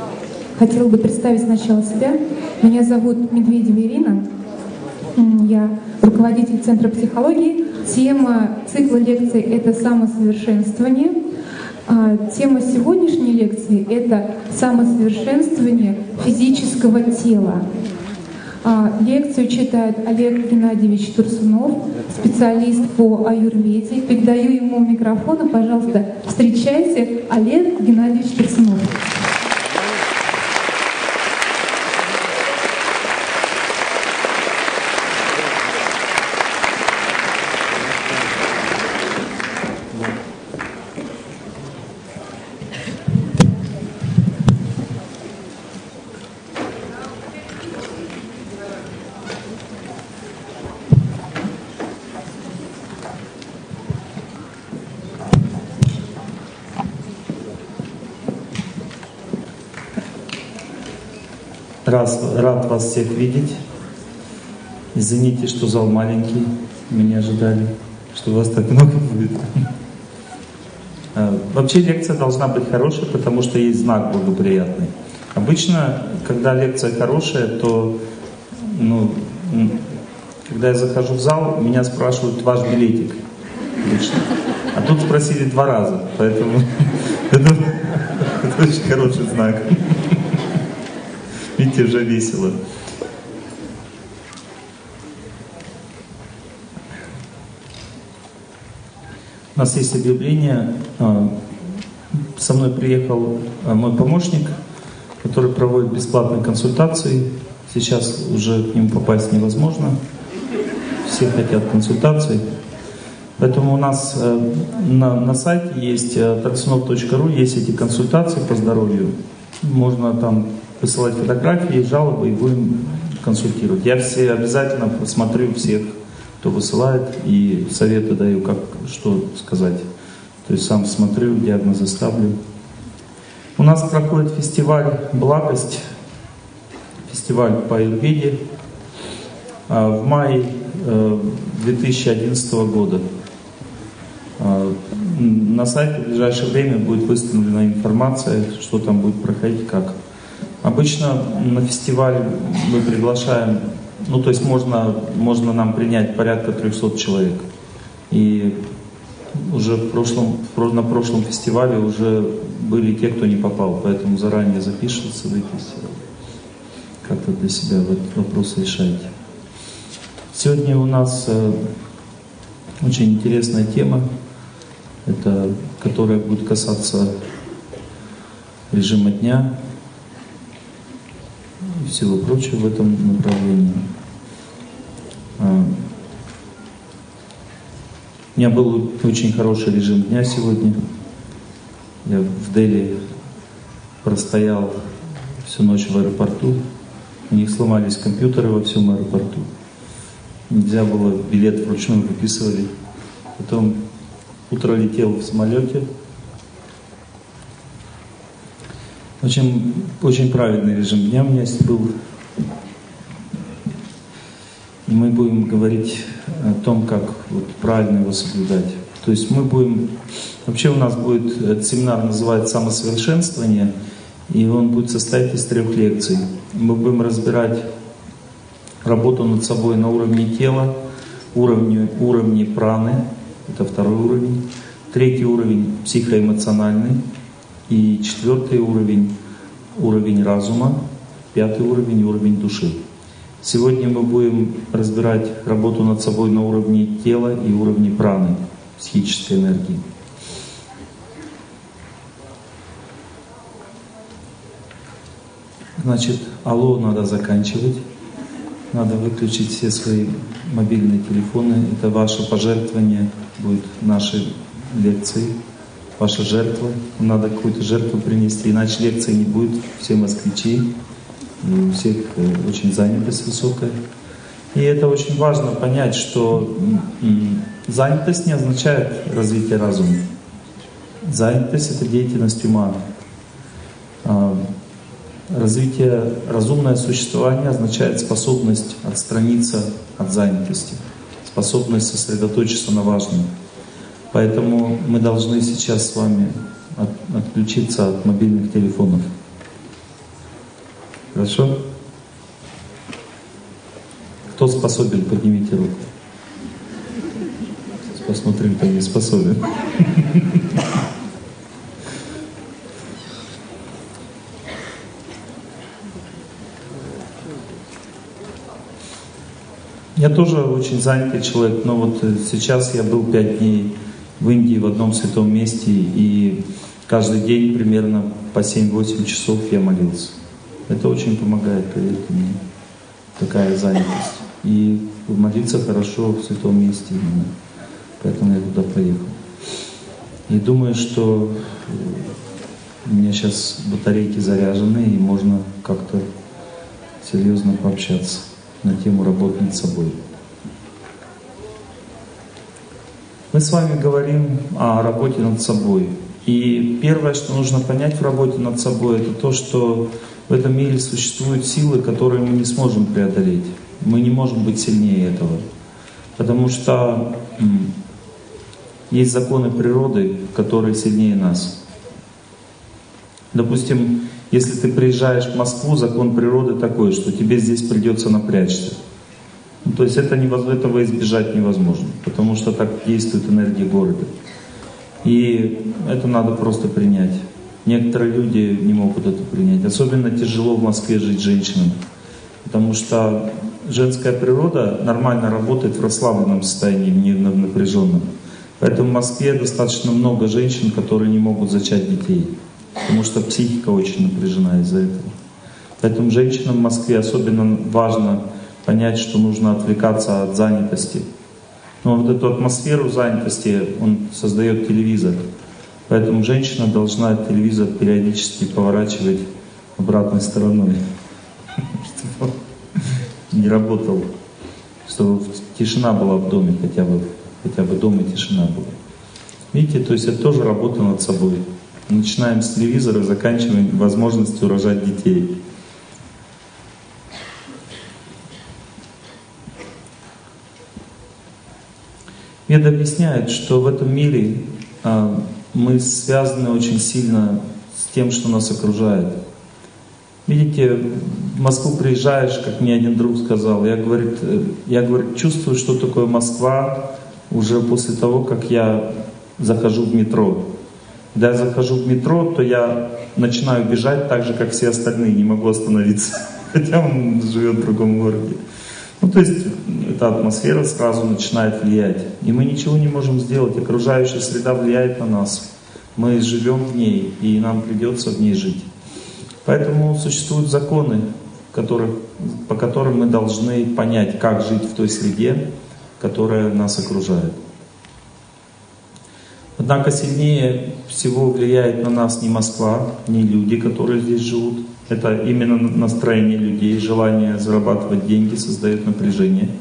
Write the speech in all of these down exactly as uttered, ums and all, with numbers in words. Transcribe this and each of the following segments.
Хотела бы представить сначала себя. Меня зовут Медведева Ирина. Я руководитель Центра психологии. Тема цикла лекций — это самосовершенствование. Тема сегодняшней лекции — это самосовершенствование физического тела. Лекцию читает Олег Геннадьевич Турсунов, специалист по аюрведе. Передаю ему микрофон, и, пожалуйста, встречайте, Олег Геннадьевич Турсунов. Раз, рад вас всех видеть. Извините, что зал маленький. Мы не ожидали, что вас так много будет. Вообще лекция должна быть хорошей, потому что есть знак благоприятный. Обычно, когда лекция хорошая, то, ну, когда я захожу в зал, меня спрашивают ваш билетик. Обычно. А тут спросили два раза, поэтому это очень хороший знак. Видите, уже весело. У нас есть объявление. Со мной приехал мой помощник, который проводит бесплатные консультации. Сейчас уже к нему попасть невозможно. Все хотят консультаций. Поэтому у нас на, на сайте есть торсунов точка ру, есть эти консультации по здоровью. Можно там высылать фотографии, жалобы, и будем консультировать. Я все обязательно посмотрю всех, кто высылает, и советы даю, как, что сказать. То есть сам смотрю, диагнозы ставлю. У нас проходит фестиваль «Благость», фестиваль по аюрведе в мае две тысячи одиннадцатого года. На сайте в ближайшее время будет выставлена информация, что там будет проходить, как. Обычно на фестиваль мы приглашаем, ну то есть можно, можно нам принять порядка трехсот человек. И уже в прошлом, на прошлом фестивале уже были те, кто не попал, поэтому заранее запишутся, как-то для себя этот вопрос решайте. Сегодня у нас э, очень интересная тема, это, которая будет касаться режима дня и всего прочего в этом направлении. У меня был очень хороший режим дня сегодня. Я в Дели простоял всю ночь в аэропорту. У них сломались компьютеры во всем аэропорту. Нельзя было, билет вручную выписывали. Потом утро летел в самолете. Очень, очень правильный режим дня у меня был. И мы будем говорить о том, как вот правильно его соблюдать. То есть мы будем... Вообще у нас будет этот семинар, называется «Самосовершенствование», и он будет состоять из трех лекций. Мы будем разбирать работу над собой на уровне тела, уровне, уровне праны, это второй уровень, третий уровень психоэмоциональный, и четвертый уровень, уровень разума, пятый уровень, уровень души. Сегодня мы будем разбирать работу над собой на уровне тела и уровне праны, психической энергии. Значит, алло надо заканчивать. Надо выключить все свои мобильные телефоны. Это ваше пожертвование будет нашей лекции, ваша жертва. Надо какую-то жертву принести, иначе лекции не будет. Все москвичи, у всех очень занятость высокая. И это очень важно понять, что занятость не означает развитие разума. Занятость — это деятельность ума. Развитие, разумное существование означает способность отстраниться от занятости, способность сосредоточиться на важном. Поэтому мы должны сейчас с вами от, отключиться от мобильных телефонов. Хорошо? Кто способен, поднимите руку. Сейчас посмотрим, кто не способен. Я тоже очень занятый человек, но вот сейчас я был пять дней в Индии в одном святом месте, и каждый день примерно по семь-восемь часов я молился. Это очень помогает, поверьте мне, такая занятость. И молиться хорошо в святом месте именно. Поэтому я туда поехал. И думаю, что у меня сейчас батарейки заряжены, и можно как-то серьезно пообщаться на тему работы над собой. Мы с вами говорим о работе над собой. И первое, что нужно понять в работе над собой, это то, что в этом мире существуют силы, которые мы не сможем преодолеть. Мы не можем быть сильнее этого. Потому что м, есть законы природы, которые сильнее нас. Допустим, если ты приезжаешь в Москву, закон природы такой, что тебе здесь придется напрячься. Ну, то есть это невозможно, этого избежать невозможно, потому что так действует энергия города. И это надо просто принять. Некоторые люди не могут это принять. Особенно тяжело в Москве жить женщинам, потому что женская природа нормально работает в расслабленном состоянии, не в напряженном. Поэтому в Москве достаточно много женщин, которые не могут зачать детей, потому что психика очень напряжена из-за этого. Поэтому женщинам в Москве особенно важно понять, что нужно отвлекаться от занятости. Но вот эту атмосферу занятости он создает телевизор. Поэтому женщина должна телевизор периодически поворачивать обратной стороной, чтобы он не работал, чтобы тишина была в доме, хотя бы, хотя бы дома тишина была. Видите, то есть это тоже работа над собой. Начинаем с телевизора, заканчиваем возможностью рожать детей. Веды объясняют, что в этом мире а, мы связаны очень сильно с тем, что нас окружает. Видите, в Москву приезжаешь, как мне один друг сказал, я, говорит, я говорит, чувствую, что такое Москва уже после того, как я захожу в метро. Когда я захожу в метро, то я начинаю бежать так же, как все остальные, не могу остановиться, хотя он живет в другом городе. Ну, то есть эта атмосфера сразу начинает влиять. И мы ничего не можем сделать. Окружающая среда влияет на нас. Мы живем в ней, и нам придется в ней жить. Поэтому существуют законы, которых, по которым мы должны понять, как жить в той среде, которая нас окружает. Однако сильнее всего влияет на нас не Москва, не люди, которые здесь живут. Это именно настроение людей, желание зарабатывать деньги создает напряжение.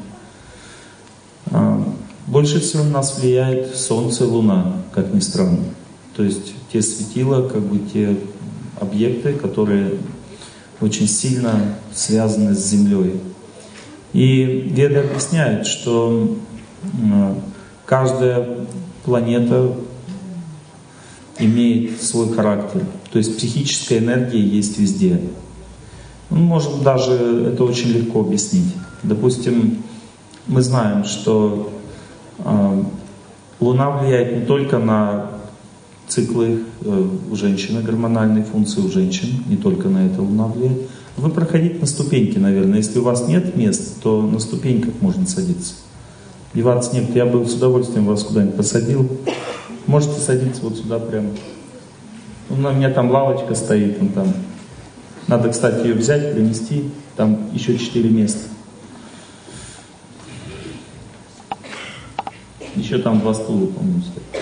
Больше всего на нас влияет Солнце и Луна, как ни странно. То есть те светила, как бы те объекты, которые очень сильно связаны с Землей. И Веды объясняют, что каждая планета имеет свой характер. То есть психическая энергия есть везде. Мы можем даже это очень легко объяснить. Допустим, мы знаем, что э, Луна влияет не только на циклы э, у женщины, гормональные функции у женщин, не только на это Луна влияет. Вы проходите на ступеньки, наверное. Если у вас нет мест, то на ступеньках можно садиться. Деваться некуда. Я бы с удовольствием вас куда-нибудь посадил. Можете садиться вот сюда прямо. У меня там лавочка стоит, вон там. Надо, кстати, ее взять, принести. Там еще четыре места. Еще там два стула, по-моему, стоят.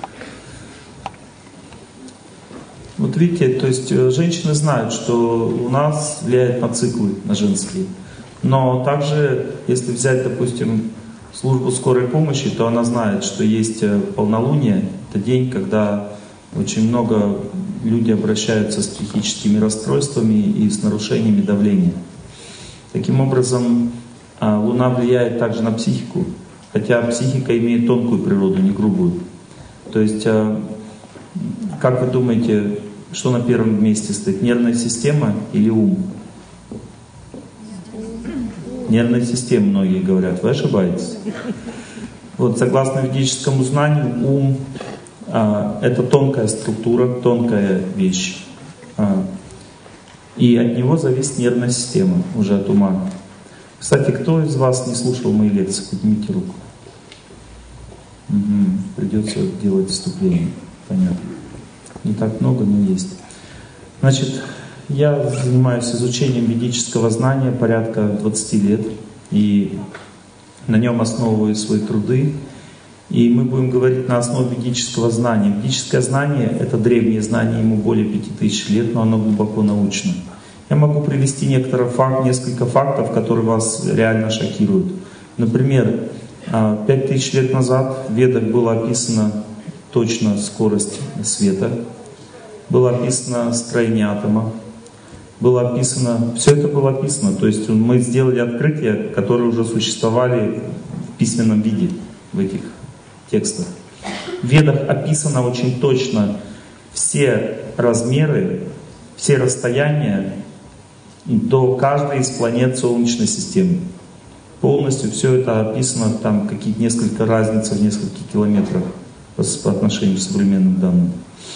Вот видите, то есть женщины знают, что у нас влияет на циклы, на женские. Но также, если взять, допустим, службу скорой помощи, то она знает, что есть полнолуние. Это день, когда очень много людей обращаются с психическими расстройствами и с нарушениями давления. Таким образом, Луна влияет также на психику, хотя психика имеет тонкую природу, не грубую. То есть, как вы думаете, что на первом месте стоит, нервная система или ум? нервной системы, многие говорят. Вы ошибаетесь. Вот, согласно ведическому знанию, ум а, — это тонкая структура, тонкая вещь. А, и от него зависит нервная система, уже от ума. Кстати, кто из вас не слушал мои лекции? Поднимите руку. Угу. Придется делать вступление. Понятно. Не так много, но есть. Значит, я занимаюсь изучением ведического знания порядка двадцати лет. И на нем основываю свои труды. И мы будем говорить на основе ведического знания. Ведическое знание — это древнее знание, ему более пяти тысяч лет, но оно глубоко научно. Я могу привести некоторые факт, несколько фактов, которые вас реально шокируют. Например, пять тысяч лет назад в Ведах было описано точно скорость света, было описано строение атома, было описано, все это было описано. То есть мы сделали открытия, которые уже существовали в письменном виде в этих текстах. В Ведах описано очень точно все размеры, все расстояния до каждой из планет Солнечной системы. Полностью все это описано, там какие-то несколько разницы в нескольких километрах по, по отношению к современным данным.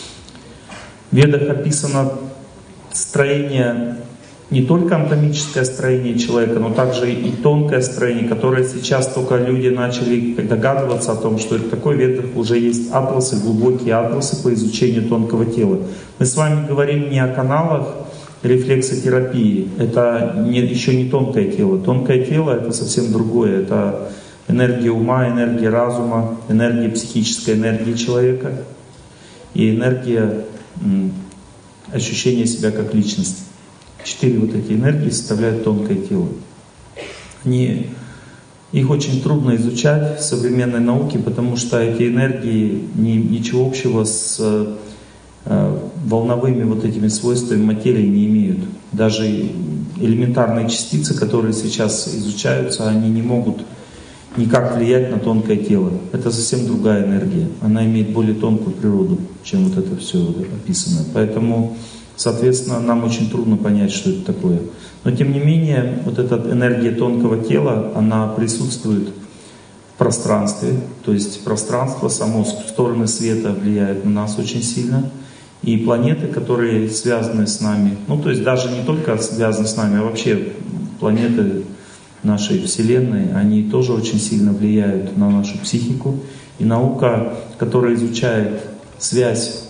В Ведах описано строение, не только анатомическое строение человека, но также и тонкое строение, которое сейчас только люди начали догадываться о том, что это такое. В Ведах уже есть атласы, глубокие атласы по изучению тонкого тела. Мы с вами говорим не о каналах рефлексотерапии, это не, еще не тонкое тело. Тонкое тело — это совсем другое. Это энергия ума, энергия разума, энергия психической энергии человека и энергия м, ощущения себя как личности. Четыре вот эти энергии составляют тонкое тело. Они, их очень трудно изучать в современной науке, потому что эти энергии ни, ничего общего с э, волновыми вот этими свойствами материи не имеют. Даже элементарные частицы, которые сейчас изучаются, они не могут никак влиять на тонкое тело. Это совсем другая энергия. Она имеет более тонкую природу, чем вот это все описано. Поэтому, соответственно, нам очень трудно понять, что это такое. Но тем не менее, вот эта энергия тонкого тела, она присутствует в пространстве. То есть пространство само, стороны света влияют на нас очень сильно. И планеты, которые связаны с нами, ну то есть даже не только связаны с нами, а вообще планеты нашей Вселенной, они тоже очень сильно влияют на нашу психику. И наука, которая изучает связь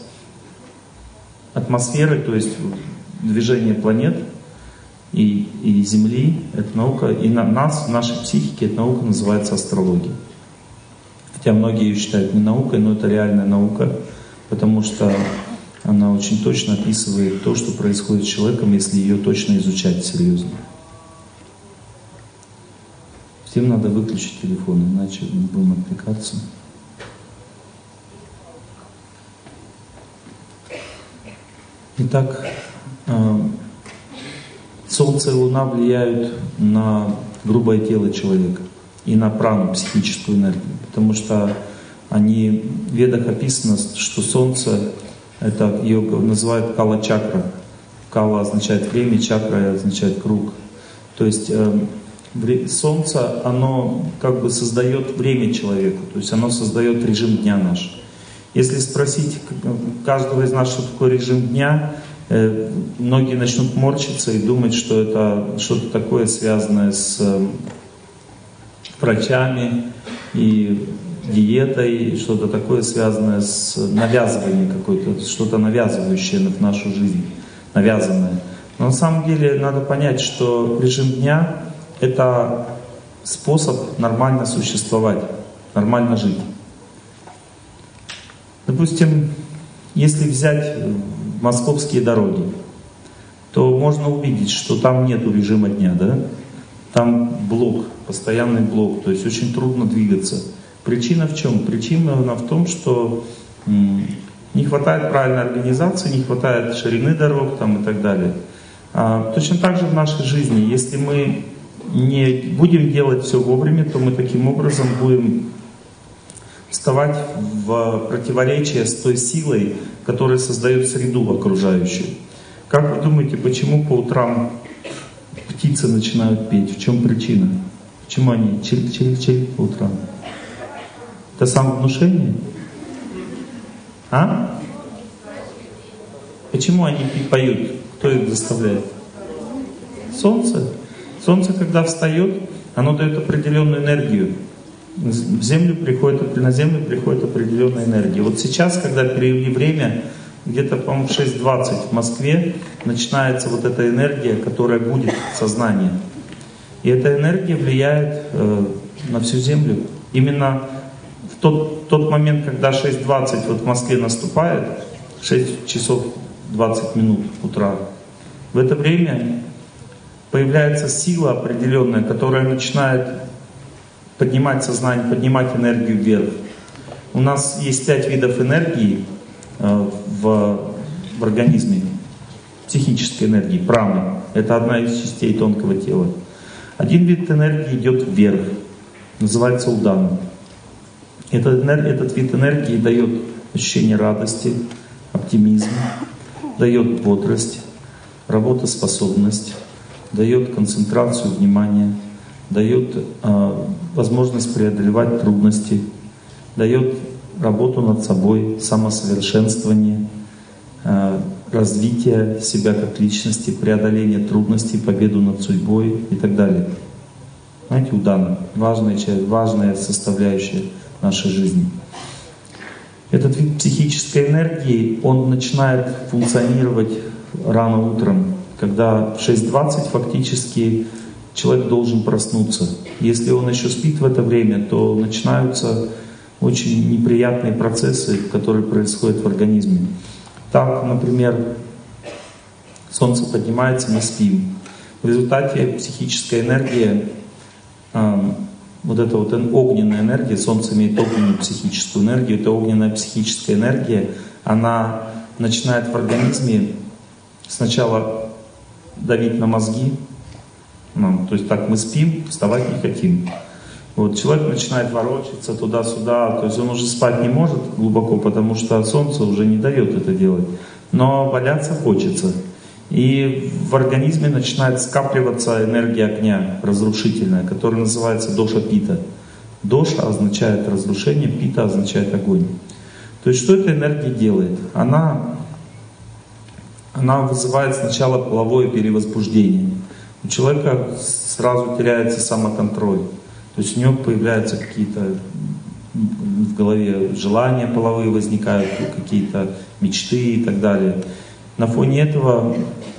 атмосферы, то есть движение планет и, и Земли, это наука, и на нас, в нашей психике, эта наука называется астрология. Хотя многие ее считают не наукой, но это реальная наука, потому что она очень точно описывает то, что происходит с человеком, если ее точно изучать серьезно. Всем надо выключить телефон, иначе мы будем отвлекаться. Итак, Солнце и Луна влияют на грубое тело человека и на прану, психическую энергию, потому что они, в Ведах описано, что Солнце, это ее называют кала-чакра. Кала означает время, чакра означает круг. То есть Солнце, оно как бы создает время человеку, то есть оно создает режим дня наш. Если спросить каждого из нас, что такое режим дня, многие начнут морщиться и думать, что это что-то такое, связанное с врачами и диетой, что-то такое, связанное с навязыванием какой-то, что-то навязывающее в нашу жизнь, навязанное. Но на самом деле надо понять, что режим дня — это способ нормально существовать, нормально жить. Допустим, если взять московские дороги, то можно увидеть, что там нету режима дня, да? Там блок, постоянный блок, то есть очень трудно двигаться. Причина в чем? Причина в том, что не хватает правильной организации, не хватает ширины дорог там, и так далее. А точно так же в нашей жизни, если мы не будем делать все вовремя, то мы таким образом будем вставать в противоречие с той силой, которая создает среду окружающую. Как вы думаете, почему по утрам птицы начинают петь. В чем причина? Почему они чирик-чирик-чирик по утрам? Это самовнушение? А? Почему они поют? Кто их заставляет? Солнце. Солнце, когда встает, оно дает определенную энергию. В землю приходит, на Землю приходит определенная энергия. Вот сейчас, когда перевели время, где-то, по-моему, в шесть двадцать в Москве начинается вот эта энергия, которая будет в сознании. И эта энергия влияет э, на всю Землю. Именно в тот, тот момент, когда шесть двадцать вот в Москве наступает, шесть часов двадцать минут утра, в это время появляется сила определенная, которая начинает поднимать сознание, поднимать энергию вверх. У нас есть пять видов энергии э, в, в организме. Психической энергии, праны. Это одна из частей тонкого тела. Один вид энергии идет вверх, называется удана. Этот, этот вид энергии дает ощущение радости, оптимизма, дает бодрость, работоспособность, дает концентрацию внимания, дает э, возможность преодолевать трудности, дает работу над собой, самосовершенствование, э, развитие себя как личности, преодоление трудностей, победу над судьбой и так далее. Знаете, удана — важная часть, важная составляющая нашей жизни. Этот вид психической энергии, он начинает функционировать рано утром, когда в шесть двадцать фактически человек должен проснуться. Если он еще спит в это время, то начинаются очень неприятные процессы, которые происходят в организме. Так, например, солнце поднимается, мы спим. В результате психическая энергия, э, вот эта вот огненная энергия, солнце имеет огненную психическую энергию, эта огненная психическая энергия, она начинает в организме сначала давить на мозги. Ну, то есть так мы спим, вставать не хотим. Вот, человек начинает ворочаться туда-сюда, то есть он уже спать не может глубоко, потому что солнце уже не дает это делать. Но валяться хочется. И в организме начинает скапливаться энергия огня, разрушительная, которая называется доша-пита. Доша означает разрушение, пита означает огонь. То есть что эта энергия делает? Она, она вызывает сначала половое перевозбуждение. У человека сразу теряется самоконтроль. То есть у него появляются какие-то в голове желания половые, возникают какие-то мечты и так далее. На фоне этого,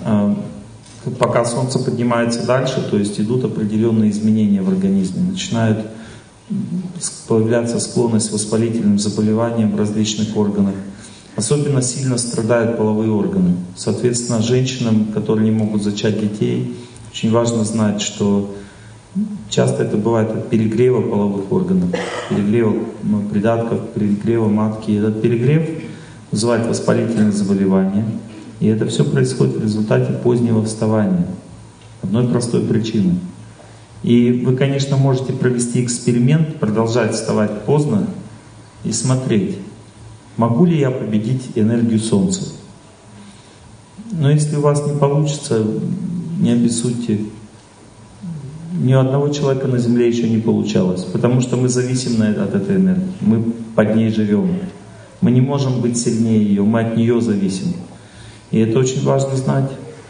пока солнце поднимается дальше, то есть идут определенные изменения в организме. Начинает появляться склонность к воспалительным заболеваниям в различных органах. Особенно сильно страдают половые органы. Соответственно, женщинам, которые не могут зачать детей, очень важно знать, что часто это бывает от перегрева половых органов, перегрева придатков, перегрева матки. Этот перегрев вызывает воспалительные заболевания. И это все происходит в результате позднего вставания. Одной простой причины. И вы, конечно, можете провести эксперимент, продолжать вставать поздно и смотреть, могу ли я победить энергию Солнца. Но если у вас не получится, не обессудьте. Ни у одного человека на Земле еще не получалось, потому что мы зависим от этой энергии, мы под ней живем. Мы не можем быть сильнее ее, мы от нее зависим. И это очень важно знать.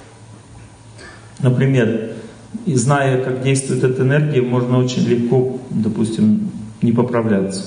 Например, и зная, как действует эта энергия, можно очень легко, допустим, не поправляться.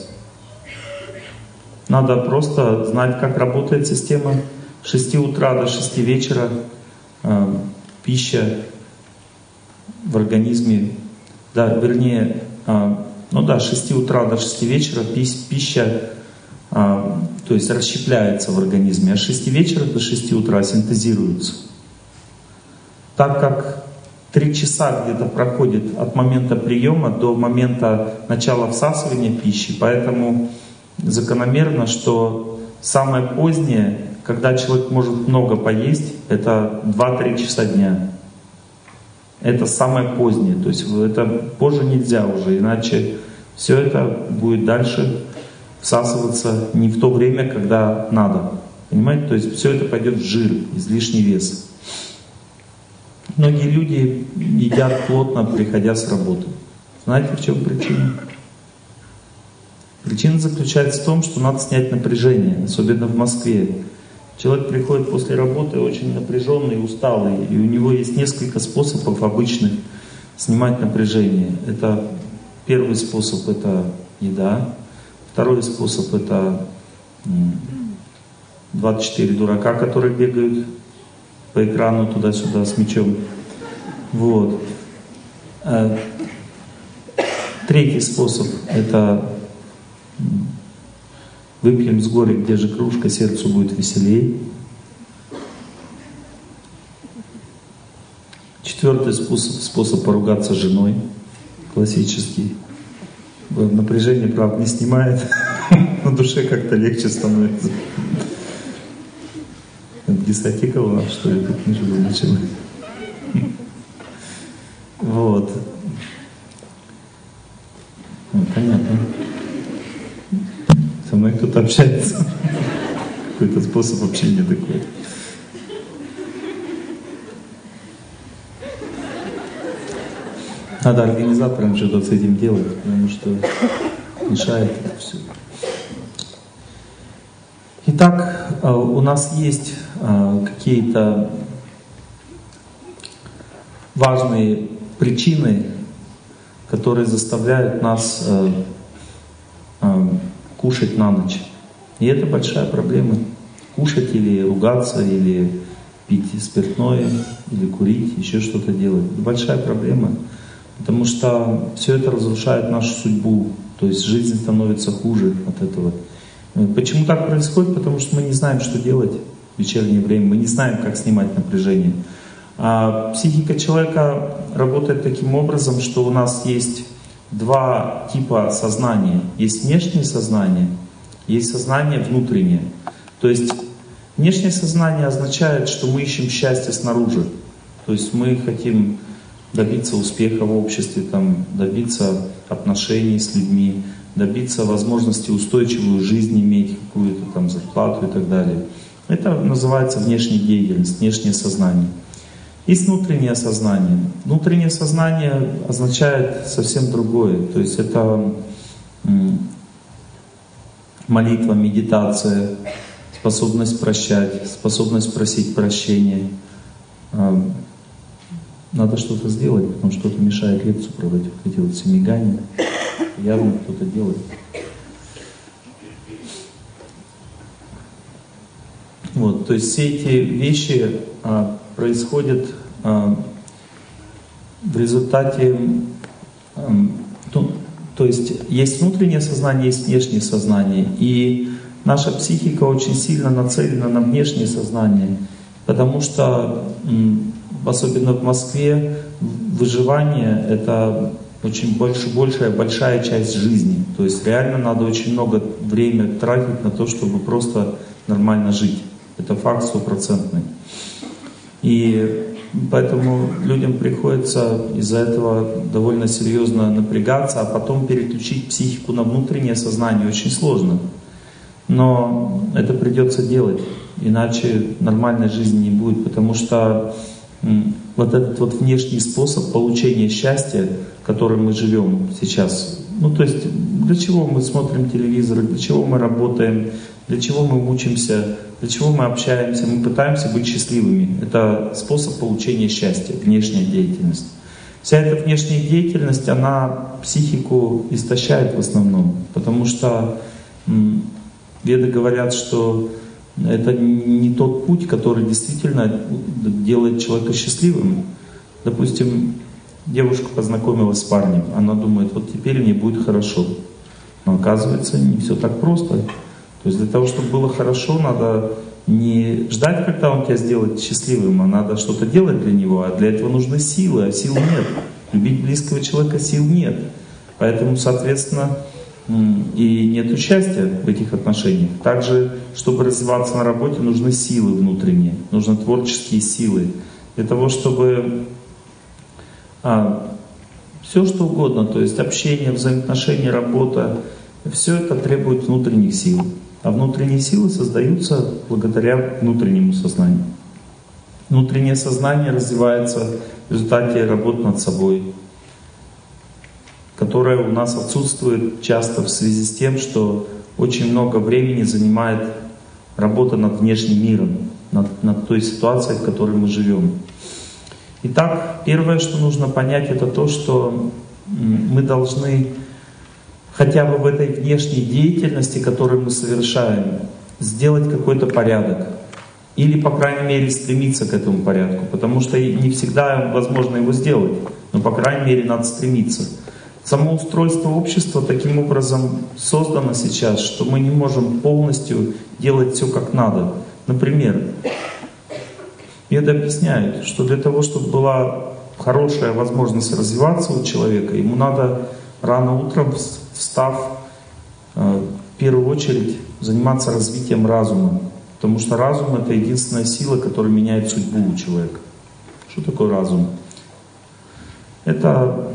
Надо просто знать, как работает система. С шести утра до шести вечера э, пища в организме, да, вернее, э, ну да, с шести утра до шести вечера пища, э, то есть расщепляется в организме, а с шести вечера до шести утра синтезируется. Так как три часа где-то проходит от момента приема до момента начала всасывания пищи, поэтому закономерно, что самое позднее, когда человек может много поесть, это два-три часа дня. Это самое позднее, то есть это позже нельзя уже, иначе все это будет дальше всасываться не в то время, когда надо. Понимаете? То есть все это пойдет в жир, излишний вес. Многие люди едят плотно, приходя с работы. Знаете, в чем причина? Причина заключается в том, что надо снять напряжение, особенно в Москве. Человек приходит после работы очень напряженный, усталый, и у него есть несколько способов обычных снимать напряжение. Это первый способ — это еда, второй способ — это двадцать четыре дурака, которые бегают по экрану туда-сюда с мячом. Вот. Третий способ — это выпьем с горя, где же кружка, сердцу будет веселей. Четвертый способ, способ поругаться с женой, классический. Напряжение, правда, не снимает, на душе как-то легче становится. Дискотека у нас, что ли, тут не живу, начала. Вот. Ну, понятно. Со мной кто-то общается. Какой-то способ общения такой. Надо организаторам что-то с этим делать, потому что мешает это все. Итак, у нас есть какие-то важные причины, которые заставляют нас кушать на ночь. И это большая проблема. Кушать или ругаться, или пить спиртное, или курить, еще что-то делать. Это большая проблема, потому что все это разрушает нашу судьбу. То есть жизнь становится хуже от этого. Почему так происходит? Потому что мы не знаем, что делать в вечернее время. Мы не знаем, как снимать напряжение. А психика человека работает таким образом, что у нас есть два типа сознания. Есть внешнее сознание, есть сознание внутреннее. То есть внешнее сознание означает, что мы ищем счастье снаружи. То есть мы хотим добиться успеха в обществе, там, добиться отношений с людьми, добиться возможности устойчивую жизнь иметь, какую-то там зарплату и так далее. Это называется внешняя деятельность, внешнее сознание. Есть внутреннее сознание. Внутреннее сознание означает совсем другое. То есть это молитва, медитация, способность прощать, способность просить прощения. Надо что-то сделать, потому что что-то мешает лекцию проводить. Вот эти вот все мигания. Явно кто-то делает. Вот, то есть все эти вещи а, происходят а, в результате, а, ну, то есть есть внутреннее сознание, есть внешнее сознание. И наша психика очень сильно нацелена на внешнее сознание, потому что, особенно в Москве, выживание — это очень больше, большая, большая часть жизни. То есть реально надо очень много времени тратить на то, чтобы просто нормально жить. Это факт стопроцентный. И поэтому людям приходится из-за этого довольно серьезно напрягаться, а потом переключить психику на внутреннее сознание очень сложно. Но это придется делать, иначе нормальной жизни не будет, потому что вот этот вот внешний способ получения счастья, которым мы живем сейчас, ну то есть для чего мы смотрим телевизор, для чего мы работаем, для чего мы учимся, для чего мы общаемся, мы пытаемся быть счастливыми. Это способ получения счастья, внешняя деятельность. Вся эта внешняя деятельность, она психику истощает в основном, потому что м, веды говорят, что это не тот путь, который действительно делает человека счастливым. Допустим, девушка познакомилась с парнем, она думает, вот теперь мне будет хорошо. Но оказывается, не все так просто. То есть для того, чтобы было хорошо, надо не ждать, когда он тебя сделает счастливым, а надо что-то делать для него. А для этого нужны силы, а сил нет. Любить близкого человека сил нет. Поэтому, соответственно, и нет счастья в этих отношениях. Также, чтобы развиваться на работе, нужны силы внутренние, нужны творческие силы. Для того, чтобы а, все что угодно, то есть общение, взаимоотношения, работа, все это требует внутренних сил. А внутренние силы создаются благодаря внутреннему сознанию. Внутреннее сознание развивается в результате работы над собой, которая у нас отсутствует часто в связи с тем, что очень много времени занимает работа над внешним миром, над, над той ситуацией, в которой мы живем. Итак, первое, что нужно понять, это то, что мы должны хотя бы в этой внешней деятельности, которую мы совершаем, сделать какой-то порядок. Или, по крайней мере, стремиться к этому порядку. Потому что не всегда возможно его сделать. Но, по крайней мере, надо стремиться. Само устройство общества таким образом создано сейчас, что мы не можем полностью делать все как надо. Например, это объясняет, что для того, чтобы была хорошая возможность развиваться у человека, ему надо рано утром, встав, в первую очередь заниматься развитием разума. Потому что разум — это единственная сила, которая меняет судьбу у человека. Что такое разум? Это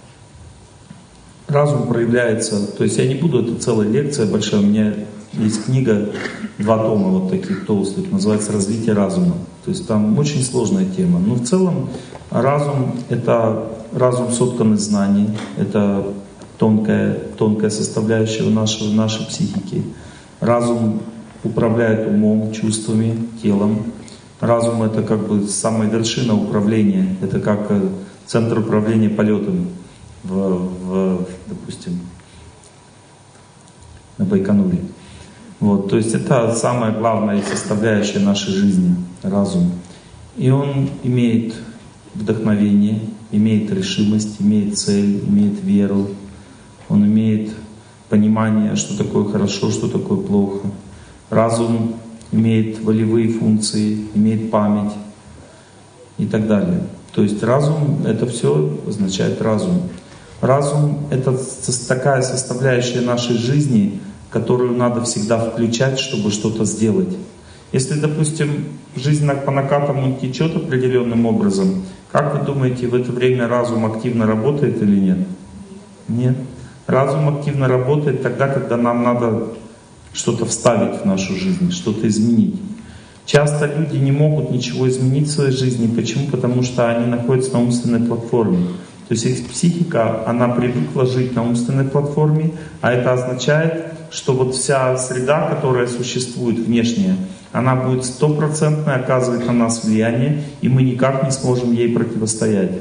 разум проявляется, то есть я не буду, это целая лекция большая, у меня есть книга, два тома вот таких толстых, называется «Развитие разума». То есть там очень сложная тема. Но в целом разум — это разум, сотканный из знаний, это тонкая, тонкая составляющая нашей, нашей психики. Разум управляет умом, чувствами, телом. Разум — это как бы самая вершина управления, это как центр управления полетами в, в допустим, на Байконуре. Вот, то есть это самая главная составляющая нашей жизни, разум. И он имеет вдохновение, имеет решимость, имеет цель, имеет веру. Он имеет понимание, что такое хорошо, что такое плохо. Разум имеет волевые функции, имеет память и так далее. То есть разум — это все означает разум. Разум — это такая составляющая нашей жизни, которую надо всегда включать, чтобы что-то сделать. Если, допустим, жизнь по накатанному течет определенным образом, как вы думаете, в это время разум активно работает или нет? Нет. Разум активно работает тогда, когда нам надо что-то вставить в нашу жизнь, что-то изменить. Часто люди не могут ничего изменить в своей жизни. Почему? Потому что они находятся на умственной платформе. То есть их психика, она привыкла жить на умственной платформе, а это означает, что вот вся среда, которая существует внешняя, она будет стопроцентно оказывать на нас влияние, и мы никак не сможем ей противостоять.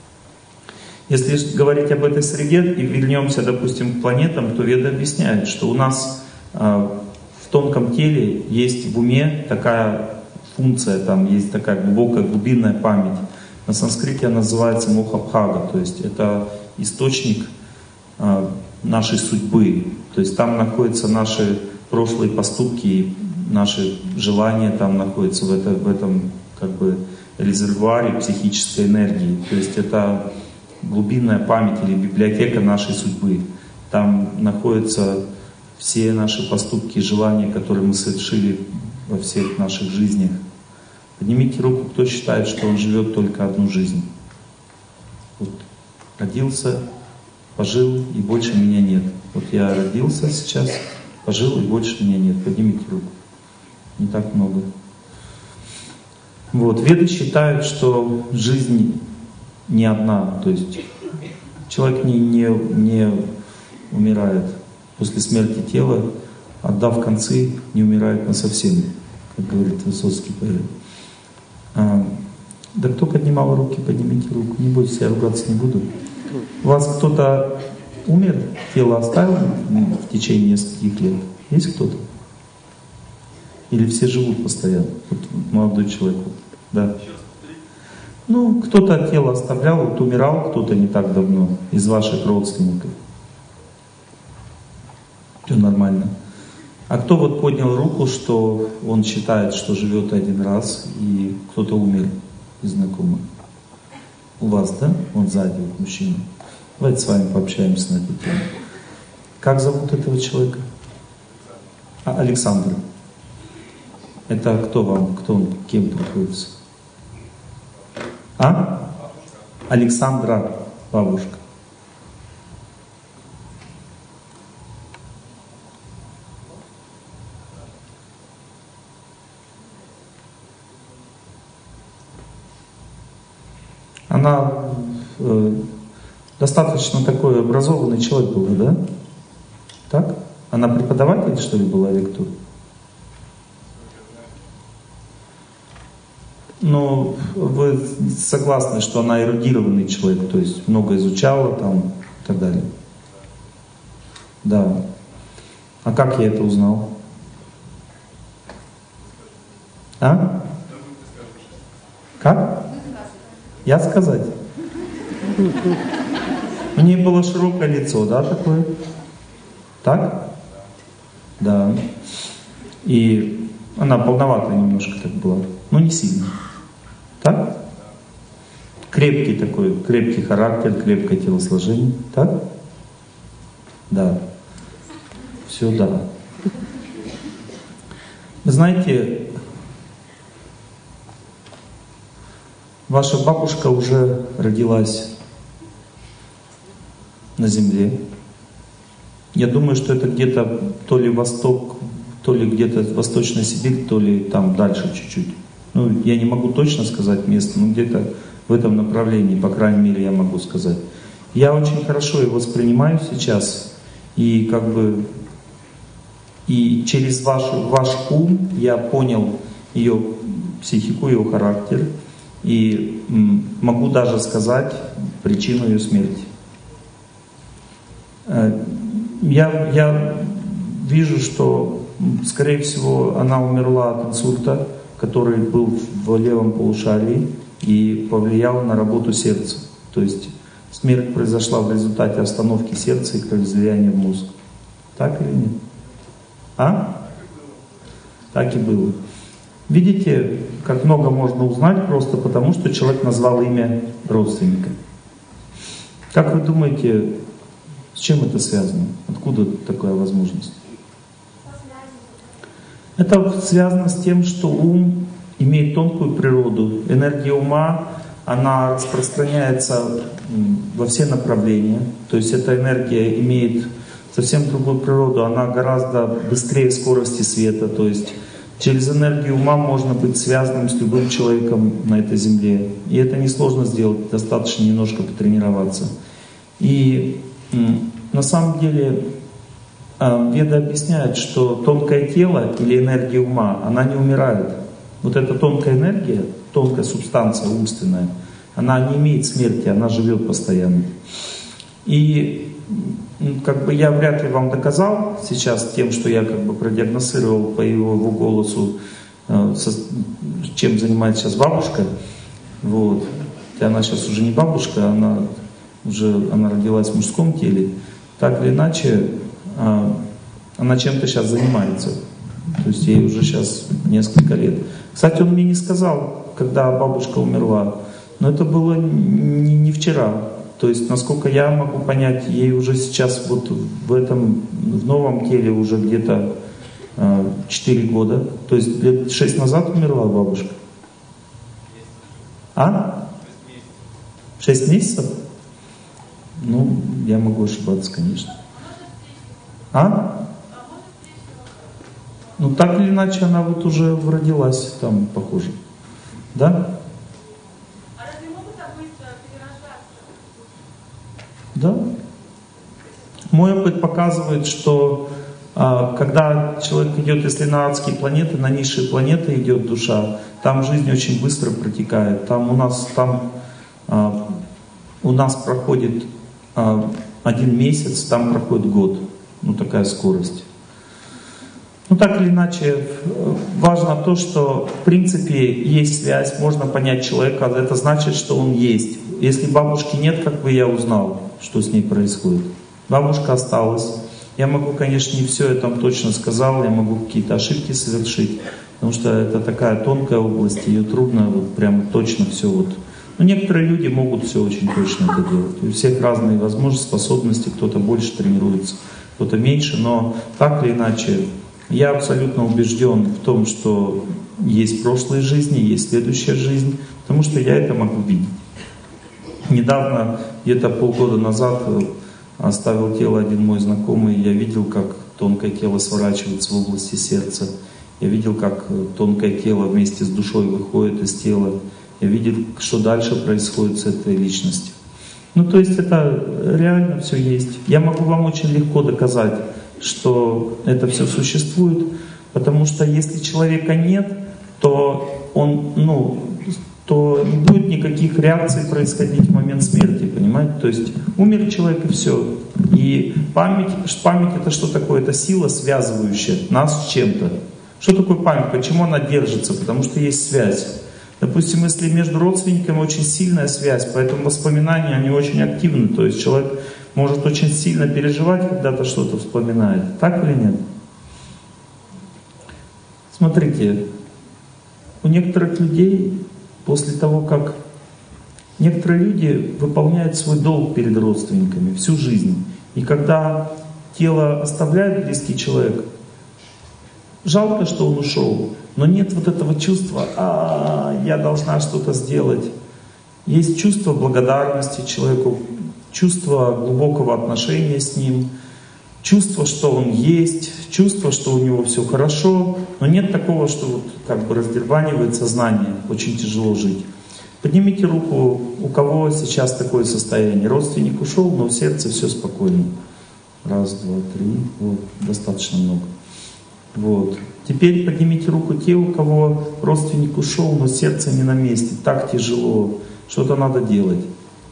Если говорить об этой среде и вернемся, допустим, к планетам, то Веды объясняют, что у нас э, в тонком теле есть в уме такая функция, там есть такая глубокая глубинная память. На санскрите она называется мохабхага, то есть это источник э, нашей судьбы. То есть там находятся наши прошлые поступки, наши желания там находятся в, это, в этом как бы резервуаре психической энергии. То есть это глубинная память или библиотека нашей судьбы. Там находятся все наши поступки и желания, которые мы совершили во всех наших жизнях. Поднимите руку, кто считает, что он живет только одну жизнь. Вот родился, пожил, и больше меня нет. Вот я родился сейчас, пожил, и больше меня нет. Поднимите руку. Не так много. Вот. Веды считают, что жизнь не одна. То есть человек не, не, не умирает после смерти тела, отдав концы, не умирает насовсем, как говорит Высоцкий поэт. А, да кто поднимал руки, поднимите руку. Не бойтесь, я ругаться не буду. У вас кто-то умер, тело оставил в течение нескольких лет? Есть кто-то? Или все живут постоянно? Вот молодой человек. Да. Ну, кто-то тело оставлял, вот умирал кто-то не так давно из ваших родственников. Все нормально. А кто вот поднял руку, что он считает, что живет один раз, и кто-то умер из знакомых? У вас, да? Он сзади, вот мужчина. Давайте с вами пообщаемся на эту тему. Как зовут этого человека? А, Александр. Это кто вам, кто он, кем приходится? А? Александра, бабушка. Она э, достаточно такой образованный человек был, да? Так? Она преподаватель, что ли, была или кто? Ну, вы согласны, что она эрудированный человек, то есть много изучала там и так далее? Да. А как я это узнал? А? Как? Я сказать? У нее было широкое лицо, да, такое? Так? Да. И она полноватая немножко так была, но не сильно. Так? Крепкий такой, крепкий характер, крепкое телосложение. Так? Да. Все, да. Вы знаете, ваша бабушка уже родилась на земле. Я думаю, что это где-то то ли Восток, то ли где-то Восточная Сибирь, то ли там дальше чуть-чуть. Ну, я не могу точно сказать место, но где-то в этом направлении, по крайней мере, я могу сказать. Я очень хорошо его воспринимаю сейчас, и как бы и через ваш, ваш ум я понял ее психику, ее характер, и м, могу даже сказать причину ее смерти. Я, я вижу, что, скорее всего, она умерла от инсульта, который был в левом полушарии и повлиял на работу сердца. То есть смерть произошла в результате остановки сердца и кровоизлияния в мозг. Так или нет? А? Так и было. Видите, как много можно узнать просто потому, что человек назвал имя родственника. Как вы думаете, с чем это связано? Откуда такая возможность? Это связано с тем, что ум имеет тонкую природу. Энергия ума, она распространяется во все направления. То есть эта энергия имеет совсем другую природу. Она гораздо быстрее скорости света. То есть через энергию ума можно быть связанным с любым человеком на этой земле. И это несложно сделать, достаточно немножко потренироваться. И на самом деле Веды объясняют, что тонкое тело или энергия ума, она не умирает. Вот эта тонкая энергия, тонкая субстанция умственная, она не имеет смерти, она живет постоянно. И как бы я вряд ли вам доказал сейчас тем, что я как бы продиагностировал по его, его голосу, со, чем занимается сейчас бабушка. Вот. Хотя она сейчас уже не бабушка, она уже она родилась в мужском теле. Так или иначе, она чем-то сейчас занимается. То есть ей уже сейчас несколько лет. Кстати, он мне не сказал, когда бабушка умерла, но это было не, не вчера. То есть, насколько я могу понять, ей уже сейчас вот в этом, в новом теле уже где-то четыре года. То есть лет шесть назад умерла бабушка. А? шесть месяцев? Ну, я могу ошибаться, конечно. А? Ну, так или иначе, она вот уже родилась там, похоже. Да? А разве могут так быстро перерождаться? Да. Мой опыт показывает, что а, когда человек идет, если на адские планеты, на низшие планеты идет душа, там жизнь очень быстро протекает. Там у нас, там, а, у нас проходит а, один месяц, там проходит год. Ну, такая скорость. Ну, так или иначе, важно то, что в принципе есть связь, можно понять человека, это значит, что он есть. Если бабушки нет, как бы я узнал, что с ней происходит. Бабушка осталась. Я могу, конечно, не все я там точно сказал, я могу какие-то ошибки совершить, потому что это такая тонкая область, ее трудно вот прямо точно все вот. Но некоторые люди могут все очень точно это делать. У всех разные возможности, способности, кто-то больше тренируется, кто-то меньше, но так или иначе, я абсолютно убежден в том, что есть прошлые жизни, есть следующая жизнь, потому что я это могу видеть. Недавно, где-то полгода назад, оставил тело один мой знакомый, я видел, как тонкое тело сворачивается в области сердца, я видел, как тонкое тело вместе с душой выходит из тела. и видит, что дальше происходит с этой личностью. Ну, то есть это реально все есть. Я могу вам очень легко доказать, что это все существует, потому что если человека нет, то он, ну, то не будет никаких реакций происходить в момент смерти, понимаете? То есть умер человек и все. И память, память это что такое? Это сила, связывающая нас с чем-то. Что такое память? Почему она держится? Потому что есть связь. Допустим, если между родственниками очень сильная связь, поэтому воспоминания, они очень активны. То есть человек может очень сильно переживать, когда-то что-то вспоминает. Так или нет? Смотрите, у некоторых людей, после того, как некоторые люди выполняют свой долг перед родственниками всю жизнь, и когда тело оставляет близкий человек, жалко, что он ушел, но нет вот этого чувства, а я должна что-то сделать. Есть чувство благодарности человеку, чувство глубокого отношения с ним, чувство, что он есть, чувство, что у него все хорошо, но нет такого, что вот как бы раздербанивает сознание, очень тяжело жить. Поднимите руку, у кого сейчас такое состояние. Родственник ушел, но в сердце все спокойно. Раз, два, три, вот, достаточно много. Вот. Теперь поднимите руку те, у кого родственник ушел, но сердце не на месте. Так тяжело, что-то надо делать.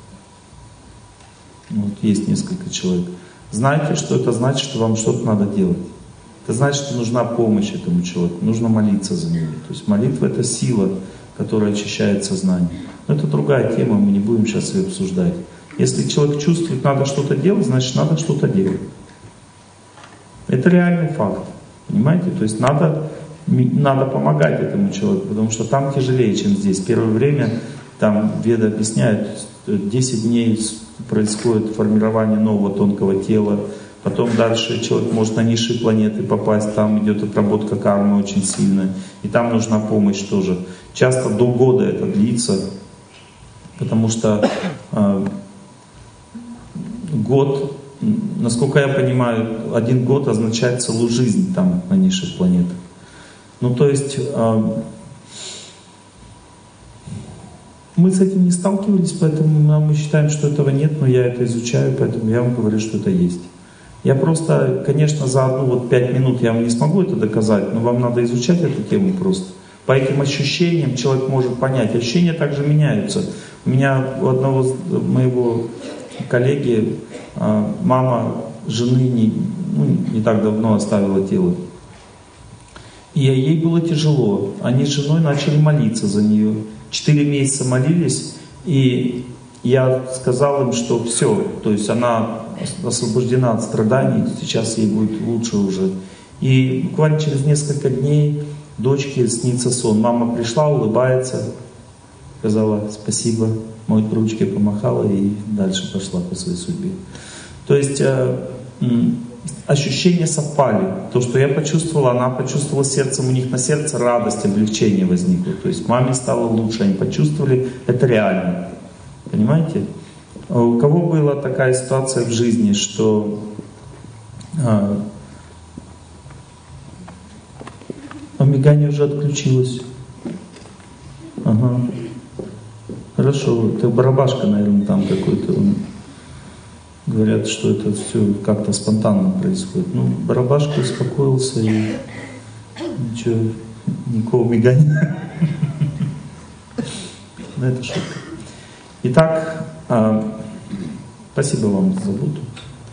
Вот есть несколько человек. Знаете, что это значит, что вам что-то надо делать? Это значит, что нужна помощь этому человеку, нужно молиться за него. То есть молитва — это сила, которая очищает сознание. Но это другая тема, мы не будем сейчас ее обсуждать. Если человек чувствует, надо что-то делать, значит, надо что-то делать. Это реальный факт. Понимаете? То есть надо, надо помогать этому человеку, потому что там тяжелее, чем здесь. Первое время, там Веды объясняют, десять дней происходит формирование нового тонкого тела, потом дальше человек может на низшие планеты попасть, там идет отработка кармы очень сильная, и там нужна помощь тоже. Часто до года это длится, потому что э, год, насколько я понимаю, один год означает целую жизнь там на низших планетах. Ну то есть э, мы с этим не сталкивались, поэтому мы считаем, что этого нет, но я это изучаю, поэтому я вам говорю, что это есть. Я просто, конечно, за одну вот пять минут я вам не смогу это доказать, но вам надо изучать эту тему просто. По этим ощущениям человек может понять. Ощущения также меняются. У меня у одного моего коллеги мама жены не, ну, не так давно оставила тело. И ей было тяжело. Они с женой начали молиться за нее. Четыре месяца молились, и я сказал им, что все, то есть она освобождена от страданий, сейчас ей будет лучше уже. И буквально через несколько дней дочке снится сон. Мама пришла, улыбается, сказала спасибо, моей ручкой помахала и дальше пошла по своей судьбе. То есть э, ощущения совпали. То, что я почувствовал, она почувствовала сердцем, у них на сердце радость, облегчение возникло. То есть маме стало лучше, они почувствовали, это реально. Понимаете? У кого была такая ситуация в жизни, что а, мигание уже отключилось? Ага. Хорошо, это барабашка, наверное, там какой-то. Говорят, что это все как-то спонтанно происходит. Ну, барабашка успокоился и ничего, никакого мигания. Но это шутка. Итак, спасибо вам за заботу.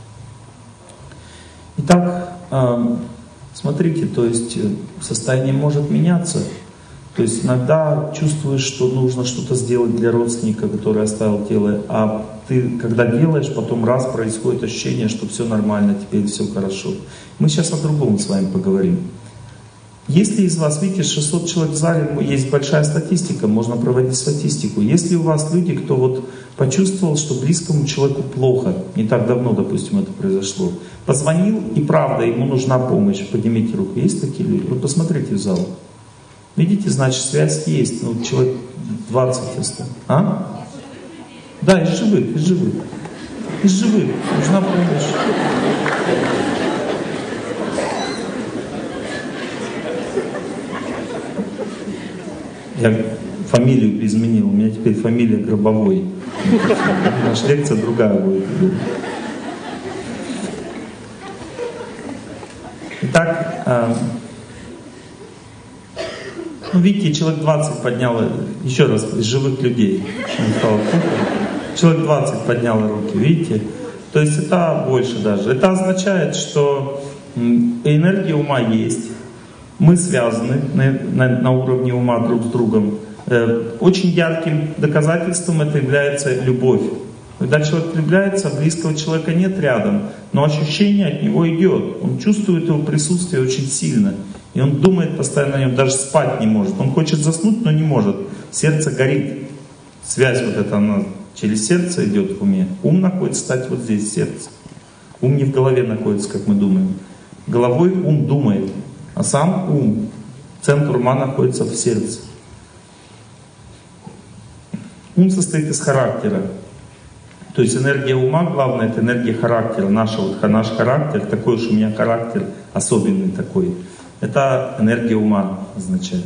Итак, смотрите, то есть состояние может меняться. То есть иногда чувствуешь, что нужно что-то сделать для родственника, который оставил тело, а ты, когда делаешь, потом раз происходит ощущение, что все нормально, теперь все хорошо. Мы сейчас о другом с вами поговорим. Если из вас, видите, шестьсот человек в зале, есть большая статистика, можно проводить статистику. Если у вас люди, кто вот почувствовал, что близкому человеку плохо, не так давно, допустим, это произошло, позвонил, и правда, ему нужна помощь, поднимите руку. Есть такие люди? Вы посмотрите в зал. Видите, значит, связь есть. Ну, человек двадцать осталось. А? Да, из живых, из живых. Из живых. Нужна помощь. Я фамилию изменил, у меня теперь фамилия Гробовой. Наша лекция другая будет. Итак, ну, видите, человек двадцать поднял, еще раз, из живых людей. Человек двадцать поднял руки, видите? То есть это больше даже. Это означает, что энергия ума есть. Мы связаны на, на, на уровне ума друг с другом. Очень ярким доказательством это является любовь. Когда человек влюбляется, близкого человека нет рядом, но ощущение от него идет. Он чувствует его присутствие очень сильно. И он думает постоянно о нем, даже спать не может. Он хочет заснуть, но не может. Сердце горит. Связь вот эта, она через сердце идет в уме. Ум находится, кстати, вот здесь, в сердце. Ум не в голове находится, как мы думаем. Головой ум думает, а сам ум, центр ума находится в сердце. Ум состоит из характера. То есть энергия ума, главное, это энергия характера. Наш, вот, наш характер, такой уж у меня характер особенный такой. Это энергия ума означает.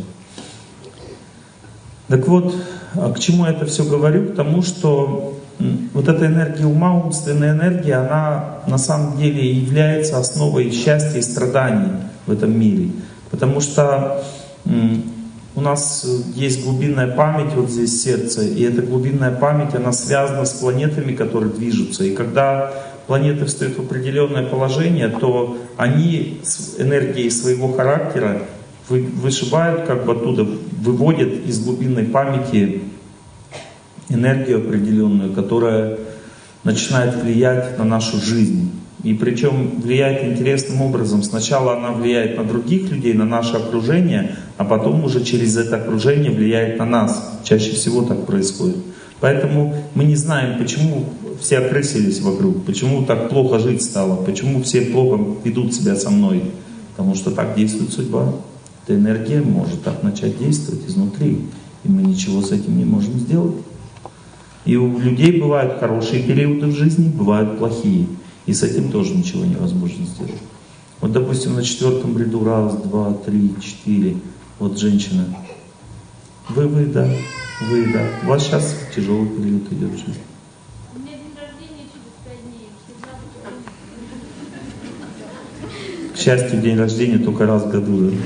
Так вот, к чему я это все говорю? К тому, что вот эта энергия ума, умственная энергия, она на самом деле является основой счастья и страданий в этом мире. Потому что у нас есть глубинная память вот здесь в сердце, и эта глубинная память, она связана с планетами, которые движутся. И когда планеты встают в определенное положение, то они с энергией своего характера вышибают, как бы оттуда, выводят из глубинной памяти энергию определенную, которая начинает влиять на нашу жизнь. И причем влияет интересным образом. Сначала она влияет на других людей, на наше окружение, а потом уже через это окружение влияет на нас. Чаще всего так происходит. Поэтому мы не знаем, почему все окрысились вокруг, почему так плохо жить стало, почему все плохо ведут себя со мной. Потому что так действует судьба. Эта энергия может так начать действовать изнутри. И мы ничего с этим не можем сделать. И у людей бывают хорошие периоды в жизни, бывают плохие. И с этим тоже ничего невозможно сделать. Вот, допустим, на четвертом ряду раз, два, три, четыре. Вот женщина. Вы, вы, да. Вы, да. У вас сейчас тяжелый период идет в жизни. У меня день рождения через пять дней. Всегда. К счастью, день рождения только раз в году, да?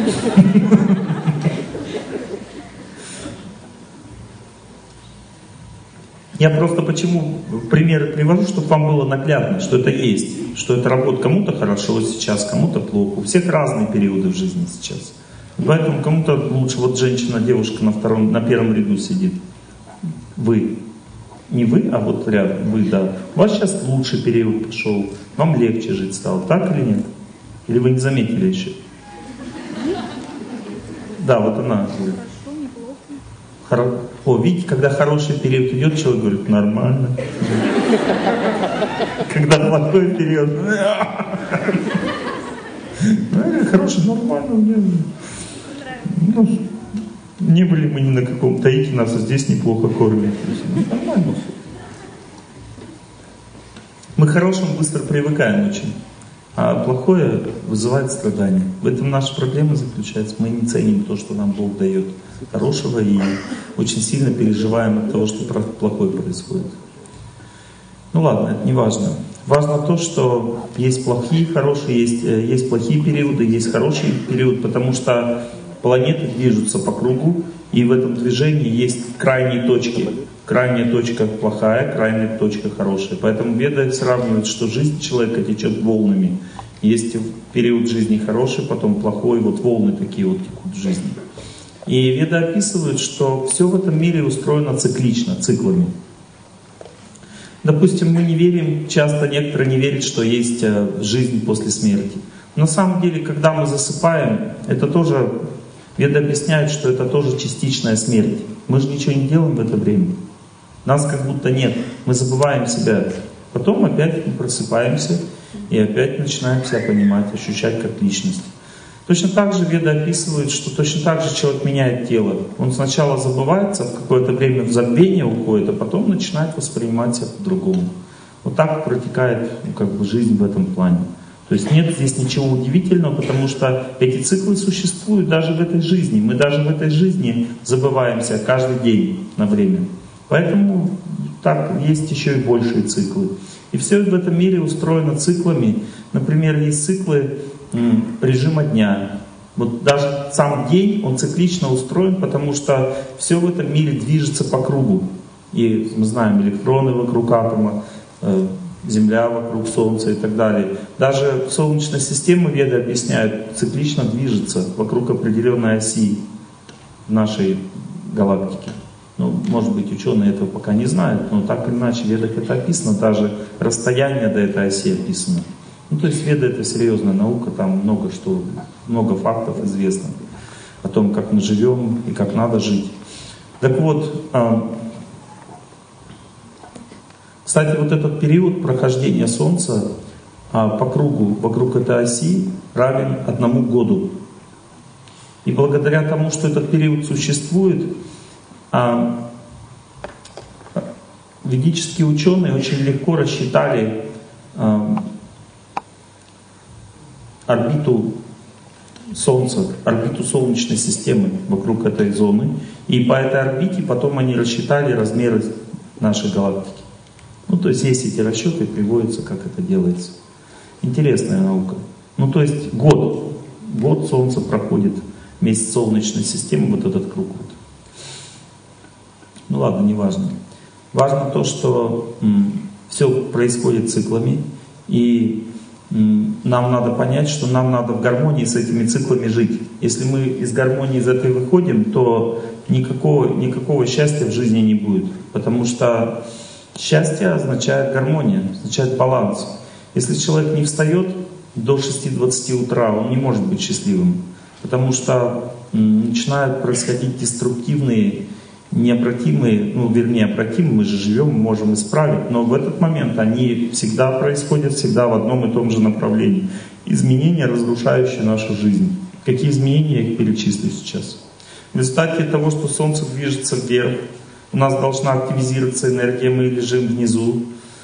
Я просто почему примеры привожу, чтобы вам было наглядно, что это есть, что это работает. Кому-то хорошо сейчас, кому-то плохо. У всех разные периоды в жизни сейчас. Поэтому кому-то лучше, вот женщина, девушка на втором, на первом ряду сидит. Вы. Не вы, а вот рядом, вы, да. У вас сейчас лучший период пошел, вам легче жить стало, так или нет? Или вы не заметили еще? Да, вот она говорит. Хоро... О, видите, когда хороший период идет, человек говорит, нормально. Когда плохой период, хороший, нормально. Ну, не были мы ни на каком Таити, нас здесь неплохо кормят. Нормально все. Мы к хорошему быстро привыкаем очень, а плохое вызывает страдания. В этом наша проблема заключается. Мы не ценим то, что нам Бог дает хорошего, и очень сильно переживаем от того, что плохое происходит. Ну ладно, это не важно. Важно то, что есть плохие, хорошие, есть, есть плохие периоды, есть хороший период, потому что планеты движутся по кругу, и в этом движении есть крайние точки. Крайняя точка плохая, крайняя точка хорошая. Поэтому Веда сравнивает, что жизнь человека течет волнами. Есть период жизни хороший, потом плохой, вот волны такие вот текут в жизни. И Веда описывает, что все в этом мире устроено циклично, циклами. Допустим, мы не верим, часто некоторые не верят, что есть жизнь после смерти. На самом деле, когда мы засыпаем, это тоже, Веды объясняют, что это тоже частичная смерть. Мы же ничего не делаем в это время. Нас как будто нет. Мы забываем себя. Потом опять мы просыпаемся и опять начинаем себя понимать, ощущать как личность. Точно так же Веды описывают, что точно так же человек меняет тело. Он сначала забывается, в какое-то время в забвение уходит, а потом начинает воспринимать себя по-другому. Вот так протекает, ну, как бы жизнь в этом плане. То есть нет здесь ничего удивительного, потому что эти циклы существуют даже в этой жизни. Мы даже в этой жизни забываемся каждый день на время. Поэтому так есть еще и большие циклы. И все в этом мире устроено циклами. Например, есть циклы м, режима дня. Вот даже сам день, он циклично устроен, потому что все в этом мире движется по кругу. И мы знаем электроны вокруг атома, э, Земля вокруг Солнца и так далее. Даже Солнечная система, веды объясняют, циклично движется вокруг определенной оси нашей галактики. Ну, может быть, ученые этого пока не знают, но так или иначе в ведах это описано, даже расстояние до этой оси описано. Ну, то есть веды — это серьезная наука, там много что, много фактов известно о том, как мы живем и как надо жить. Так вот, кстати, вот этот период прохождения Солнца по кругу вокруг этой оси равен одному году. И благодаря тому, что этот период существует, ведические ученые очень легко рассчитали орбиту Солнца, орбиту Солнечной системы вокруг этой зоны. И по этой орбите потом они рассчитали размеры нашей галактики. Ну, то есть есть эти расчеты, приводятся, как это делается. Интересная наука. Ну, то есть год, год Солнце проходит вместе с Солнечной системой, вот этот круг. Вот. Ну ладно, не важно. Важно то, что м, все происходит циклами, и м, нам надо понять, что нам надо в гармонии с этими циклами жить. Если мы из гармонии из этой выходим, то никакого, никакого счастья в жизни не будет. Потому что счастье означает гармония, означает баланс. Если человек не встает до шести двадцати утра, он не может быть счастливым, потому что м, начинают происходить деструктивные, необратимые, ну вернее обратимые, мы же живем, мы можем исправить, но в этот момент они всегда происходят, всегда в одном и том же направлении. Изменения, разрушающие нашу жизнь. Какие изменения, я их перечислю сейчас. В результате того, что Солнце движется вверх, у нас должна активизироваться энергия, мы лежим внизу.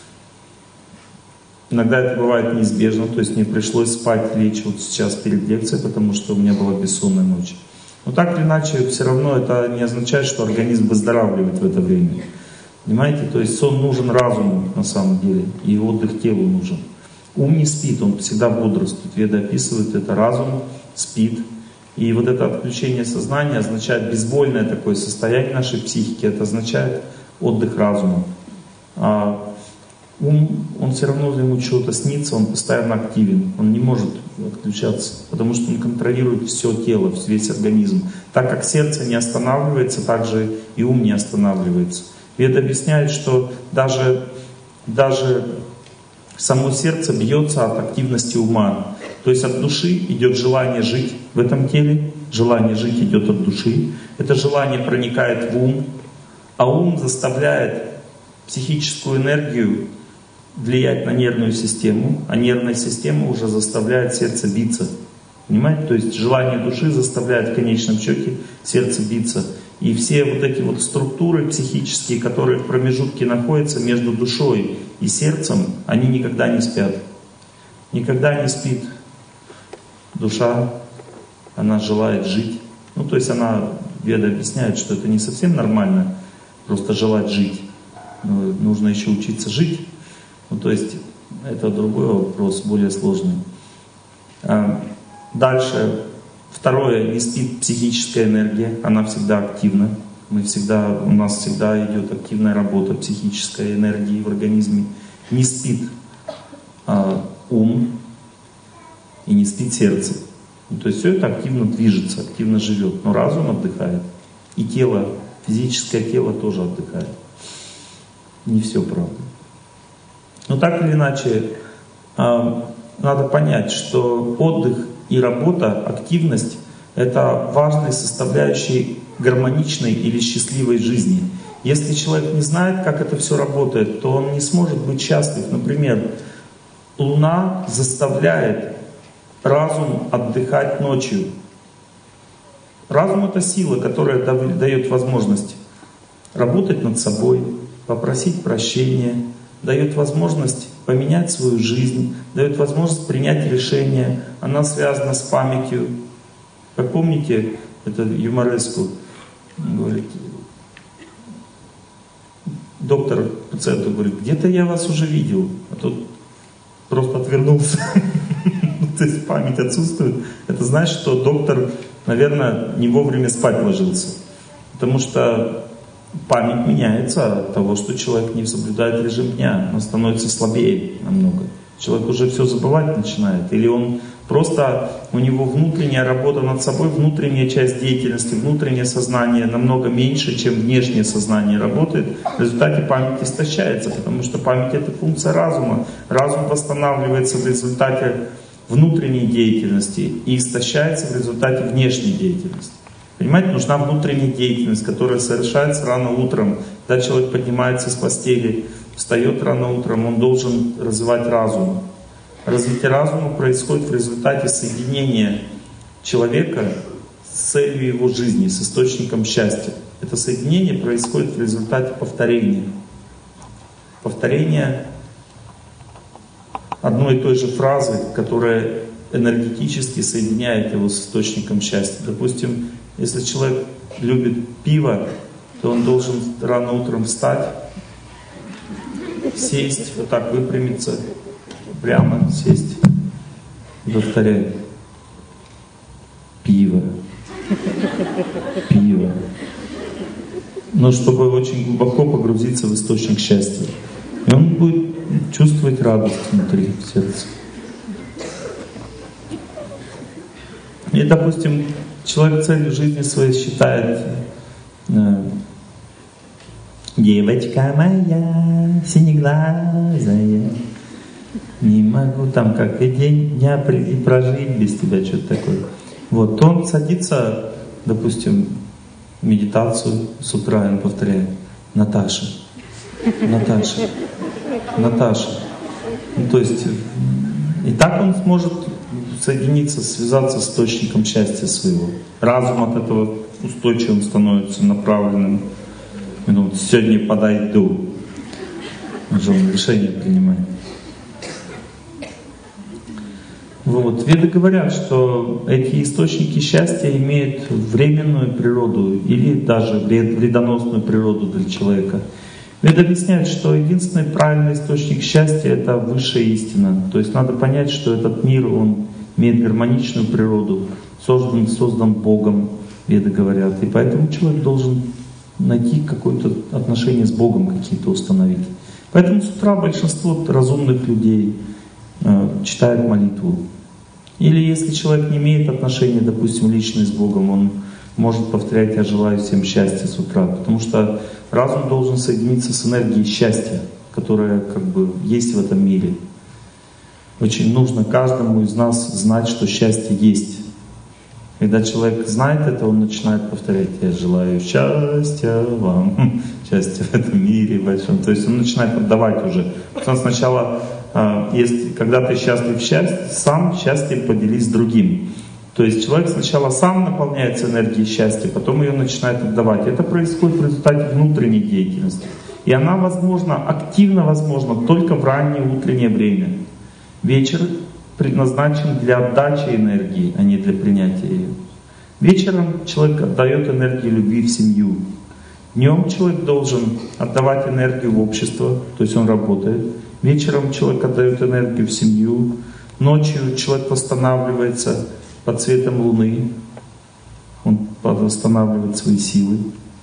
Иногда это бывает неизбежно, то есть мне пришлось спать, лечь вот сейчас перед лекцией, потому что у меня была бессонная ночь. Но так или иначе, все равно это не означает, что организм выздоравливает в это время. Понимаете? То есть сон нужен разуму на самом деле, и отдых телу нужен. Ум не спит, он всегда бодрствует. Веды описывают это, разум спит. И вот это отключение сознания означает безвольное такое состояние нашей психики, это означает отдых разума. А ум, он все равно ему чего-то снится, он постоянно активен, он не может отключаться, потому что он контролирует все тело, весь организм. Так как сердце не останавливается, так же и ум не останавливается. Веды объясняют, что даже, даже само сердце бьется от активности ума. То есть от души идет желание жить в этом теле, желание жить идет от души. Это желание проникает в ум, а ум заставляет психическую энергию влиять на нервную систему, а нервная система уже заставляет сердце биться. Понимаете? То есть желание души заставляет в конечном счете сердце биться. И все вот эти вот структуры психические, которые в промежутке находятся между душой и сердцем, они никогда не спят. Никогда не спит душа, она желает жить. Ну, то есть она, веды объясняют, что это не совсем нормально просто желать жить. Но нужно еще учиться жить. Ну, то есть это другой вопрос, более сложный. Дальше, второе, не спит психическая энергия, она всегда активна. Мы всегда, у нас всегда идет активная работа психической энергии в организме. Не спит а, ум и не спит сердце. Ну, то есть все это активно движется, активно живет. Но разум отдыхает. И тело, физическое тело тоже отдыхает. Не все правда. Но так или иначе, э, надо понять, что отдых и работа, активность — это важные составляющие гармоничной или счастливой жизни. Если человек не знает, как это все работает, то он не сможет быть счастлив. Например, Луна заставляет разум отдыхать ночью. Разум — это сила, которая дает возможность работать над собой, попросить прощения, дает возможность поменять свою жизнь, дает возможность принять решение. Она связана с памятью. Как помните, это юмореску говорит, доктор пациенту говорит, где-то я вас уже видел, а тут просто отвернулся. То есть память отсутствует. Это значит, что доктор, наверное, не вовремя спать ложился. Потому что память меняется от того, что человек не соблюдает режим дня. Он становится слабее намного. Человек уже все забывать начинает. Или он просто, у него внутренняя работа над собой, внутренняя часть деятельности, внутреннее сознание намного меньше, чем внешнее сознание работает. В результате память истощается, потому что память — это функция разума. Разум восстанавливается в результате внутренней деятельности и истощается в результате внешней деятельности. Понимаете, нужна внутренняя деятельность, которая совершается рано утром. Когда человек поднимается с постели, встает рано утром, он должен развивать разум. Развитие разума происходит в результате соединения человека с целью его жизни, с источником счастья. Это соединение происходит в результате повторения. Повторение одной и той же фразы, которая энергетически соединяет его с источником счастья. Допустим, если человек любит пиво, то он должен рано утром встать, сесть, вот так выпрямиться, прямо сесть и повторять: пиво, пиво. Но чтобы очень глубоко погрузиться в источник счастья. И он будет чувствовать радость внутри, в сердце. И, допустим, человек целью жизни своей считает: девочка моя, синеглазая, не могу там как и день дня прожить без тебя, что-то такое. Вот, то он садится, допустим, в медитацию с утра, и он повторяет: Наташа, Наташа, Наташа. Ну, то есть, и так он сможет соединиться, связаться с источником счастья своего. Разум от этого устойчивым становится, направленным. Ну, сегодня подойду. Уже он решение принимает. Вот. Веды говорят, что эти источники счастья имеют временную природу или даже вредоносную природу для человека. Веды объясняют, что единственный правильный источник счастья — это высшая истина. То есть надо понять, что этот мир, он имеет гармоничную природу, создан, создан Богом, веды говорят. И поэтому человек должен найти какое-то отношение с Богом, какие-то установить. Поэтому с утра большинство разумных людей э, читает молитву. Или если человек не имеет отношения, допустим, личное с Богом, он может повторять: «Я желаю всем счастья» с утра. Потому что разум должен соединиться с энергией счастья, которая как бы есть в этом мире. Очень нужно каждому из нас знать, что счастье есть. Когда человек знает это, он начинает повторять: «Я желаю счастья вам, счастья в этом мире большом». То есть он начинает отдавать уже. Потому что сначала, если, когда ты счастлив счастье, сам счастье поделись с другим. То есть человек сначала сам наполняется энергией счастья, потом ее начинает отдавать. Это происходит в результате внутренней деятельности. И она возможна, активно возможна только в раннее утреннее время. Вечер предназначен для отдачи энергии, а не для принятия ее. Вечером человек отдает энергию любви в семью. Днем человек должен отдавать энергию в общество, то есть он работает. Вечером человек отдает энергию в семью. Ночью человек восстанавливается под светом луны. Он восстанавливает свои силы.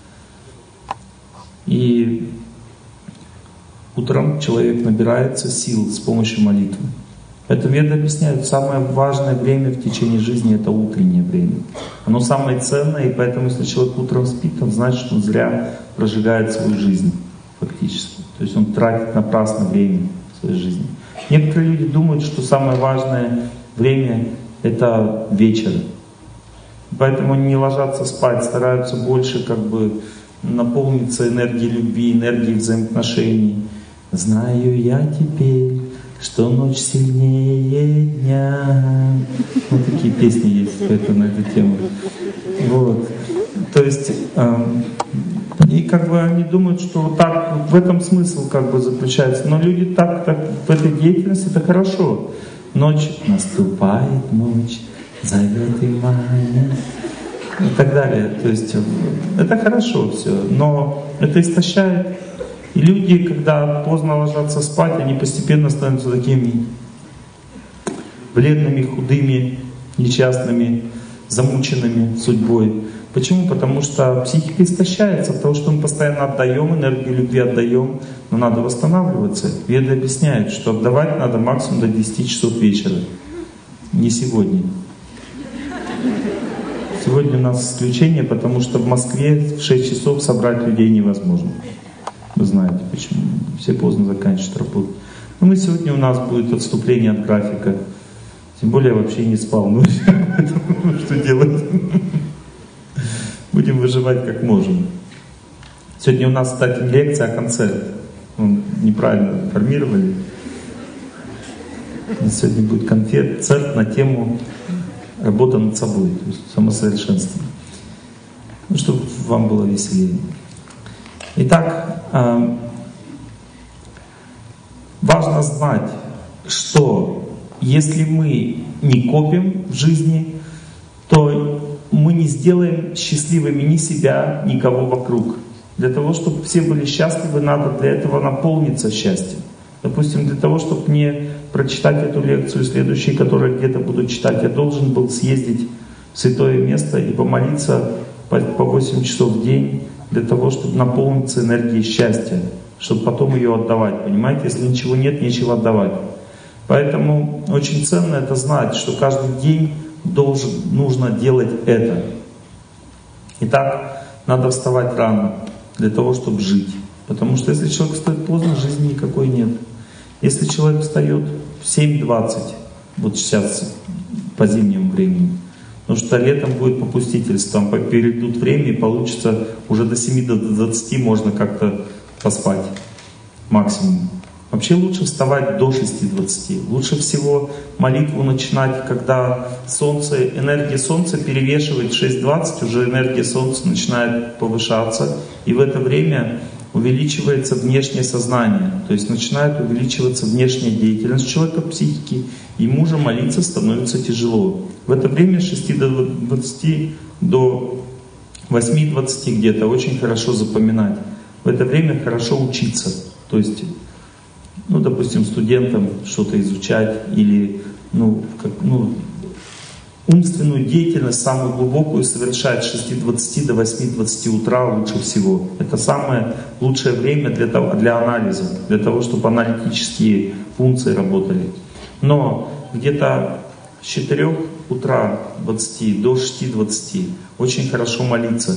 И утром человек набирается сил с помощью молитвы. Поэтому веды объясняют, самое важное время в течение жизни — это утреннее время. Оно самое ценное, и поэтому если человек утром спит, он значит, что он зря прожигает свою жизнь фактически. То есть он тратит напрасно время в своей жизни. Некоторые люди думают, что самое важное время — это вечер. Поэтому они не ложатся спать, стараются больше как бы наполниться энергией любви, энергией взаимоотношений. Знаю я теперь, что ночь сильнее дня. Вот такие песни есть поэтому на эту тему. Вот. То есть, э, И как бы они думают, что вот так, вот в этом смысл как бы заключается. Но люди так, так в этой деятельности это хорошо. Ночь наступает, ночь зовет и манит и так далее. То есть это хорошо все, но это истощает. И люди, когда поздно ложатся спать, они постепенно становятся такими бледными, худыми, несчастными, замученными судьбой. Почему? Потому что психика истощается от того, что мы постоянно отдаем, энергию любви отдаем, но надо восстанавливаться. Веды объясняют, что отдавать надо максимум до десяти часов вечера. Не сегодня. Сегодня у нас исключение, потому что в Москве в шесть часов собрать людей невозможно. Вы знаете почему. Все поздно заканчивают работу. Но мы сегодня у нас будет отступление от графика. Тем более я вообще не спал. Ну, что делать? Будем выживать как можем. Сегодня у нас, кстати, не лекция, а концерт. Ну, неправильно формировали. Сегодня будет концерт на тему работа над собой, то есть самосовершенствование. Ну, чтобы вам было веселее. Итак, важно знать, что если мы не копим в жизни, то мы не сделаем счастливыми ни себя, никого вокруг. Для того, чтобы все были счастливы, надо для этого наполниться счастьем. Допустим, для того, чтобы мне прочитать эту лекцию, следующие, которые где-то буду читать, я должен был съездить в святое место и помолиться по восемь часов в день, для того, чтобы наполниться энергией счастья, чтобы потом ее отдавать. Понимаете, если ничего нет, нечего отдавать. Поэтому очень ценно это знать, что каждый день должен, нужно делать это. Итак, надо вставать рано для того, чтобы жить. Потому что если человек встает поздно, жизни никакой нет. Если человек встает в семь двадцать, вот сейчас по зимнему времени, потому что летом будет попустительство, там перейдут время и получится уже до семи двадцати можно как-то поспать максимум. Вообще лучше вставать до шести двадцати. Лучше всего молитву начинать, когда солнце, энергия солнца перевешивает в шесть двадцать, уже энергия солнца начинает повышаться, и в это время увеличивается внешнее сознание, то есть начинает увеличиваться внешняя деятельность человека, психики, и ему же молиться становится тяжело. В это время с шести двадцати до восьми двадцати где-то очень хорошо запоминать. В это время хорошо учиться, то есть, ну, допустим, студентам что-то изучать или, ну, как, ну, умственную деятельность, самую глубокую, совершать с шести двадцати до восьми двадцати утра лучше всего. Это самое лучшее время для, того, для анализа, для того, чтобы аналитические функции работали. Но где-то с четырёх утра двадцати до шести двадцати очень хорошо молиться.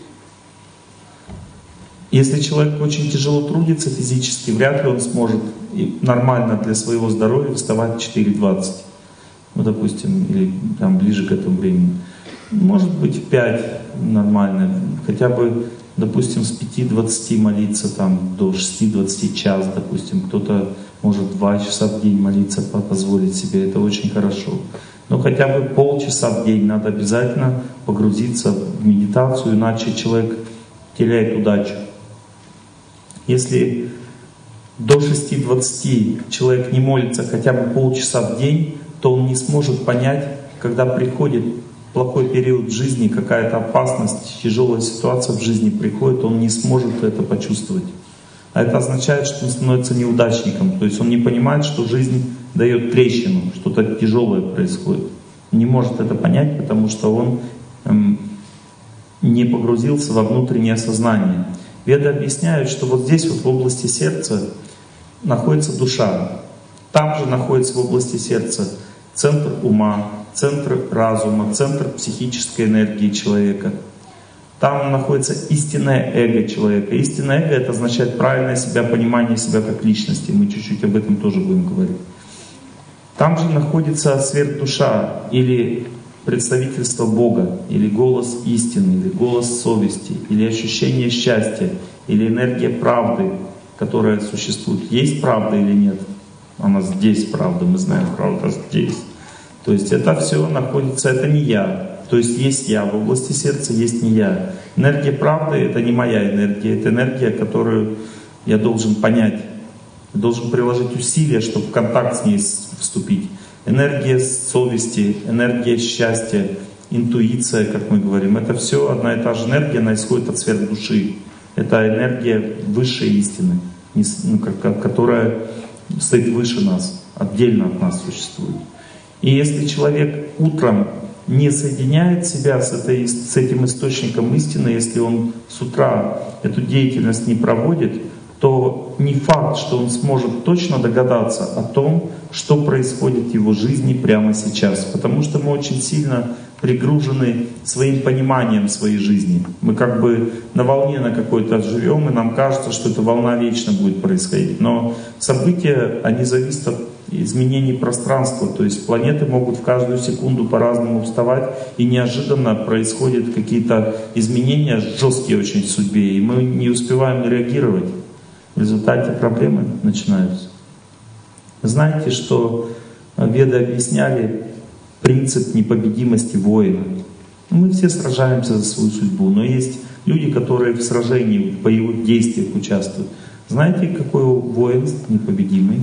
Если человек очень тяжело трудится физически, вряд ли он сможет нормально для своего здоровья вставать в четыре двадцать. Ну, допустим, или там ближе к этому времени. Может быть, в пять нормально, хотя бы, допустим, с пяти двадцати молиться там до шести двадцати час, допустим, кто-то может два часа в день молиться, позволить себе, это очень хорошо. Но хотя бы полчаса в день надо обязательно погрузиться в медитацию, иначе человек теряет удачу. Если до шести двадцати человек не молится хотя бы полчаса в день, то он не сможет понять, когда приходит плохой период в жизни, какая-то опасность, тяжелая ситуация в жизни приходит, он не сможет это почувствовать. А это означает, что он становится неудачником. То есть он не понимает, что жизнь дает трещину, что-то тяжелое происходит. Он не может это понять, потому что он эм, не погрузился во внутреннее сознание. Веды объясняют, что вот здесь, вот в области сердца, находится душа. Там же находится в области сердца центр ума, центр разума, центр психической энергии человека. Там находится истинное эго человека. Истинное эго — это означает правильное себя, понимание себя как личности. Мы чуть-чуть об этом тоже будем говорить. Там же находится сверхдуша, или представительство Бога, или голос истины, или голос совести, или ощущение счастья, или энергия правды, которая существует. Есть правда или нет? Она здесь, правда, мы знаем, правда здесь. То есть это все находится, это не я. То есть есть я в области сердца, есть не я. Энергия правды — это не моя энергия, это энергия, которую я должен понять. Я должен приложить усилия, чтобы в контакт с ней вступить. Энергия совести, энергия счастья, интуиция, как мы говорим, это все одна и та же энергия, она исходит от сфер души. Это энергия высшей истины, которая стоит выше нас, отдельно от нас существует. И если человек утром не соединяет себя с, этой, с этим источником истины, если он с утра эту деятельность не проводит, то не факт, что он сможет точно догадаться о том, что происходит в его жизни прямо сейчас. Потому что мы очень сильно пригружены своим пониманием своей жизни. Мы как бы на волне на какой-то живем, и нам кажется, что эта волна вечно будет происходить. Но события, они зависят от изменений пространства. То есть планеты могут в каждую секунду по-разному вставать, и неожиданно происходят какие-то изменения жесткие очень в судьбе, и мы не успеваем реагировать. В результате проблемы начинаются. Знаете, что Веды объясняли принцип непобедимости воина? Мы все сражаемся за свою судьбу, но есть люди, которые в сражении, в боевых действиях участвуют. Знаете, какой воин непобедимый?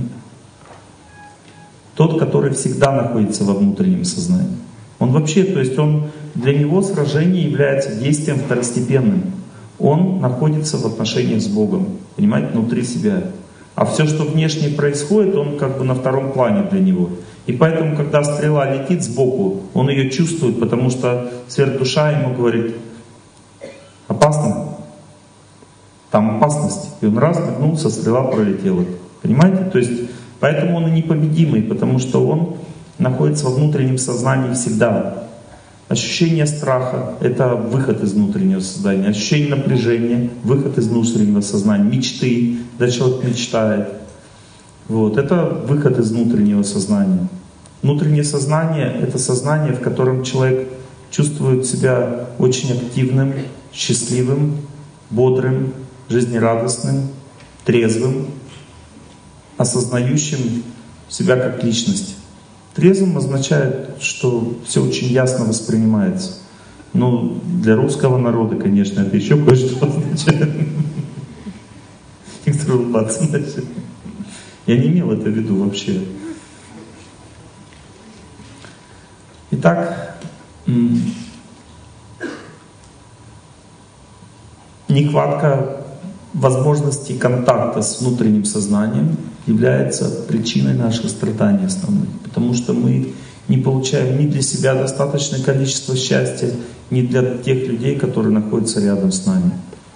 Тот, который всегда находится во внутреннем сознании. Он вообще, то есть он, для него сражение является действием второстепенным. Он находится в отношениях с Богом, понимаете, внутри себя. А все, что внешне происходит, он как бы на втором плане для него. И поэтому, когда стрела летит сбоку, он ее чувствует, потому что сверхдуша ему говорит: опасно, там опасность. И он раз нагнулся, стрела пролетела. Понимаете? То есть, поэтому он и непобедимый, потому что он находится во внутреннем сознании всегда. Ощущение страха — это выход из внутреннего сознания. Ощущение напряжения — выход из внутреннего сознания. Мечты, когда человек мечтает. Вот, это выход из внутреннего сознания. Внутреннее сознание — это сознание, в котором человек чувствует себя очень активным, счастливым, бодрым, жизнерадостным, трезвым, осознающим себя как личность. Трезвым означает, что все очень ясно воспринимается. Ну, для русского народа, конечно, это еще кое-что означает. Некоторые улыбаться начали. Я не имел это в виду вообще. Итак, нехватка возможности контакта с внутренним сознанием является причиной наших страданий основных. Потому что мы не получаем ни для себя достаточное количество счастья, ни для тех людей, которые находятся рядом с нами.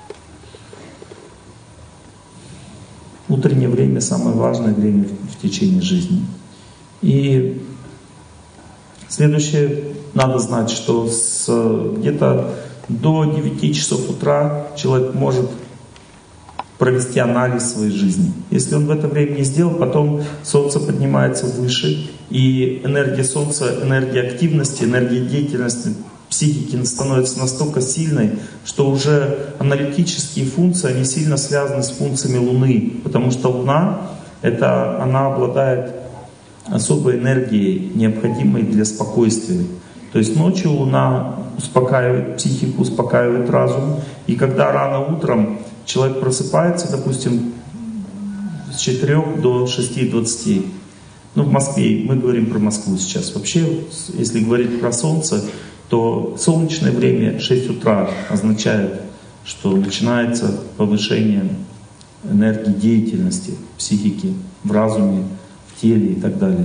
Утреннее время — самое важное время в течение жизни. И следующее, надо знать, что с где-то до девяти часов утра человек может провести анализ своей жизни. Если он в это время не сделал, потом Солнце поднимается выше, и энергия Солнца, энергия активности, энергия деятельности психики становится настолько сильной, что уже аналитические функции, они сильно связаны с функциями Луны, потому что Луна, это, она обладает особой энергией, необходимой для спокойствия. То есть ночью Луна успокаивает психику, успокаивает разум, и когда рано утром человек просыпается, допустим, с четырёх до шести двадцати. Ну, в Москве, мы говорим про Москву сейчас. Вообще, если говорить про Солнце, то солнечное время шесть утра означает, что начинается повышение энергии деятельности психики в разуме, в теле и так далее.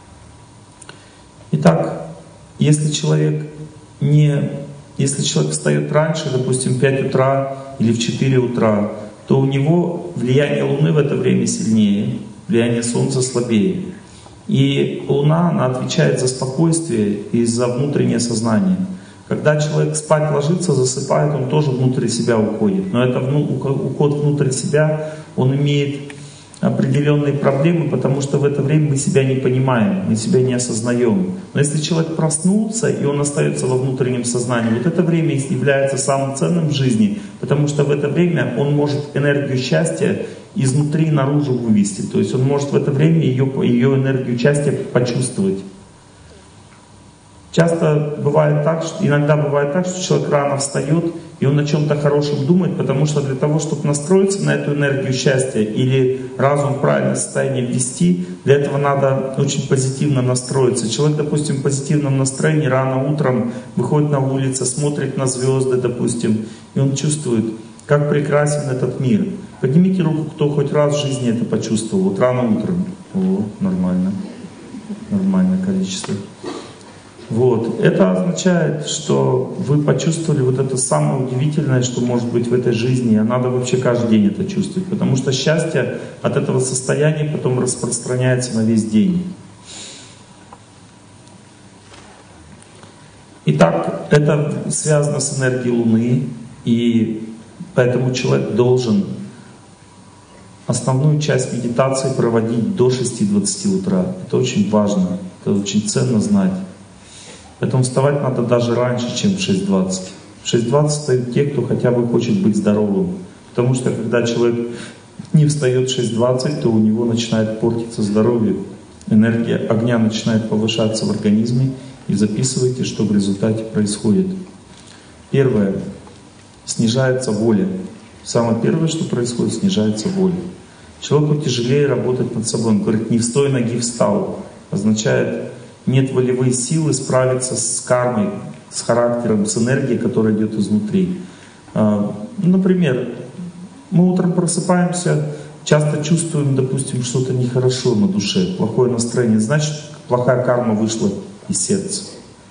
Итак, если человек не, если человек встает раньше, допустим, в пять утра или в четыре утра, то у него влияние Луны в это время сильнее, влияние Солнца слабее. И Луна, она отвечает за спокойствие и за внутреннее сознание. Когда человек спать ложится, засыпает, он тоже внутрь себя уходит. Но это уход внутрь себя, он имеет определенные проблемы, потому что в это время мы себя не понимаем, мы себя не осознаем. Но если человек проснулся, и он остается во внутреннем сознании, вот это время является самым ценным в жизни, потому что в это время он может энергию счастья изнутри наружу вывести. То есть он может в это время ее, ее энергию счастья почувствовать. Часто бывает так, что, иногда бывает так, что человек рано встает, и он о чем-то хорошем думает, потому что для того, чтобы настроиться на эту энергию счастья или разум в правильное состояние ввести, для этого надо очень позитивно настроиться. Человек, допустим, в позитивном настроении рано утром выходит на улицу, смотрит на звезды, допустим, и он чувствует, как прекрасен этот мир. Поднимите руку, кто хоть раз в жизни это почувствовал, вот рано утром. О, нормально, нормальное количество. Вот. Это означает, что вы почувствовали вот это самое удивительное, что может быть в этой жизни. А надо вообще каждый день это чувствовать, потому что счастье от этого состояния потом распространяется на весь день. Итак, это связано с энергией Луны, и поэтому человек должен основную часть медитации проводить до шести двадцати утра. Это очень важно, это очень ценно знать. Поэтому вставать надо даже раньше, чем в шесть двадцать. В шесть двадцать встают те, кто хотя бы хочет быть здоровым. Потому что когда человек не встает в шесть двадцать, то у него начинает портиться здоровье. Энергия огня начинает повышаться в организме. И записывайте, что в результате происходит. Первое. Снижается воля. Самое первое, что происходит, снижается воля. Человеку тяжелее работать над собой. Он говорит, не в с той ноги встал. Означает, нет волевой силы справиться с кармой, с характером, с энергией, которая идет изнутри. Например, мы утром просыпаемся, часто чувствуем, допустим, что-то нехорошо на душе, плохое настроение. Значит, плохая карма вышла из сердца.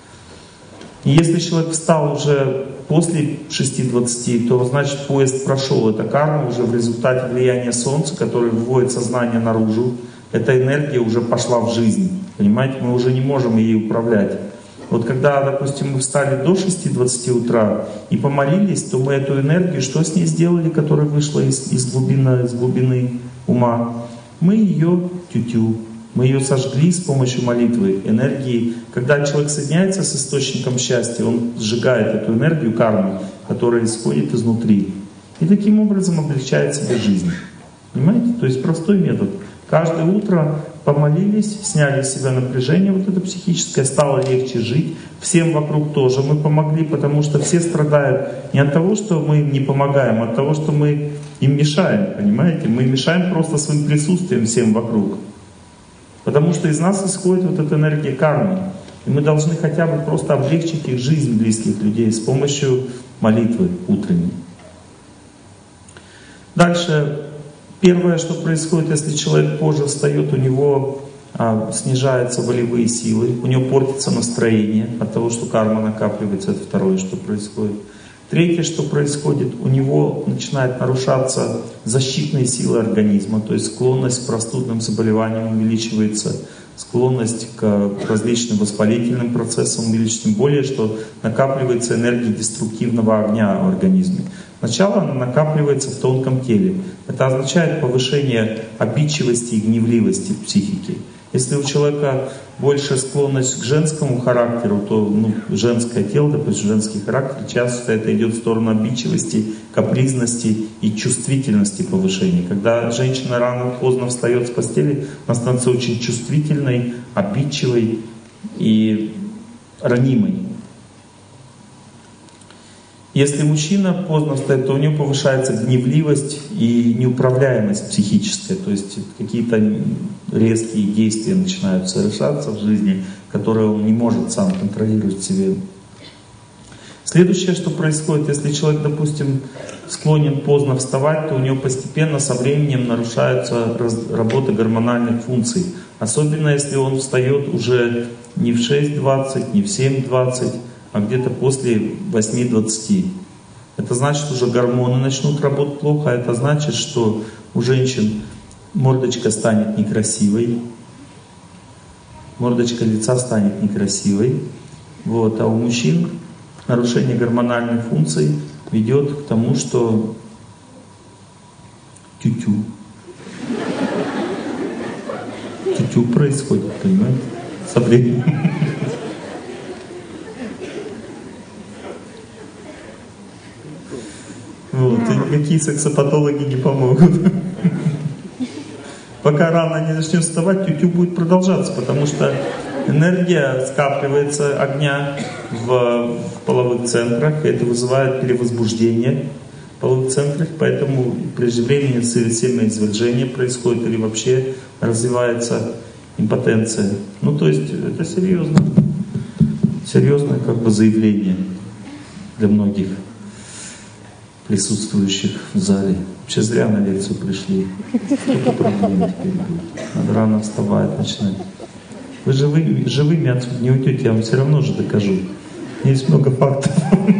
И если человек встал уже после шести двадцати, то значит поезд прошел. Эта карма уже в результате влияния Солнца, которое выводит сознание наружу. Эта энергия уже пошла в жизнь. Понимаете, мы уже не можем ей управлять. Вот когда, допустим, мы встали до шести двадцати утра и помолились, то мы эту энергию, что с ней сделали, которая вышла из, из, глубины, из глубины ума? Мы ее тю-тю, мы ее сожгли с помощью молитвы, энергии. Когда человек соединяется с источником счастья, он сжигает эту энергию кармы, которая исходит изнутри. И таким образом облегчает себе жизнь. Понимаете? То есть простой метод. Каждое утро помолились, сняли с себя напряжение вот это психическое, стало легче жить. Всем вокруг тоже мы помогли, потому что все страдают не от того, что мы им не помогаем, а от того, что мы им мешаем, понимаете? Мы мешаем просто своим присутствием всем вокруг. Потому что из нас исходит вот эта энергия кармы. И мы должны хотя бы просто облегчить их жизнь, близких людей, с помощью молитвы утренней. Дальше. Первое, что происходит, если человек позже встает, у него а, снижаются волевые силы, у него портится настроение от того, что карма накапливается. Это второе, что происходит. Третье, что происходит, у него начинает нарушаться защитные силы организма, то есть склонность к простудным заболеваниям увеличивается, склонность к различным воспалительным процессам увеличивается, тем более, что накапливается энергия деструктивного огня в организме. Сначала она накапливается в тонком теле. Это означает повышение обидчивости и гневливости в психике. Если у человека больше склонность к женскому характеру, то ну, женское тело, допустим, женский характер, часто это идет в сторону обидчивости, капризности и чувствительности повышения. Когда женщина рано поздно встает с постели, она становится очень чувствительной, обидчивой и ранимой. Если мужчина поздно встает, то у него повышается гневливость и неуправляемость психическая, то есть какие-то резкие действия начинают совершаться в жизни, которые он не может сам контролировать в себе. Следующее, что происходит, если человек, допустим, склонен поздно вставать, то у него постепенно со временем нарушается работа гормональных функций. Особенно если он встает уже не в шесть двадцать, не в семь двадцать, а где-то после восьми двадцати. Это значит, уже гормоны начнут работать плохо, а это значит, что у женщин мордочка станет некрасивой, мордочка лица станет некрасивой, вот, а у мужчин нарушение гормональных функций ведет к тому, что тю-тю. Тю-тю происходит, понимаете, со временем. Вот, и никакие сексопатологи не помогут. Пока рано не начнет вставать, тю-тю будет продолжаться, потому что Энергия скапливается огня в, в половых центрах, и это вызывает перевозбуждение в половых центрах, поэтому преждевременное семяизвержение происходит или вообще развивается импотенция. Ну то есть это серьезно, серьезное как бы заявление для многих присутствующих в зале. Вообще зря на лекцию пришли. Сколько проблем теперь будет. Надо рано вставать, начинать. Вы живыми, живыми отсюда не уйдете, я вам все равно же докажу. Есть много фактов.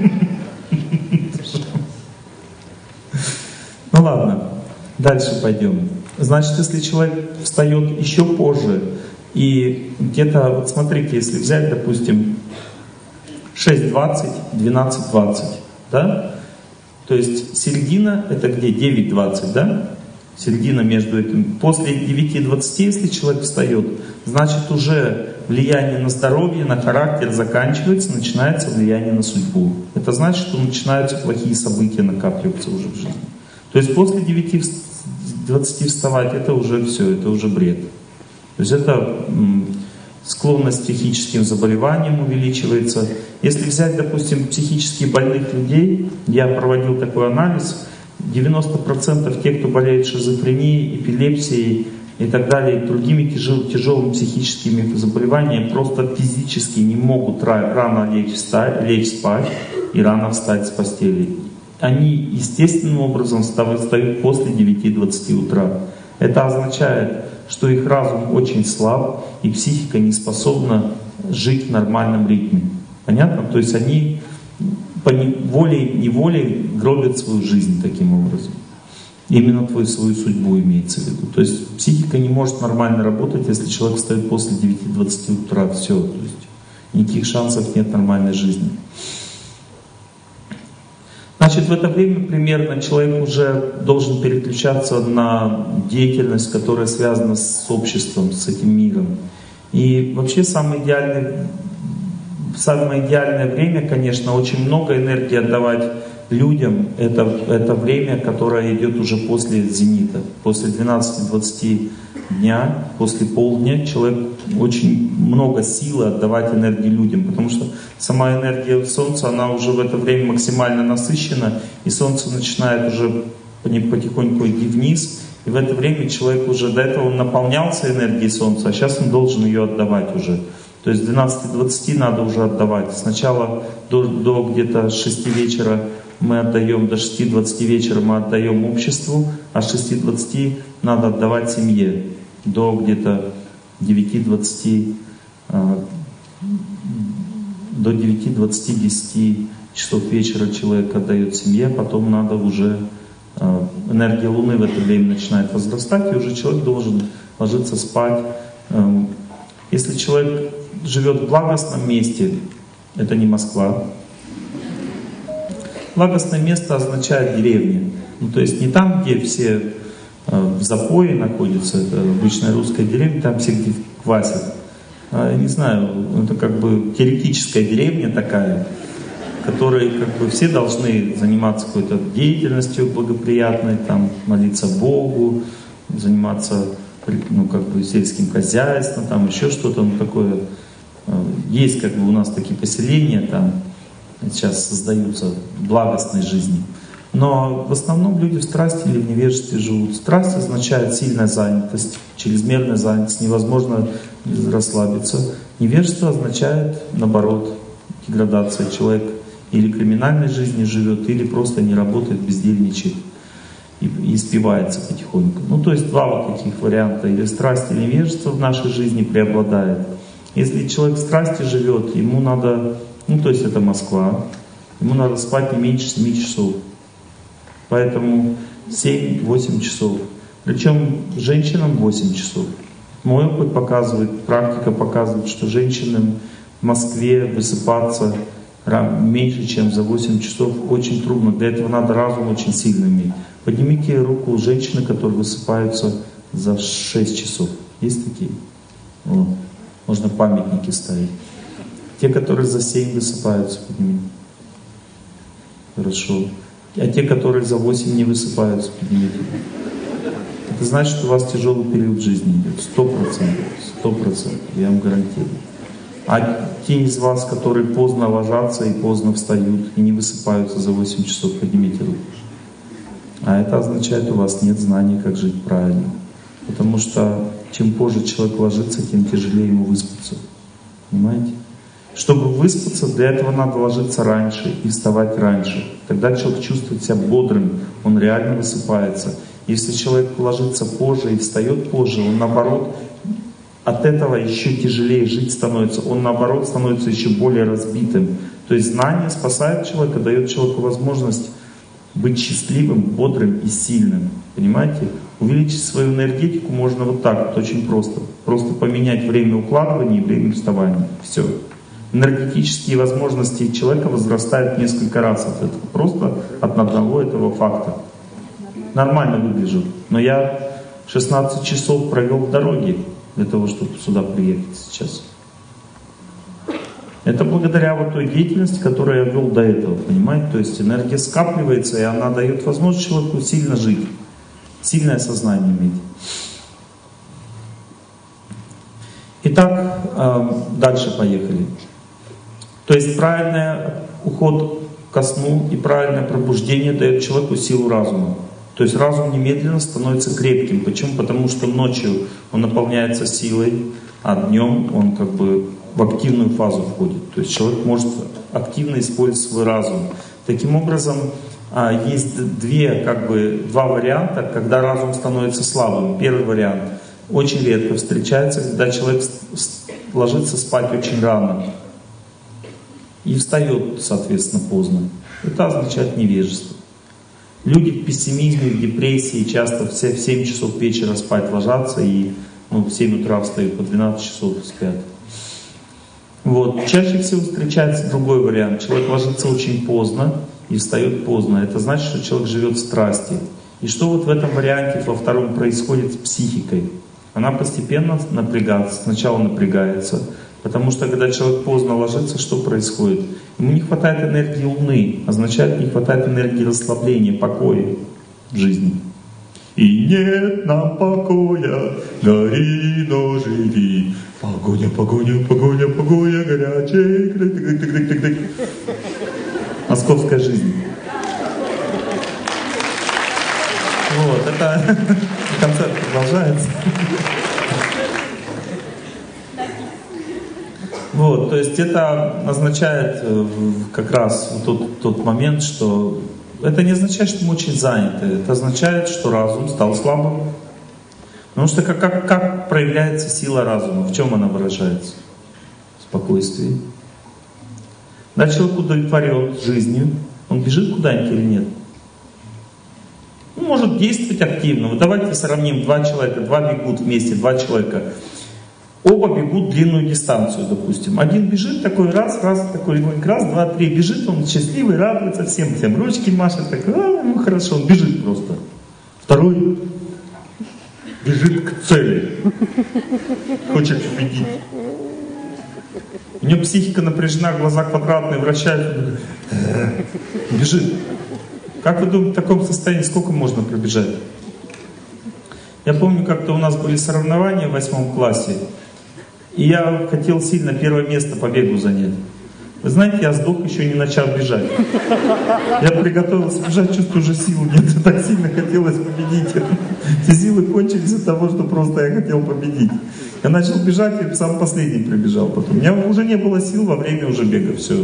Ну ладно, дальше пойдем. Значит, если человек встает еще позже, и где-то, вот смотрите, если взять, допустим, шесть двадцать, двенадцать двадцать, да? То есть середина это где? девять двадцать, да? Середина между этим. После девяти двадцати, если человек встает, значит уже влияние на здоровье, на характер заканчивается, начинается влияние на судьбу. Это значит, что начинаются плохие события накапливаться уже в жизни. То есть после девяти двадцати вставать это уже все, это уже бред. То есть это склонность к психическим заболеваниям увеличивается. Если взять, допустим, психически больных людей, я проводил такой анализ, девяносто процентов тех, кто болеет шизофренией, эпилепсией и так далее, и другими тяжел, тяжелыми психическими заболеваниями, просто физически не могут рано лечь, встать, лечь спать и рано встать с постели. Они естественным образом встают после девяти двадцати утра. Это означает, что их разум очень слаб и психика не способна жить в нормальном ритме. Понятно? То есть они по волей-неволей гробят свою жизнь таким образом. Именно твою свою судьбу имеется в виду. То есть психика не может нормально работать, если человек встает после девяти двадцати утра. Все. То есть никаких шансов нет нормальной жизни. Значит, в это время примерно человек уже должен переключаться на деятельность, которая связана с обществом, с этим миром. И вообще самое идеальное, самое идеальное время, конечно, очень много энергии отдавать людям. Это, это время, которое идет уже после зенита, после двенадцати-двадцати дня, после полдня. Человек очень много силы отдавать энергии людям, потому что сама энергия Солнца, она уже в это время максимально насыщена, и Солнце начинает уже потихоньку идти вниз, и в это время человек уже, до этого он наполнялся энергией Солнца, а сейчас он должен ее отдавать уже. То есть с двенадцати-двадцати надо уже отдавать. Сначала до, до где-то шести вечера мы отдаем, до шести двадцати вечера мы отдаем обществу, а с шести двадцати надо отдавать семье. До где-то девяти двадцати, до девяти двадцати десяти часов вечера человек отдает семье, потом надо уже, энергия Луны в это время начинает возрастать, и уже человек должен ложиться спать. Если человек живет в благостном месте, это не Москва. Благостное место означает деревня. Ну, то есть не там, где все в запое находятся, это обычная русская деревня, там все где квасят. Я не знаю, это как бы теоретическая деревня такая, в которой как бы все должны заниматься какой-то деятельностью благоприятной, там молиться Богу, заниматься ну, как бы сельским хозяйством, там еще что-то ну, такое. Есть как бы у нас такие поселения, там сейчас создаются благостной жизни. Но в основном люди в страсти или в невежестве живут. Страсть означает сильная занятость, чрезмерная занятость, невозможно расслабиться. Невежество означает, наоборот, деградация. Человек или криминальной жизнью живет, или просто не работает, бездельничает и, и спивается потихоньку. Ну, то есть два вот таких варианта. Или страсть, или невежество в нашей жизни преобладает. Если человек в страсти живет, ему надо, ну, то есть это Москва, ему надо спать не меньше семи часов. Поэтому семь-восемь часов. Причем женщинам восемь часов. Мой опыт показывает, практика показывает, что женщинам в Москве высыпаться меньше, чем за восемь часов очень трудно. Для этого надо разум очень сильно иметь. Поднимите руку женщины, которые высыпаются за шесть часов. Есть такие? Вот. Можно памятники ставить. Те, которые за семь высыпаются, поднимите. Хорошо. А те, которые за восемь не высыпаются, поднимите. Это значит, что у вас тяжелый период жизни идет. Сто процентов. Сто процентов. Я вам гарантирую. А те из вас, которые поздно ложатся и поздно встают, и не высыпаются за восемь часов, поднимите руку. А это означает, у вас нет знаний, как жить правильно. Потому что чем позже человек ложится, тем тяжелее ему выспаться. Понимаете? Чтобы выспаться, для этого надо ложиться раньше и вставать раньше. Тогда человек чувствует себя бодрым, он реально высыпается. Если человек ложится позже и встает позже, он наоборот, от этого еще тяжелее жить становится. Он наоборот становится еще более разбитым. То есть знание спасает человека, дает человеку возможность быть счастливым, бодрым и сильным. Понимаете? Увеличить свою энергетику можно вот так, вот очень просто. Просто поменять время укладывания и время вставания. Все. Энергетические возможности человека возрастают несколько раз от этого. Просто от одного этого факта. Нормально выгляжу. Но я шестнадцать часов провел в дороге для того, чтобы сюда приехать сейчас. Это благодаря вот той деятельности, которую я вел до этого, понимаете? То есть энергия скапливается, и она дает возможность человеку сильно жить, сильное сознание иметь. Итак, дальше поехали. То есть правильный уход ко сну и правильное пробуждение дает человеку силу разума. То есть разум немедленно становится крепким. Почему? Потому что ночью он наполняется силой, а днем он как бы в активную фазу входит. То есть человек может активно использовать свой разум. Таким образом, есть две, как бы, два варианта, когда разум становится слабым. Первый вариант очень редко встречается, когда человек ложится спать очень рано и встает, соответственно, поздно. Это означает невежество. Люди в пессимизме, в депрессии часто в семь часов вечера спать ложатся и ну, в семь утра встают, по двенадцать часов спят. Вот. Чаще всего встречается другой вариант. Человек ложится очень поздно и встает поздно. Это значит, что человек живет в страсти. И что вот в этом варианте, во втором, происходит с психикой? Она постепенно напрягается, сначала напрягается. Потому что когда человек поздно ложится, что происходит? Ему не хватает энергии Луны, означает, не хватает энергии расслабления, покоя в жизни. И нет нам покоя, гори, но живи. Погоня, погоня, погоня, погоня, горячая. Московская жизнь. Вот, это концерт продолжается. Вот, то есть это означает как раз тот, тот момент, что это не означает, что мы очень заняты, это означает, что разум стал слабым. Потому что как, как, как проявляется сила разума, в чем она выражается? В спокойствии. Когда человек удовлетворен жизнью, он бежит куда-нибудь или нет? Он может действовать активно. Вот давайте сравним два человека, два бегут вместе, два человека. Оба бегут длинную дистанцию, допустим. Один бежит такой раз, раз, такой раз, два, три. Бежит, он счастливый, радуется всем, всем ручки машет, такой, а, ну хорошо, он бежит просто. Второй бежит к цели, хочет победить. У него психика напряжена, глаза квадратные, вращаются, бежит. Как вы думаете, в таком состоянии сколько можно пробежать? Я помню, как-то у нас были соревнования в восьмом классе, и я хотел сильно первое место по бегу занять. Вы знаете, я сдох, еще не начал бежать. Я приготовился бежать, чувствую, уже сил нет. Так сильно хотелось победить. Все силы кончились из-за того, что просто я хотел победить. Я начал бежать и сам последний прибежал потом. У меня уже не было сил во время уже бега. Все.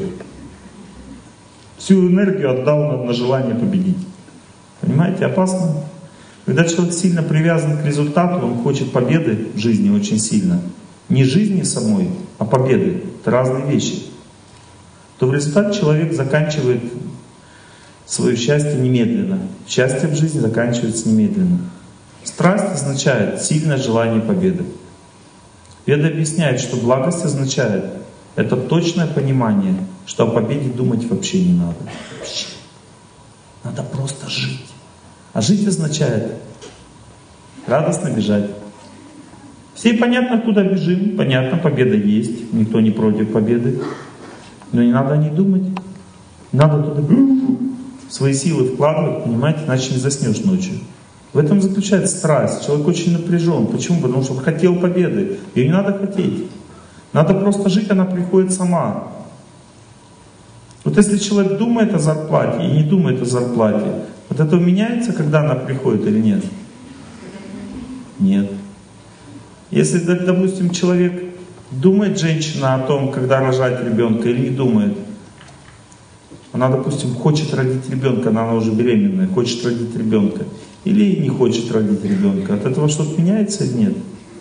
Всю энергию отдал на, на желание победить. Понимаете, опасно. Когда человек сильно привязан к результату, он хочет победы в жизни очень сильно. Не жизни самой, а победы. Это разные вещи. То в результате человек заканчивает свое счастье немедленно. Счастье в жизни заканчивается немедленно. Страсть означает сильное желание победы. Веда объясняет, что благость означает это точное понимание, что о победе думать вообще не надо. Вообще. Надо просто жить. А жить означает радостно бежать. Все понятно, куда бежим. Понятно, победа есть. Никто не против победы. Но не надо о ней думать. Надо туда свои силы вкладывать, понимаете, иначе не заснешь ночью. В этом заключается страсть. Человек очень напряжен. Почему? Потому что он хотел победы. Ее не надо хотеть. Надо просто жить, она приходит сама. Вот если человек думает о зарплате и не думает о зарплате, вот это меняется, когда она приходит или нет? Нет. Если, допустим, человек думает, женщина, о том, когда рожать ребенка, или не думает, она, допустим, хочет родить ребенка, она уже беременная, хочет родить ребенка, или не хочет родить ребенка, от этого что-то меняется или нет?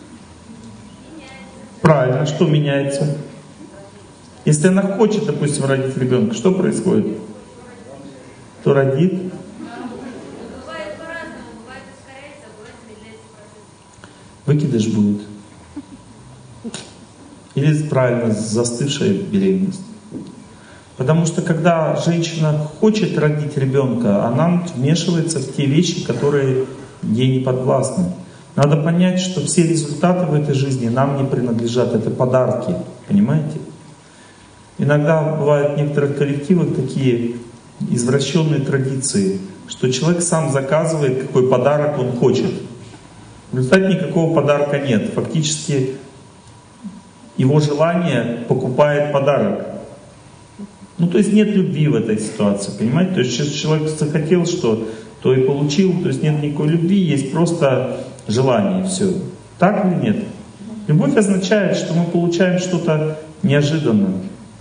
Правильно, что меняется? Если она хочет, допустим, родить ребенка, что происходит? Кто родит? Бывает по-разному, бывает ускоряется, бывает замедляется процесс. Выкидыш будет. Или правильно, застывшая беременность. Потому что когда женщина хочет родить ребенка, она вмешивается в те вещи, которые ей не подвластны. Надо понять, что все результаты в этой жизни нам не принадлежат, это подарки, понимаете? Иногда бывают в некоторых коллективах такие извращенные традиции, что человек сам заказывает, какой подарок он хочет. В результате никакого подарка нет. Фактически его желание покупает подарок. Ну, то есть нет любви в этой ситуации, понимаете? То есть сейчас человек захотел, что, то и получил, то есть нет никакой любви, есть просто желание, все. Так или нет? Любовь означает, что мы получаем что-то неожиданное.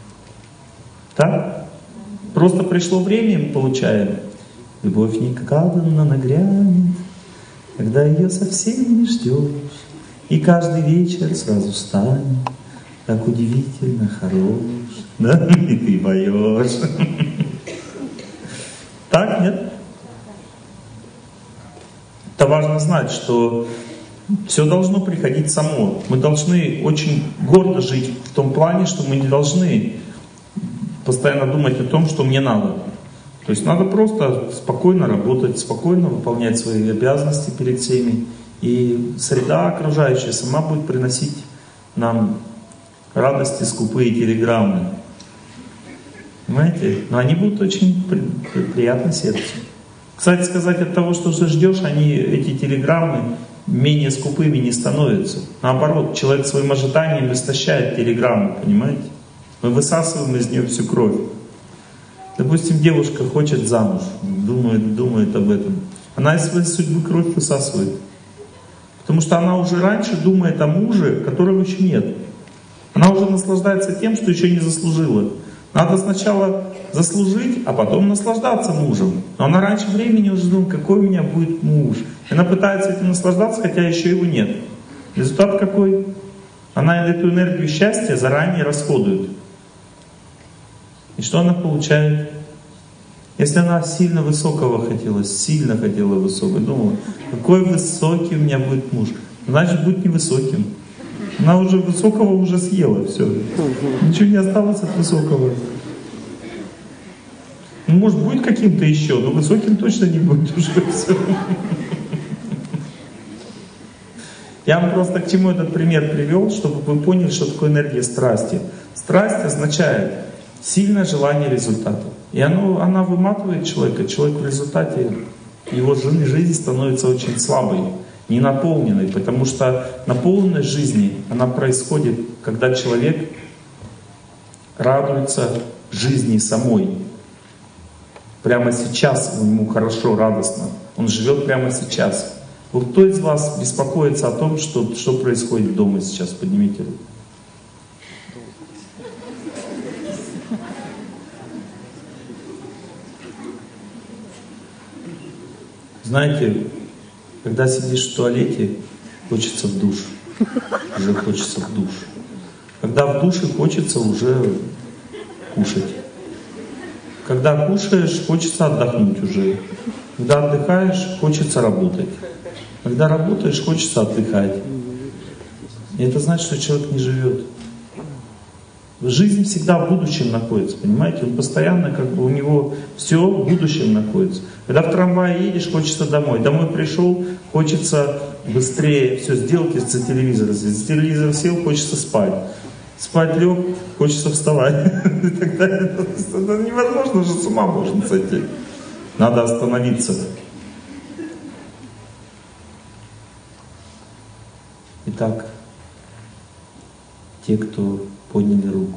Так? Просто пришло время, и мы получаем. Любовь негаданно нагрянет, когда ее совсем не ждешь, и каждый вечер сразу станет так удивительно хорош, да? И ты поешь. Так, нет? Это важно знать, что все должно приходить само. Мы должны очень гордо жить в том плане, что мы не должны постоянно думать о том, что мне надо. То есть надо просто спокойно работать, спокойно выполнять свои обязанности перед всеми. И среда окружающая сама будет приносить нам радости, скупые телеграммы. Понимаете? Но они будут очень при, при, приятны сердцу. Кстати сказать, от того, что ты ждешь, они, эти телеграммы менее скупыми не становятся. Наоборот, человек своим ожиданием истощает телеграмму, понимаете? Мы высасываем из нее всю кровь. Допустим, девушка хочет замуж, думает, думает об этом. Она из своей судьбы кровь высасывает. Потому что она уже раньше думает о муже, которого еще нет. Она уже наслаждается тем, что еще не заслужила. Надо сначала заслужить, а потом наслаждаться мужем. Но она раньше времени уже думает, какой у меня будет муж. И она пытается этим наслаждаться, хотя еще его нет. Результат какой? Она эту энергию счастья заранее расходует. И что она получает? Если она сильно высокого хотела, сильно хотела высокого, думала, какой высокий у меня будет муж, значит будет невысоким. Она уже высокого уже съела, все. Ничего не осталось от высокого. Ну, может, будет каким-то еще, но высоким точно не будет уже все. Я вам просто к чему этот пример привел, чтобы вы поняли, что такое энергия страсти. Страсть означает сильное желание результата. И оно, она выматывает человека. Человек в результате, его жизнь становится очень слабой, ненаполненной. Потому что наполненность жизни, она происходит, когда человек радуется жизни самой. Прямо сейчас ему хорошо, радостно. Он живет прямо сейчас. Вот кто из вас беспокоится о том, что, что происходит дома сейчас? Поднимите руку. Знаете, когда сидишь в туалете, хочется в душ. Уже хочется в душ. Когда в душе, хочется уже кушать. Когда кушаешь, хочется отдохнуть уже. Когда отдыхаешь, хочется работать. Когда работаешь, хочется отдыхать. И это значит, что человек не живет. Жизнь всегда в будущем находится, понимаете? Он постоянно, как бы, у него все в будущем находится. Когда в трамвае едешь, хочется домой. Домой пришел, хочется быстрее все сделать, если за телевизор. Если за телевизор сел, хочется спать. Спать лег, хочется вставать. И так далее. Это невозможно, уже с ума можно сойти. Надо остановиться. Итак, те, кто подняли руку.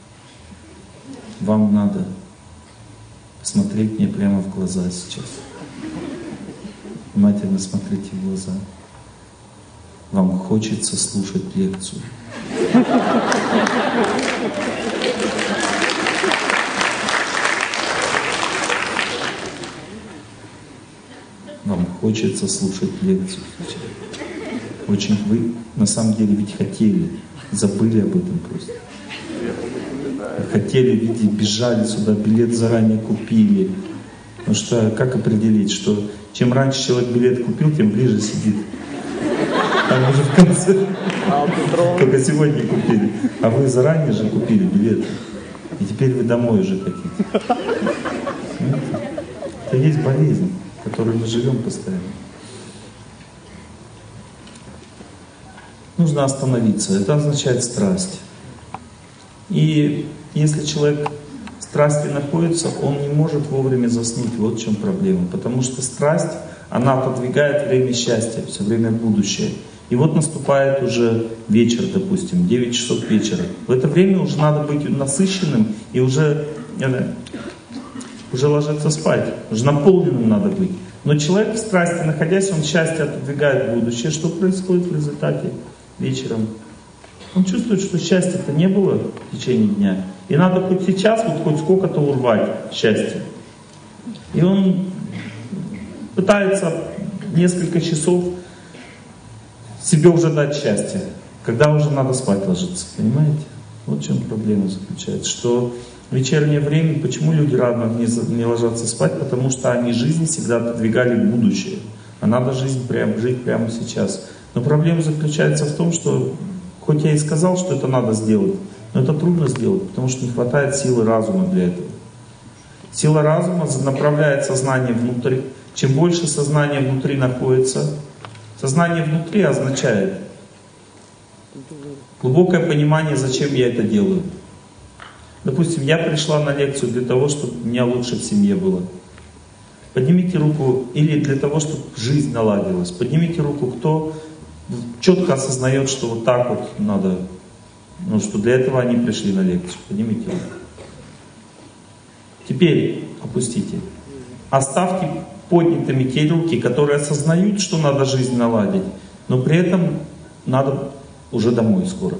Вам надо посмотреть мне прямо в глаза сейчас. Внимательно смотрите в глаза. Вам хочется слушать лекцию. Вам хочется слушать лекцию сейчас. Очень вы на самом деле ведь хотели, забыли об этом просто. Хотели, видите, бежали сюда, билет заранее купили. Потому что как определить, что чем раньше человек билет купил, тем ближе сидит. Там уже в конце. Только сегодня купили. А вы заранее же купили билет. И теперь вы домой уже хотите. Это есть болезнь, в которой мы живем постоянно. Нужно остановиться. Это означает страсть. И если человек в страсти находится, он не может вовремя заснуть. Вот в чем проблема. Потому что страсть, она отодвигает время счастья, все время будущее. И вот наступает уже вечер, допустим, девять часов вечера. В это время уже надо быть насыщенным и уже, уже ложиться спать. Уже наполненным надо быть. Но человек в страсти, находясь, он счастье отодвигает будущее. Что происходит в результате вечером? Он чувствует, что счастья-то не было в течение дня. И надо хоть сейчас, вот хоть сколько-то урвать счастье. И он пытается несколько часов себе уже дать счастье, когда уже надо спать ложиться, понимаете? Вот в чем проблема заключается, что в вечернее время, почему люди рано не, не ложатся спать, потому что они жизнь всегда отодвигали в будущее, а надо жизнь прям, жить прямо сейчас. Но проблема заключается в том, что хоть я и сказал, что это надо сделать, но это трудно сделать, потому что не хватает силы разума для этого. Сила разума направляет сознание внутрь. Чем больше сознания внутри находится, сознание внутри означает глубокое понимание, зачем я это делаю. Допустим, я пришла на лекцию для того, чтобы у меня лучше в семье было. Поднимите руку, или для того, чтобы жизнь наладилась. Поднимите руку, кто четко осознает, что вот так вот надо, ну, что для этого они пришли на лекцию. Поднимите руку. Теперь опустите. Оставьте поднятыми те руки, которые осознают, что надо жизнь наладить, но при этом надо уже домой скоро.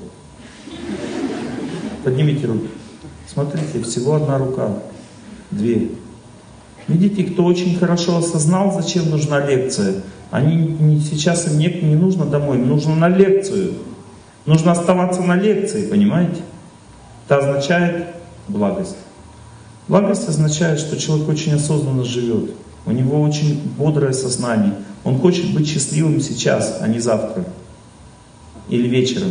Поднимите руки. Смотрите, всего одна рука, две. Видите, кто очень хорошо осознал, зачем нужна лекция, они не, сейчас им не, не нужно домой, им нужно на лекцию. Нужно оставаться на лекции, понимаете? Это означает благость. Благость означает, что человек очень осознанно живет. У него очень бодрое сознание. Он хочет быть счастливым сейчас, а не завтра. Или вечером.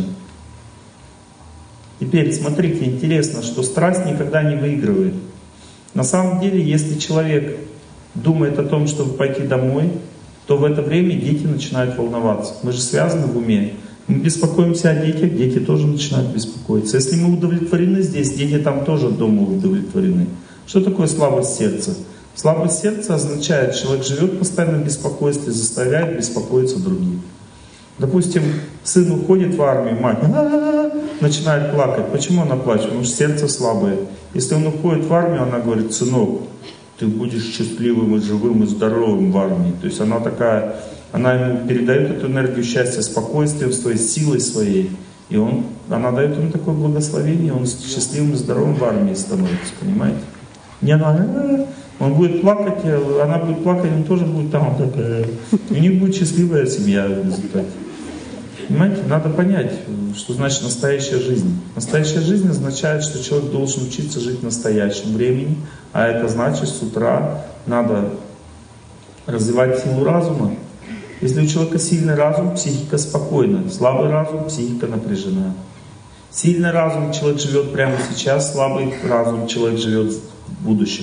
Теперь, смотрите, интересно, что страсть никогда не выигрывает. На самом деле, если человек думает о том, чтобы пойти домой, то в это время дети начинают волноваться. Мы же связаны в уме. Мы беспокоимся о детях, дети тоже начинают беспокоиться. Если мы удовлетворены здесь, дети там тоже дома удовлетворены. Что такое слабость сердца? Слабость сердца означает, что человек живет постоянно в беспокойстве, заставляет беспокоиться других. Допустим, сын уходит в армию, мать начинает плакать. Почему она плачет? Потому что сердце слабое. Если он уходит в армию, она говорит: сынок, ты будешь счастливым и живым и здоровым в армии. То есть она такая, она ему передает эту энергию счастья, спокойствием своей, силой своей. И он, она дает ему такое благословение, он счастливым и здоровым в армии становится, понимаете? Не она, он будет плакать, она будет плакать, он тоже будет там, такая. У них будет счастливая семья в результате. Понимаете, надо понять, что значит настоящая жизнь. Настоящая жизнь означает, что человек должен учиться жить в настоящем времени, а это значит, с утра надо развивать силу разума. Если у человека сильный разум, психика спокойна, слабый разум, психика напряжена. Сильный разум, человек живет прямо сейчас, слабый разум, человек живет в будущем.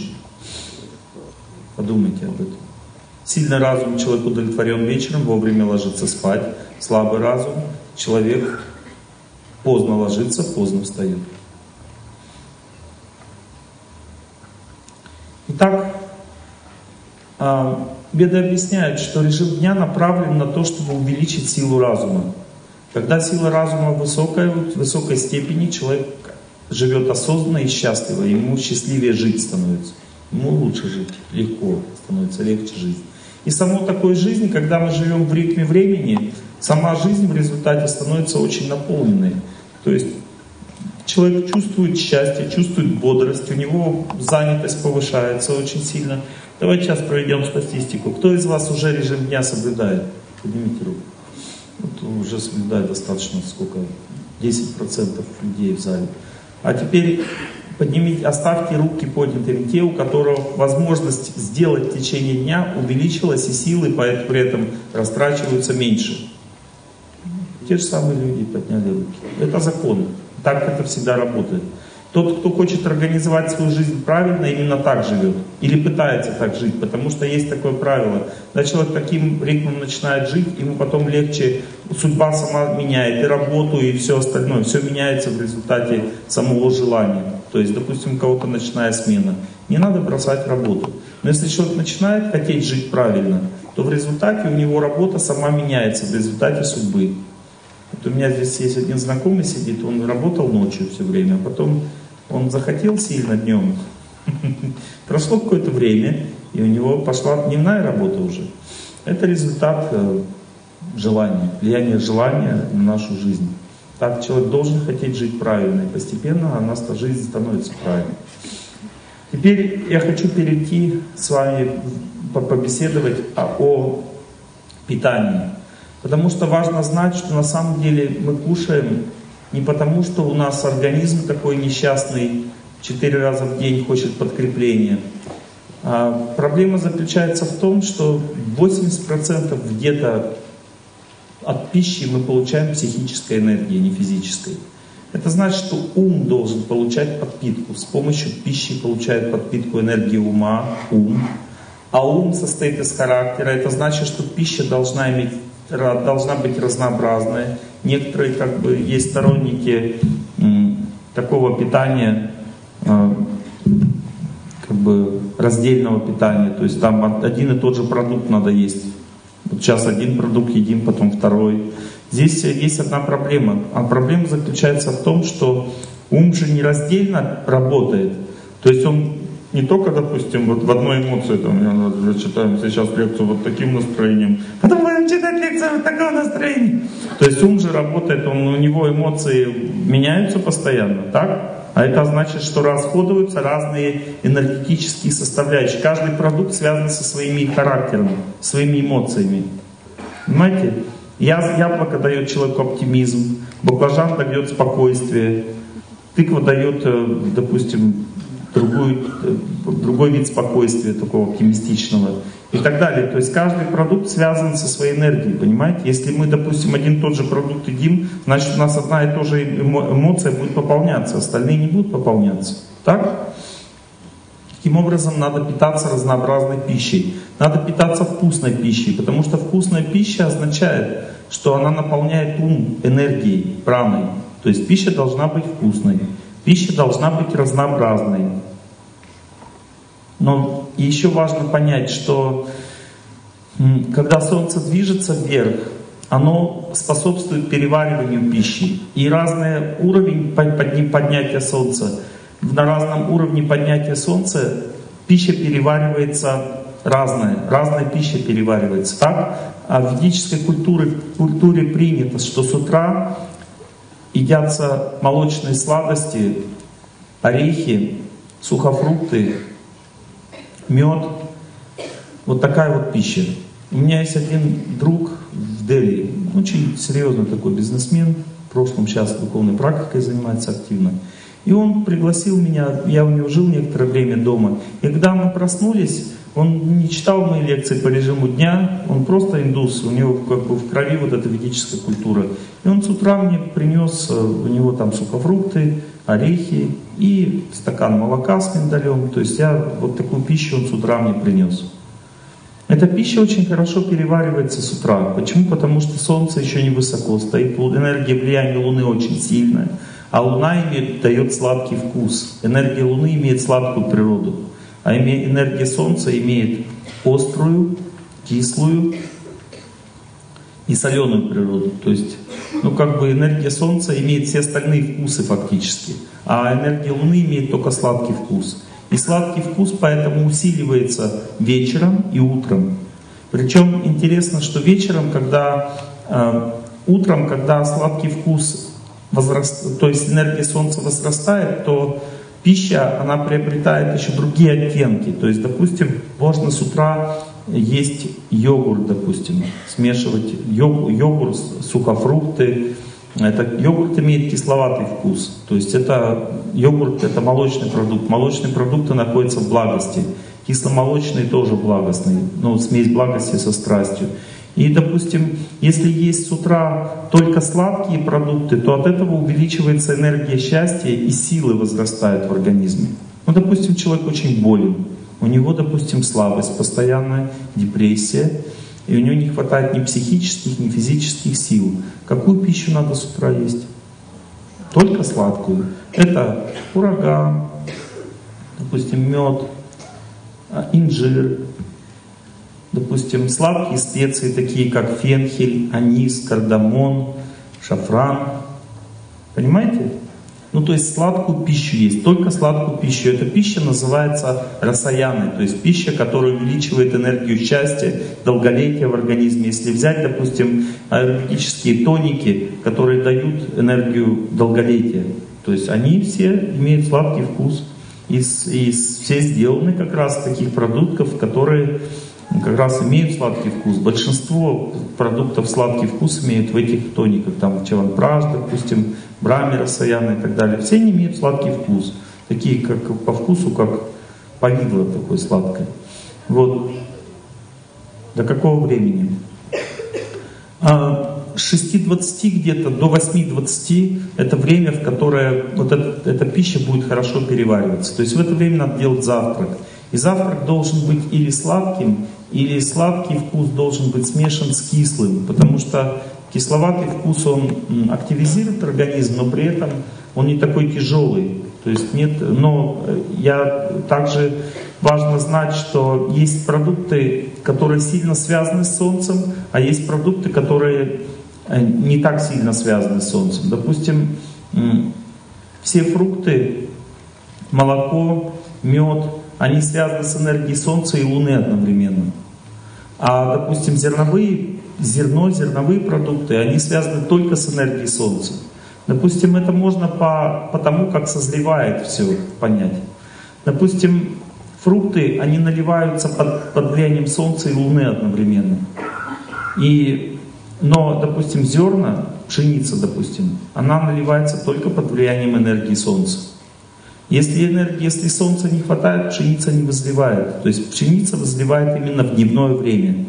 Подумайте об этом. Сильный разум, человек удовлетворен вечером, вовремя ложится спать. Слабый разум, человек поздно ложится, поздно встает. Итак, Веды объясняют, что режим дня направлен на то, чтобы увеличить силу разума. Когда сила разума высокая, в высокой степени, человек живет осознанно и счастливо, ему счастливее жить становится. Ему лучше жить, легко, становится легче жить. И само такой жизни, когда мы живем в ритме времени, сама жизнь в результате становится очень наполненной. То есть человек чувствует счастье, чувствует бодрость, у него занятость повышается очень сильно. Давайте сейчас проведем статистику. Кто из вас уже режим дня соблюдает? Поднимите руку. Вот уже соблюдает достаточно, сколько? десять процентов людей в зале. А теперь поднимите, оставьте руки поднятыми те, у которых возможность сделать в течение дня увеличилась, и силы при этом растрачиваются меньше. Те же самые люди подняли руки. Это закон. Так это всегда работает. Тот, кто хочет организовать свою жизнь правильно, именно так живет. Или пытается так жить, потому что есть такое правило. Когда человек таким ритмом начинает жить, ему потом легче, судьба сама меняет и работу, и все остальное. Все меняется в результате самого желания. То есть, допустим, у кого-то ночная смена. Не надо бросать работу. Но если человек начинает хотеть жить правильно, то в результате у него работа сама меняется, в результате судьбы. Вот у меня здесь есть один знакомый сидит, он работал ночью все время, а потом он захотел сильно днем. Прошло какое-то время, и у него пошла дневная работа уже. Это результат желания, влияния желания на нашу жизнь. Так человек должен хотеть жить правильно, и постепенно наша жизнь становится правильной. Теперь я хочу перейти с вами побеседовать о питании. Потому что важно знать, что на самом деле мы кушаем не потому, что у нас организм такой несчастный, четыре раза в день хочет подкрепления. А проблема заключается в том, что восемьдесят процентов где-то от пищи мы получаем психической энергии, не физической. Это значит, что ум должен получать подпитку. С помощью пищи получает подпитку энергии ума, ум. А ум состоит из характера. Это значит, что пища должна иметь должна быть разнообразная. Некоторые как бы есть сторонники м, такого питания, э, как бы раздельного питания. То есть там один и тот же продукт надо есть. Вот сейчас один продукт едим, потом второй. Здесь есть одна проблема. А проблема заключается в том, что ум же не раздельно работает. То есть он не только, допустим, вот в одной эмоции, там, мы читаем сейчас лекцию вот таким настроением, потом будем читать лекцию вот такого настроения. То есть ум же работает, он, у него эмоции меняются постоянно, так? А это значит, что расходуются разные энергетические составляющие. Каждый продукт связан со своими характерами, своими эмоциями. Понимаете? Яблоко дает человеку оптимизм, баклажан дает спокойствие, тыква дает, допустим, Другой, другой вид спокойствия, такого оптимистичного и так далее. То есть каждый продукт связан со своей энергией, понимаете? Если мы, допустим, один и тот же продукт едим, значит у нас одна и та же эмоция будет пополняться, остальные не будут пополняться. Так? Таким образом, надо питаться разнообразной пищей. Надо питаться вкусной пищей, потому что вкусная пища означает, что она наполняет ум энергией, праной. То есть пища должна быть вкусной. Пища должна быть разнообразной. Но еще важно понять, что когда солнце движется вверх, оно способствует перевариванию пищи. И разный уровень поднятия солнца, на разном уровне поднятия солнца пища переваривается разная. Разная пища переваривается. Так? А в ведической культуре, культуре принято, что с утра едятся молочные сладости, орехи, сухофрукты, мед. Вот такая вот пища. У меня есть один друг в Дели, очень серьезный такой бизнесмен, в прошлом сейчас духовной практикой занимается активно. И он пригласил меня, я у него жил некоторое время дома. И когда мы проснулись, он не читал мои лекции по режиму дня, он просто индус, у него как бы в крови вот эта ведическая культура. И он с утра мне принес, у него там сухофрукты, орехи и стакан молока с миндалем. То есть я вот такую пищу он с утра мне принес. Эта пища очень хорошо переваривается с утра. Почему? Потому что солнце еще не высоко стоит, энергия влияния Луны очень сильная. А Луна имеет, дает сладкий вкус. Энергия Луны имеет сладкую природу. А энергия Солнца имеет острую, кислую и соленую природу. То есть, ну как бы энергия Солнца имеет все остальные вкусы фактически, а энергия Луны имеет только сладкий вкус. И сладкий вкус поэтому усиливается вечером и утром. Причем интересно, что вечером, когда э, утром, когда сладкий вкус возраст, то есть энергия Солнца возрастает, то пища, она приобретает еще другие оттенки. То есть, допустим, можно с утра есть йогурт, допустим, смешивать йогурт, сухофрукты. Это, йогурт имеет кисловатый вкус. То есть это йогурт — это молочный продукт. Молочные продукты находятся в благости. Кисломолочный тоже благостный, ну, смесь благости со страстью. И, допустим, если есть с утра только сладкие продукты, то от этого увеличивается энергия счастья и силы возрастают в организме. Ну, допустим, человек очень болен, у него, допустим, слабость, постоянная депрессия, и у него не хватает ни психических, ни физических сил. Какую пищу надо с утра есть? Только сладкую. Это курага, допустим, мед, инжир, допустим, сладкие специи, такие как фенхель, анис, кардамон, шафран. Понимаете? Ну, то есть сладкую пищу есть, только сладкую пищу. Эта пища называется расаяной, то есть пища, которая увеличивает энергию счастья, долголетия в организме. Если взять, допустим, аюрведические тоники, которые дают энергию долголетия, то есть они все имеют сладкий вкус. И, и все сделаны как раз из таких продуктов, которые как раз имеют сладкий вкус. Большинство продуктов сладкий вкус имеют в этих тониках. Там чаванпраш, допустим, брахми расаяна и так далее. Все они имеют сладкий вкус. Такие как по вкусу, как повидло такое сладкое. Вот. До какого времени? А, с шести двадцати где-то до восьми двадцати это время, в которое вот эта, эта пища будет хорошо перевариваться. То есть в это время надо делать завтрак. И завтрак должен быть или сладким, или сладкий вкус должен быть смешан с кислым, потому что кисловатый вкус, он активизирует организм, но при этом он не такой тяжелый. То есть нет, но я также важно знать, что есть продукты, которые сильно связаны с Солнцем, а есть продукты, которые не так сильно связаны с Солнцем. Допустим, все фрукты, молоко, мед, они связаны с энергией Солнца и Луны одновременно. А, допустим, зерновые, зерно, зерновые продукты, они связаны только с энергией Солнца. Допустим, это можно по, по тому, как созревает все, понять. Допустим, фрукты, они наливаются под, под влиянием Солнца и Луны одновременно. И, но, допустим, зерна, пшеница, допустим, она наливается только под влиянием энергии Солнца. Если энергии, если Солнца не хватает, пшеница не вызревает. То есть пшеница вызревает именно в дневное время.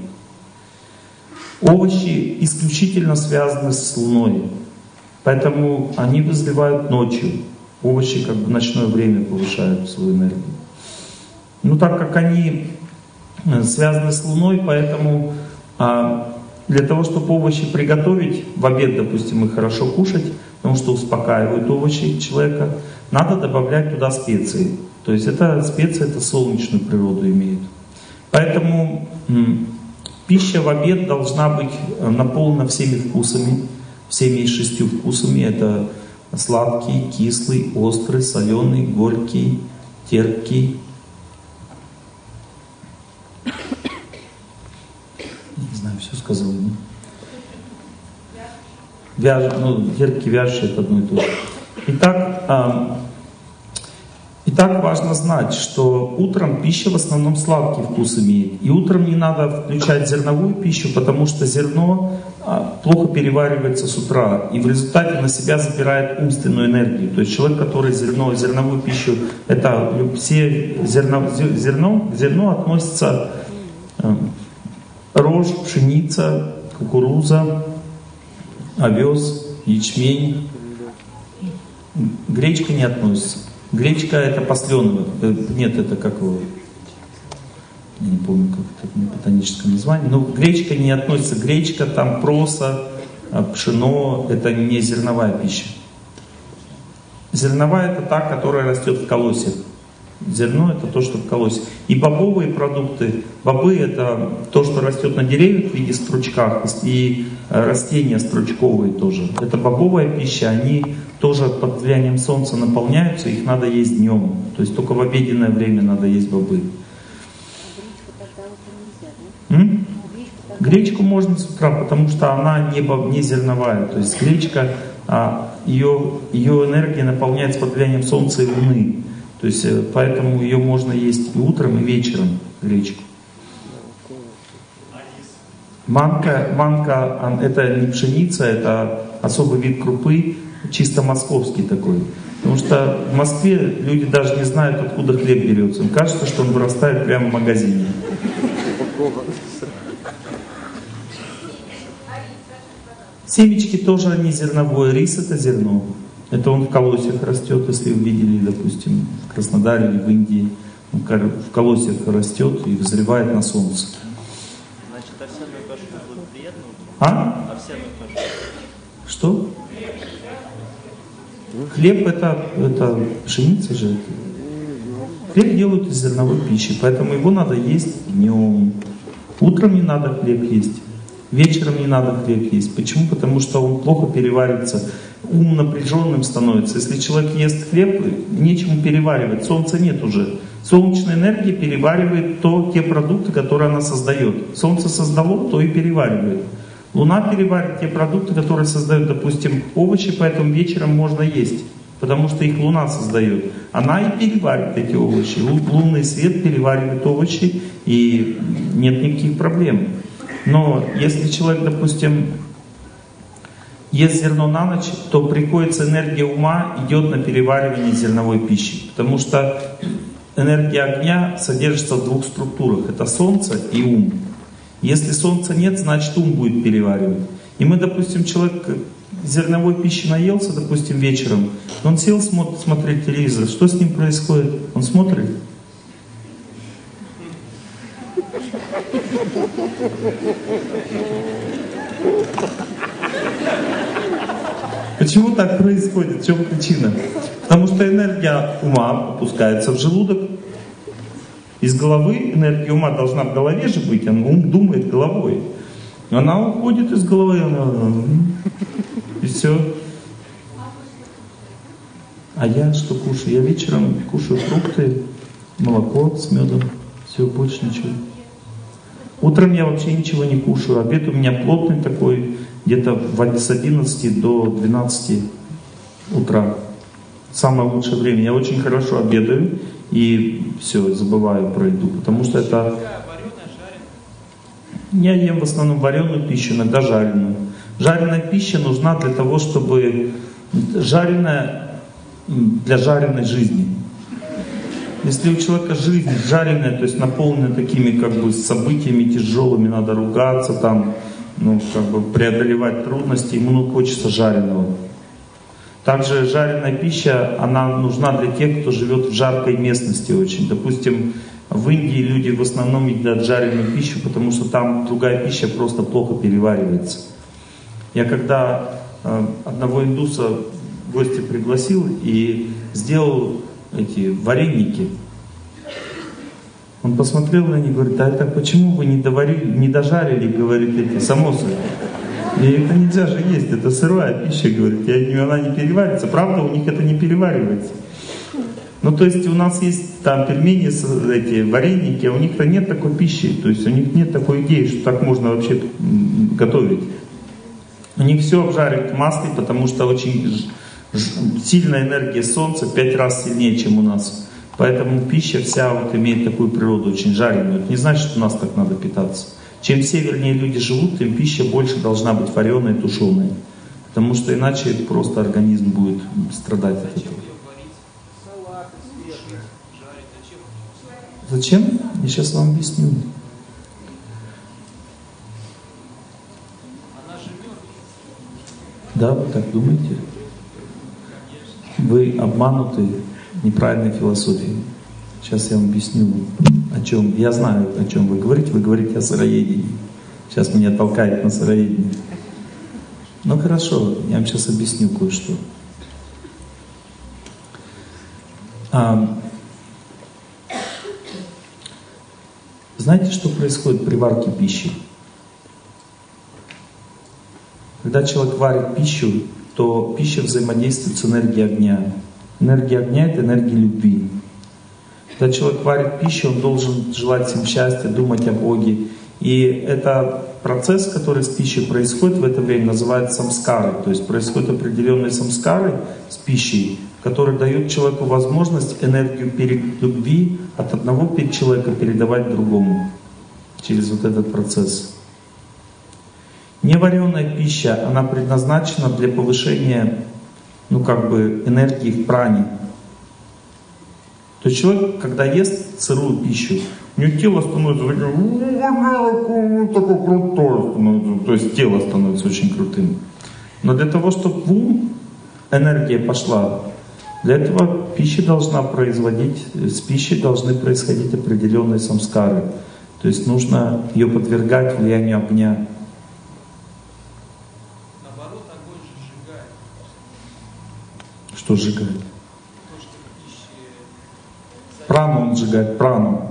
Овощи исключительно связаны с Луной, поэтому они вызревают ночью. Овощи как бы в ночное время повышают свою энергию. Но так как они связаны с Луной, поэтому а, для того, чтобы овощи приготовить, в обед, допустим, их хорошо кушать, потому что успокаивают овощи человека, надо добавлять туда специи. То есть это специи, это солнечную природу имеют. Поэтому м, пища в обед должна быть наполнена всеми вкусами, всеми шестью вкусами. Это сладкий, кислый, острый, соленый, горький, терпкий. Не знаю, все сказал. Да? Вяж, ну, терпкий, вяжущий — это одно и то же. Итак, э, итак, важно знать, что утром пища в основном сладкий вкус имеет. И утром не надо включать зерновую пищу, потому что зерно э, плохо переваривается с утра. И в результате на себя забирает умственную энергию. То есть человек, который зерно, зерновую пищу, это все зерно, зерно, зерно относится э, рожь, пшеница, кукуруза, овес, ячмень. Гречка не относится. Гречка — это посленовая. Нет, это как его... Я не помню, как это ботаническое название. Но гречка не относится. Гречка, там проса, пшено — это не зерновая пища. Зерновая — это та, которая растет в колосьях. Зерно — это то, что в колосе. И бобовые продукты. Бобы — это то, что растет на деревьях в виде стручках. И растения стручковые тоже. Это бобовая пища. Они тоже под влиянием солнца наполняются. Их надо есть днем. То есть только в обеденное время надо есть бобы. М? Гречку можно с утра, потому что она не, не зерновая. То есть гречка, а, ее, ее энергия наполняется под влиянием солнца и луны. То есть поэтому ее можно есть и утром, и вечером, гречку. Манка, манка это не пшеница, это особый вид крупы, чисто московский такой. Потому что в Москве люди даже не знают, откуда хлеб берется. Им кажется, что он вырастает прямо в магазине. Семечки тоже не зерновой, рис — это зерно. Это он в колосьях растет, если вы видели, допустим, в Краснодаре или в Индии. Он в колосьях растет и взрывает на солнце. Значит, овсяную кашу будет приятно? А? Овсяную кашу. Что? Хлеб это, это пшеница же. Хлеб делают из зерновой пищи, поэтому его надо есть днем. Утром не надо хлеб есть. Вечером не надо хлеб есть. Почему? Потому что он плохо переваривается. Ум напряженным становится. Если человек ест хлеб, нечему переваривать. Солнца нет уже. Солнечная энергия переваривает то, те продукты, которые она создает. Солнце создало, то и переваривает. Луна переваривает те продукты, которые создают, допустим, овощи, поэтому вечером можно есть. Потому что их Луна создает. Она и переваривает эти овощи. Лунный свет переваривает овощи, и нет никаких проблем. Но если человек, допустим, ест зерно на ночь, то приходится энергия ума, идет на переваривание зерновой пищи. Потому что энергия огня содержится в двух структурах. Это солнце и ум. Если солнца нет, значит ум будет переваривать. И мы, допустим, человек зерновой пищи наелся, допустим, вечером, он сел смотреть, смотреть телевизор. Что с ним происходит? Он смотрит. Почему так происходит? В чем причина? Потому что энергия ума опускается в желудок. Из головы энергия ума должна в голове же быть, ум думает головой. Она уходит из головы, она... и все. А я что кушаю? Я вечером кушаю фрукты, молоко с медом, все, больше ничего. Утром я вообще ничего не кушаю. Обед у меня плотный такой, где-то с одиннадцати до двенадцати утра. Самое лучшее время. Я очень хорошо обедаю и все, забываю про еду. Потому что это... Я ем в основном вареную пищу, иногда жареную. Жареная пища нужна для того, чтобы... Жареная для жареной жизни. Если у человека жизнь жареная, то есть наполнена такими как бы событиями тяжелыми, надо ругаться, там, ну, как бы преодолевать трудности, ему ну, хочется жареного. Также жареная пища, она нужна для тех, кто живет в жаркой местности очень. Допустим, в Индии люди в основном едят жареную пищу, потому что там другая пища просто плохо переваривается. Я когда э, одного индуса в гости пригласил и сделал эти вареники, он посмотрел на них и говорит: а это почему вы не доварили, не дожарили, говорит, эти самосы? И это нельзя же есть, это сырая пища, говорит, я, она не переварится. Правда, у них это не переваривается. Ну, то есть у нас есть там пельмени, эти вареники, а у них-то нет такой пищи, то есть у них нет такой идеи, что так можно вообще готовить. У них все обжаривают в масле, потому что очень сильная энергия солнца, пять раз сильнее, чем у нас. Поэтому пища вся вот имеет такую природу, очень жареную. Это не значит, что у нас так надо питаться. Чем севернее люди живут, тем пища больше должна быть вареная, тушеная. Потому что иначе просто организм будет страдать от этого. Зачем? Я сейчас вам объясню. Да, вы так думаете? Вы обмануты неправильной философией. Сейчас я вам объясню, о чем. Я знаю, о чем вы говорите. Вы говорите о сыроедении. Сейчас меня толкает на сыроедение. Ну хорошо, я вам сейчас объясню кое-что. А, Знаете, что происходит при варке пищи? Когда человек варит пищу, то пища взаимодействует с энергией огня. Энергия огня — это энергия любви. Когда человек варит пищу, он должен желать всем счастья, думать о Боге. И это процесс, который с пищей происходит в это время, называется самскары. То есть происходят определенные самскары с пищей, которые дают человеку возможность энергию любви от одного человека передавать другому через вот этот процесс. Невареная пища, она предназначена для повышения, ну как бы, энергии в пране. То есть человек, когда ест сырую пищу, у него тело становится такое крутое становится, то есть тело становится очень крутым. Но для того, чтобы в ум энергия пошла, для этого пища должна производить, с пищей должны происходить определенные самскары. То есть нужно ее подвергать влиянию огня. Наоборот, огонь же сжигает. Что сжигает? Прану он сжигает, прану.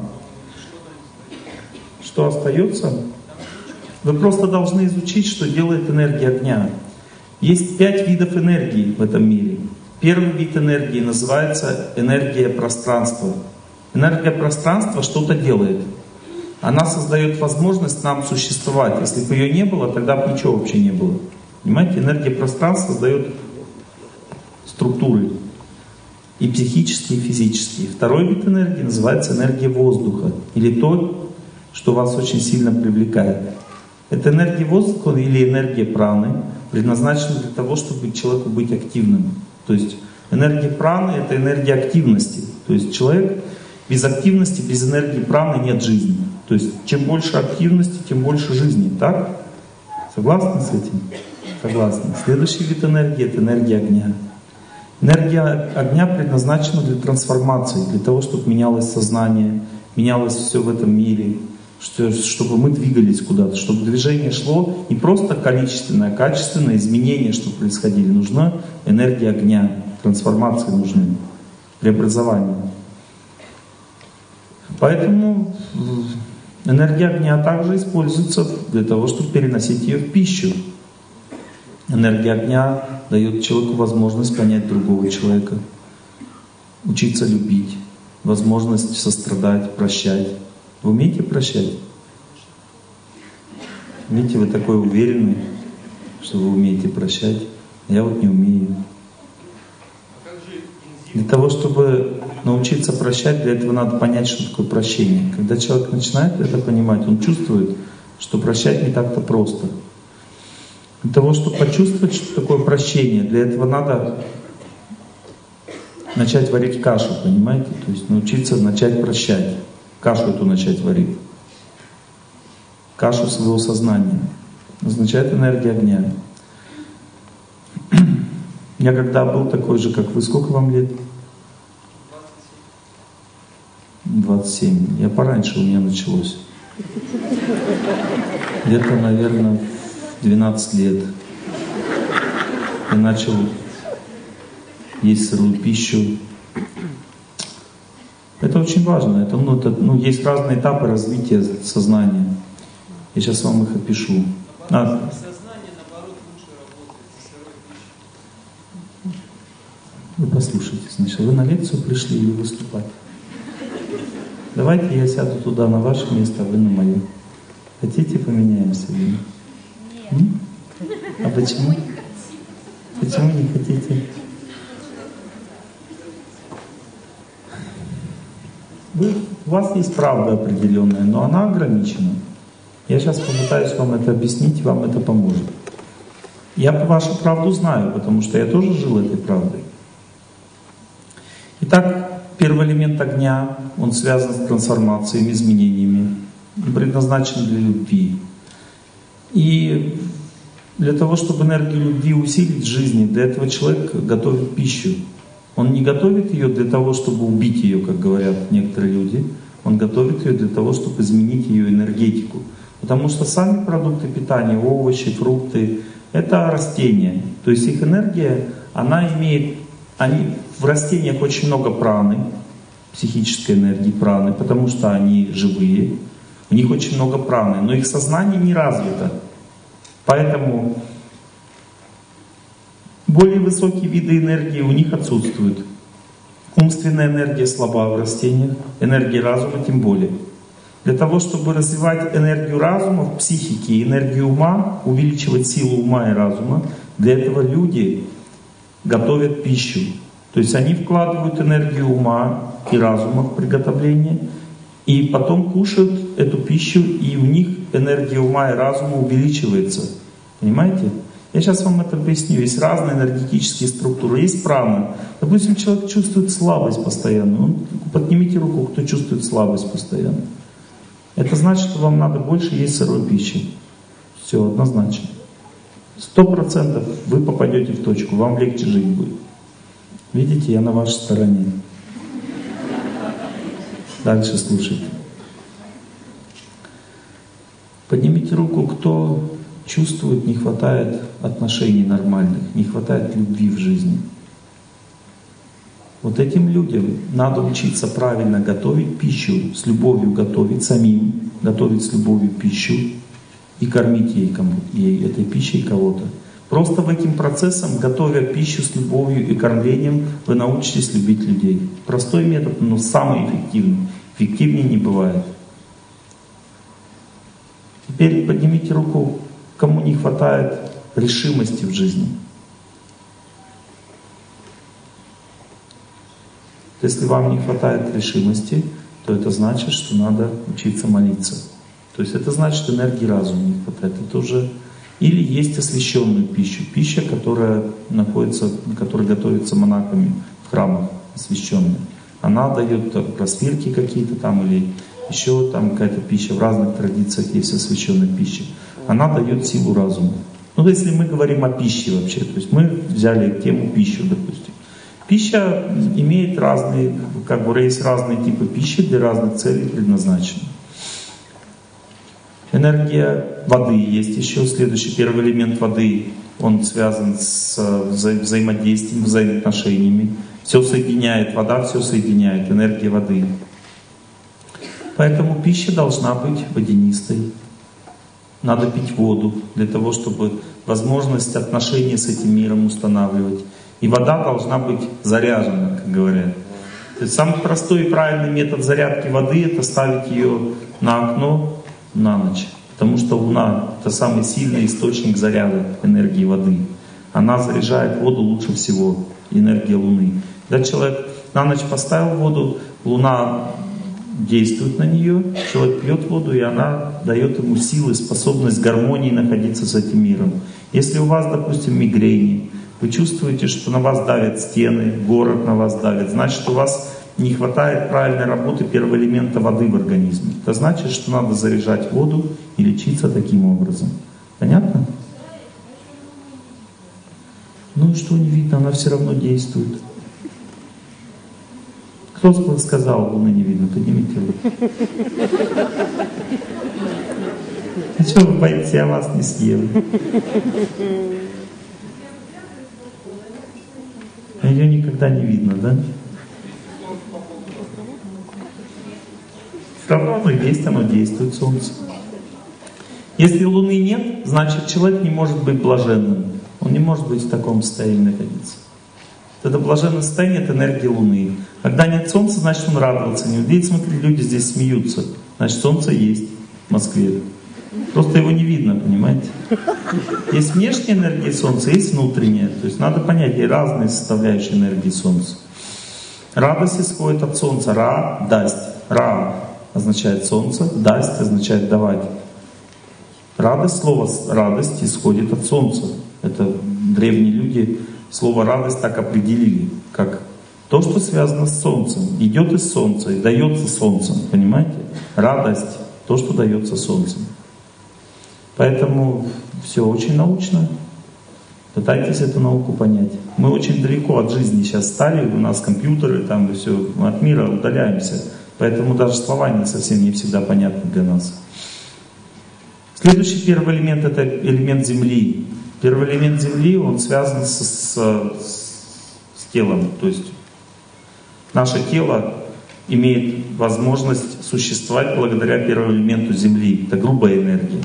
Что остается? Вы просто должны изучить, что делает энергия огня. Есть пять видов энергии в этом мире. Первый вид энергии называется энергия пространства. Энергия пространства что-то делает. Она создает возможность нам существовать. Если бы ее не было, тогда бы ничего вообще не было. Понимаете, энергия пространства создает структуры. И психические, и физические. Второй вид энергии называется энергия воздуха. Или то, что вас очень сильно привлекает. Это энергия воздуха или энергия праны, предназначена для того, чтобы человеку быть активным. То есть энергия праны — это энергия активности. То есть человек без активности, без энергии праны нет жизни. То есть чем больше активности, тем больше жизни. Так? Согласны с этим? Согласны. Следующий вид энергии — это энергия огня. Энергия огня предназначена для трансформации, для того, чтобы менялось сознание, менялось все в этом мире, чтобы мы двигались куда-то, чтобы движение шло не просто количественное, а качественное, изменения, чтобы происходили. Нужна энергия огня, трансформации нужны, преобразования. Поэтому энергия огня также используется для того, чтобы переносить ее в пищу. Энергия огня дает человеку возможность понять другого человека, учиться любить, возможность сострадать, прощать. Вы умеете прощать? Видите, вы такой уверенный, что вы умеете прощать. Я вот не умею. Для того, чтобы научиться прощать, для этого надо понять, что такое прощение. Когда человек начинает это понимать, он чувствует, что прощать не так-то просто. Для того, чтобы почувствовать, что такое прощение, для этого надо начать варить кашу, понимаете? То есть научиться начать прощать. Кашу эту начать варить. Кашу своего сознания. Означает энергия огня. Я когда был такой же, как вы, сколько вам лет? двадцать семь. Я пораньше у меня началось. Где-то, наверное, двенадцать лет. Я начал есть сырую пищу. Это очень важно. Это, ну, это, ну, есть разные этапы развития сознания. Я сейчас вам их опишу. А, Сознание, наоборот, лучше работает с сырой пищей. вы послушайте сначала. Вы на лекцию пришли или выступать? Давайте я сяду туда на ваше место, а вы на мое. Хотите, поменяемся? Нет. М? А почему? Почему не хотите? Вы, у вас есть правда определенная, но она ограничена. Я сейчас попытаюсь вам это объяснить, и вам это поможет. Я вашу правду знаю, потому что я тоже жил этой правдой. Итак, первый элемент огня, он связан с трансформациями, изменениями, предназначен для любви. И для того, чтобы энергию любви усилить в жизни, для этого человек готовит пищу. Он не готовит ее для того, чтобы убить ее, как говорят некоторые люди. Он готовит ее для того, чтобы изменить ее энергетику. Потому что сами продукты питания, овощи, фрукты — это растения. То есть их энергия, она имеет... Они, в растениях очень много праны, психической энергии праны, потому что они живые. У них очень много праны, но их сознание не развито. Поэтому более высокие виды энергии у них отсутствуют. Умственная энергия слаба в растениях, энергия разума тем более. Для того, чтобы развивать энергию разума в психике и энергию ума, увеличивать силу ума и разума, для этого люди готовят пищу. То есть они вкладывают энергию ума и разума в приготовление, и потом кушают эту пищу, и у них энергия ума и разума увеличивается. Понимаете? Я сейчас вам это объясню. Есть разные энергетические структуры. Есть прана. Допустим, человек чувствует слабость постоянно. Он, поднимите руку, кто чувствует слабость постоянно. Это значит, что вам надо больше есть сырой пищи. Все, однозначно. Сто процентов вы попадете в точку, вам легче жить будет. Видите, я на вашей стороне. Дальше слушайте. Поднимите руку, кто чувствует, не хватает отношений нормальных, не хватает любви в жизни. Вот этим людям надо учиться правильно готовить пищу, с любовью готовить самим, готовить с любовью пищу и кормить ей, кому, ей этой пищей кого-то. Просто в этим процессом, готовя пищу с любовью и кормлением, вы научитесь любить людей. Простой метод, но самый эффективный. Эффективнее не бывает. Теперь поднимите руку, кому не хватает решимости в жизни. Если вам не хватает решимости, то это значит, что надо учиться молиться. То есть это значит, энергии разума не хватает. Это уже... Или есть освященную пищу. Пища, которая находится, которая готовится монахами в храмах, освященная. Она дает просвирки какие-то там или еще там какая-то пища. В разных традициях есть освященная пища. Она дает силу разума. Ну, если мы говорим о пище вообще, то есть мы взяли тему пищу, допустим. Пища имеет разные, как бы есть разные типы пищи для разных целей предназначены. Энергия воды есть еще. Следующий, первый элемент воды, он связан с вза- взаимодействием, взаимоотношениями. Все соединяет, вода все соединяет, энергия воды. Поэтому пища должна быть водянистой. Надо пить воду для того, чтобы возможность отношения с этим миром устанавливать. И вода должна быть заряжена, как говорят. То есть самый простой и правильный метод зарядки воды — это ставить ее на окно на ночь. Потому что Луна — это самый сильный источник заряда энергии воды. Она заряжает воду лучше всего, энергия Луны. Когда человек на ночь поставил воду, Луна действует на нее, человек пьет воду, и она дает ему силы, способность гармонии находиться с этим миром. Если у вас, допустим, мигрени, вы чувствуете, что на вас давят стены, город на вас давит, значит, у вас не хватает правильной работы первого элемента воды в организме. Это значит, что надо заряжать воду и лечиться таким образом. Понятно? Ну и что не видно, она все равно действует. Кто сказал, Луны не видно? Поднимите руку. А что вы боитесь, я вас не съем? Ее никогда не видно, да? Все равно оно есть, оно действует, Солнце. Если Луны нет, значит человек не может быть блаженным. Он не может быть в таком состоянии находиться. Это блаженное состояние — это энергия Луны. Когда нет Солнца, значит он радовался. Не видите, смотрите, люди здесь смеются. Значит, Солнце есть в Москве. Просто его не видно, понимаете? Есть внешняя энергия Солнца, есть внутренняя. То есть надо понять, есть разные составляющие энергии Солнца. Радость исходит от Солнца. Ра — дасть. Ра означает Солнце, дасть означает давать. Радость, слово радость исходит от Солнца. Это древние люди слово радость так определили, как то, что связано с Солнцем. Идет из Солнца и дается Солнцем, понимаете? Радость — то, что дается Солнцем. Поэтому все очень научно. Пытайтесь эту науку понять. Мы очень далеко от жизни сейчас стали, у нас компьютеры, там и все, мы от мира удаляемся. Поэтому даже слова не совсем не всегда понятны для нас. Следующий первый элемент — это элемент Земли. Первый элемент Земли, он связан с, с, с телом. То есть наше тело имеет возможность существовать благодаря первому элементу Земли. Это грубая энергия.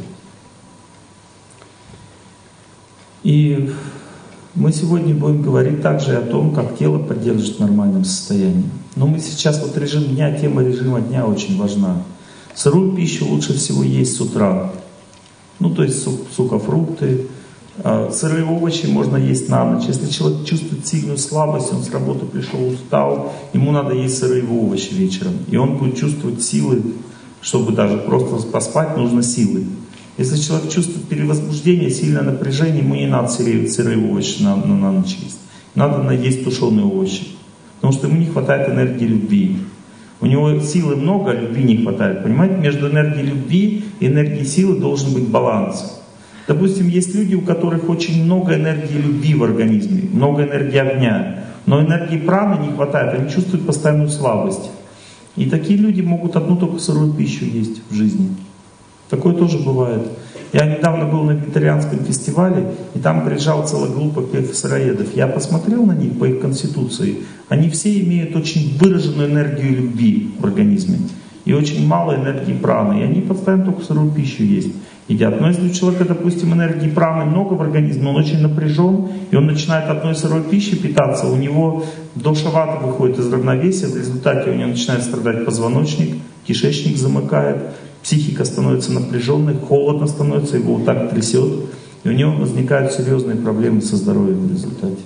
И мы сегодня будем говорить также о том, как тело поддерживать в нормальном состоянии. Но мы сейчас, вот режим дня, тема режима дня очень важна. Сырую пищу лучше всего есть с утра. Ну, то есть сухофрукты, сырые овощи можно есть на ночь. Если человек чувствует сильную слабость, он с работы пришел, устал, ему надо есть сырые овощи вечером. И он будет чувствовать силы, чтобы даже просто поспать, нужно силы. Если человек чувствует перевозбуждение, сильное напряжение, ему не надо сырые, сырые овощи на, на, на ночь есть. Надо есть тушеные овощи. Потому что ему не хватает энергии любви. У него силы много, а любви не хватает. Понимаете, между энергией любви и энергией силы должен быть баланс. Допустим, есть люди, у которых очень много энергии любви в организме, много энергии огня, но энергии праны не хватает, они чувствуют постоянную слабость. И такие люди могут одну только сырую пищу есть в жизни. Такое тоже бывает. Я недавно был на вегетарианском фестивале, и там приезжала целая группа сыроедов. Я посмотрел на них по их конституции. Они все имеют очень выраженную энергию любви в организме. И очень мало энергии праны. И они постоянно только сырую пищу есть, едят. Но если у человека, допустим, энергии праны много в организме, он очень напряжен, и он начинает одной сырой пищей питаться, у него дошавата выходит из равновесия, в результате у него начинает страдать позвоночник, кишечник замыкает, психика становится напряженной, холодно становится, его вот так трясет, и у него возникают серьезные проблемы со здоровьем в результате.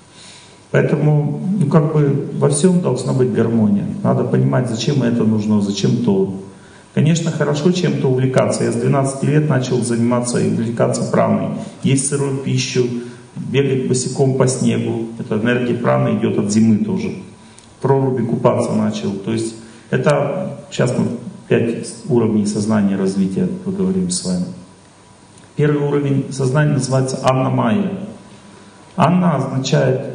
Поэтому, ну как бы во всем должна быть гармония. Надо понимать, зачем это нужно, зачем то. Конечно, хорошо чем-то увлекаться. Я с двенадцати лет начал заниматься и увлекаться праной. Есть сырую пищу, бегать босиком по снегу. Эта энергия праны идет от зимы тоже. В проруби купаться начал. То есть это сейчас мы пять уровней сознания развития поговорим с вами. Первый уровень сознания называется Анна-майя. Анна означает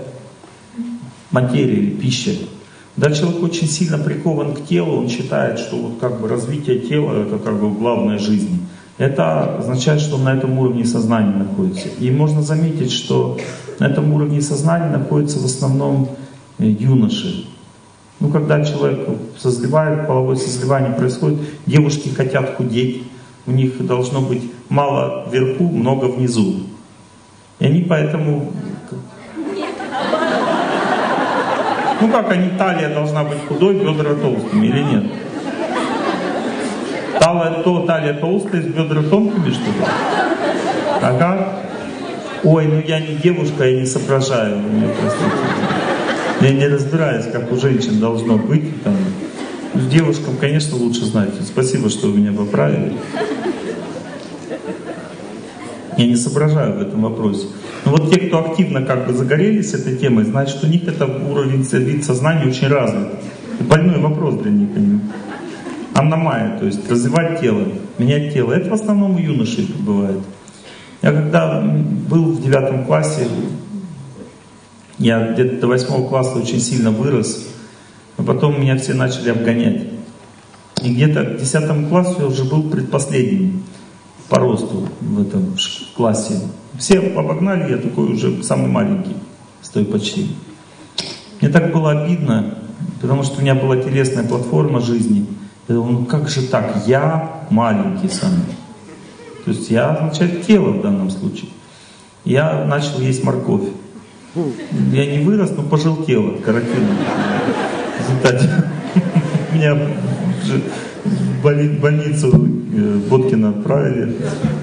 материя или пища. Когда человек очень сильно прикован к телу, он считает, что вот как бы развитие тела — это как бы главное жизни. Это означает, что он на этом уровне сознания находится. И можно заметить, что на этом уровне сознания находятся в основном юноши. Ну, когда человек созревает, половое созревание происходит, девушки хотят худеть, у них должно быть мало вверху, много внизу. И они поэтому... Ну как, они, талия должна быть худой, бедра толстыми или нет? Талия, то, талия толстая, с бедра тонкими, что ли? Ага. Ой, ну я не девушка, я не соображаю. Я не разбираюсь, как у женщин должно быть. Там. С девушкам, конечно, лучше знать. Спасибо, что вы меня поправили. Я не соображаю в этом вопросе. Но вот те, кто активно как бы загорелись этой темой, значит, у них это уровень, вид сознания очень развит. Это больной вопрос для них. Анна-майя, то есть развивать тело, менять тело. Это в основном у юношей бывает. Я когда был в девятом классе, я где-то до восьмого класса очень сильно вырос, но потом меня все начали обгонять. И где-то к десятому классу я уже был предпоследним по росту в этом классе. Все обогнали, я такой уже самый маленький, стою почти. Мне так было обидно, потому что у меня была телесная платформа жизни. Я думал, ну как же так, я маленький самый. То есть я означает тело в данном случае. Я начал есть морковь. Я не вырос, но пожелтел от каротина. В результате меня в больницу Боткина отправили.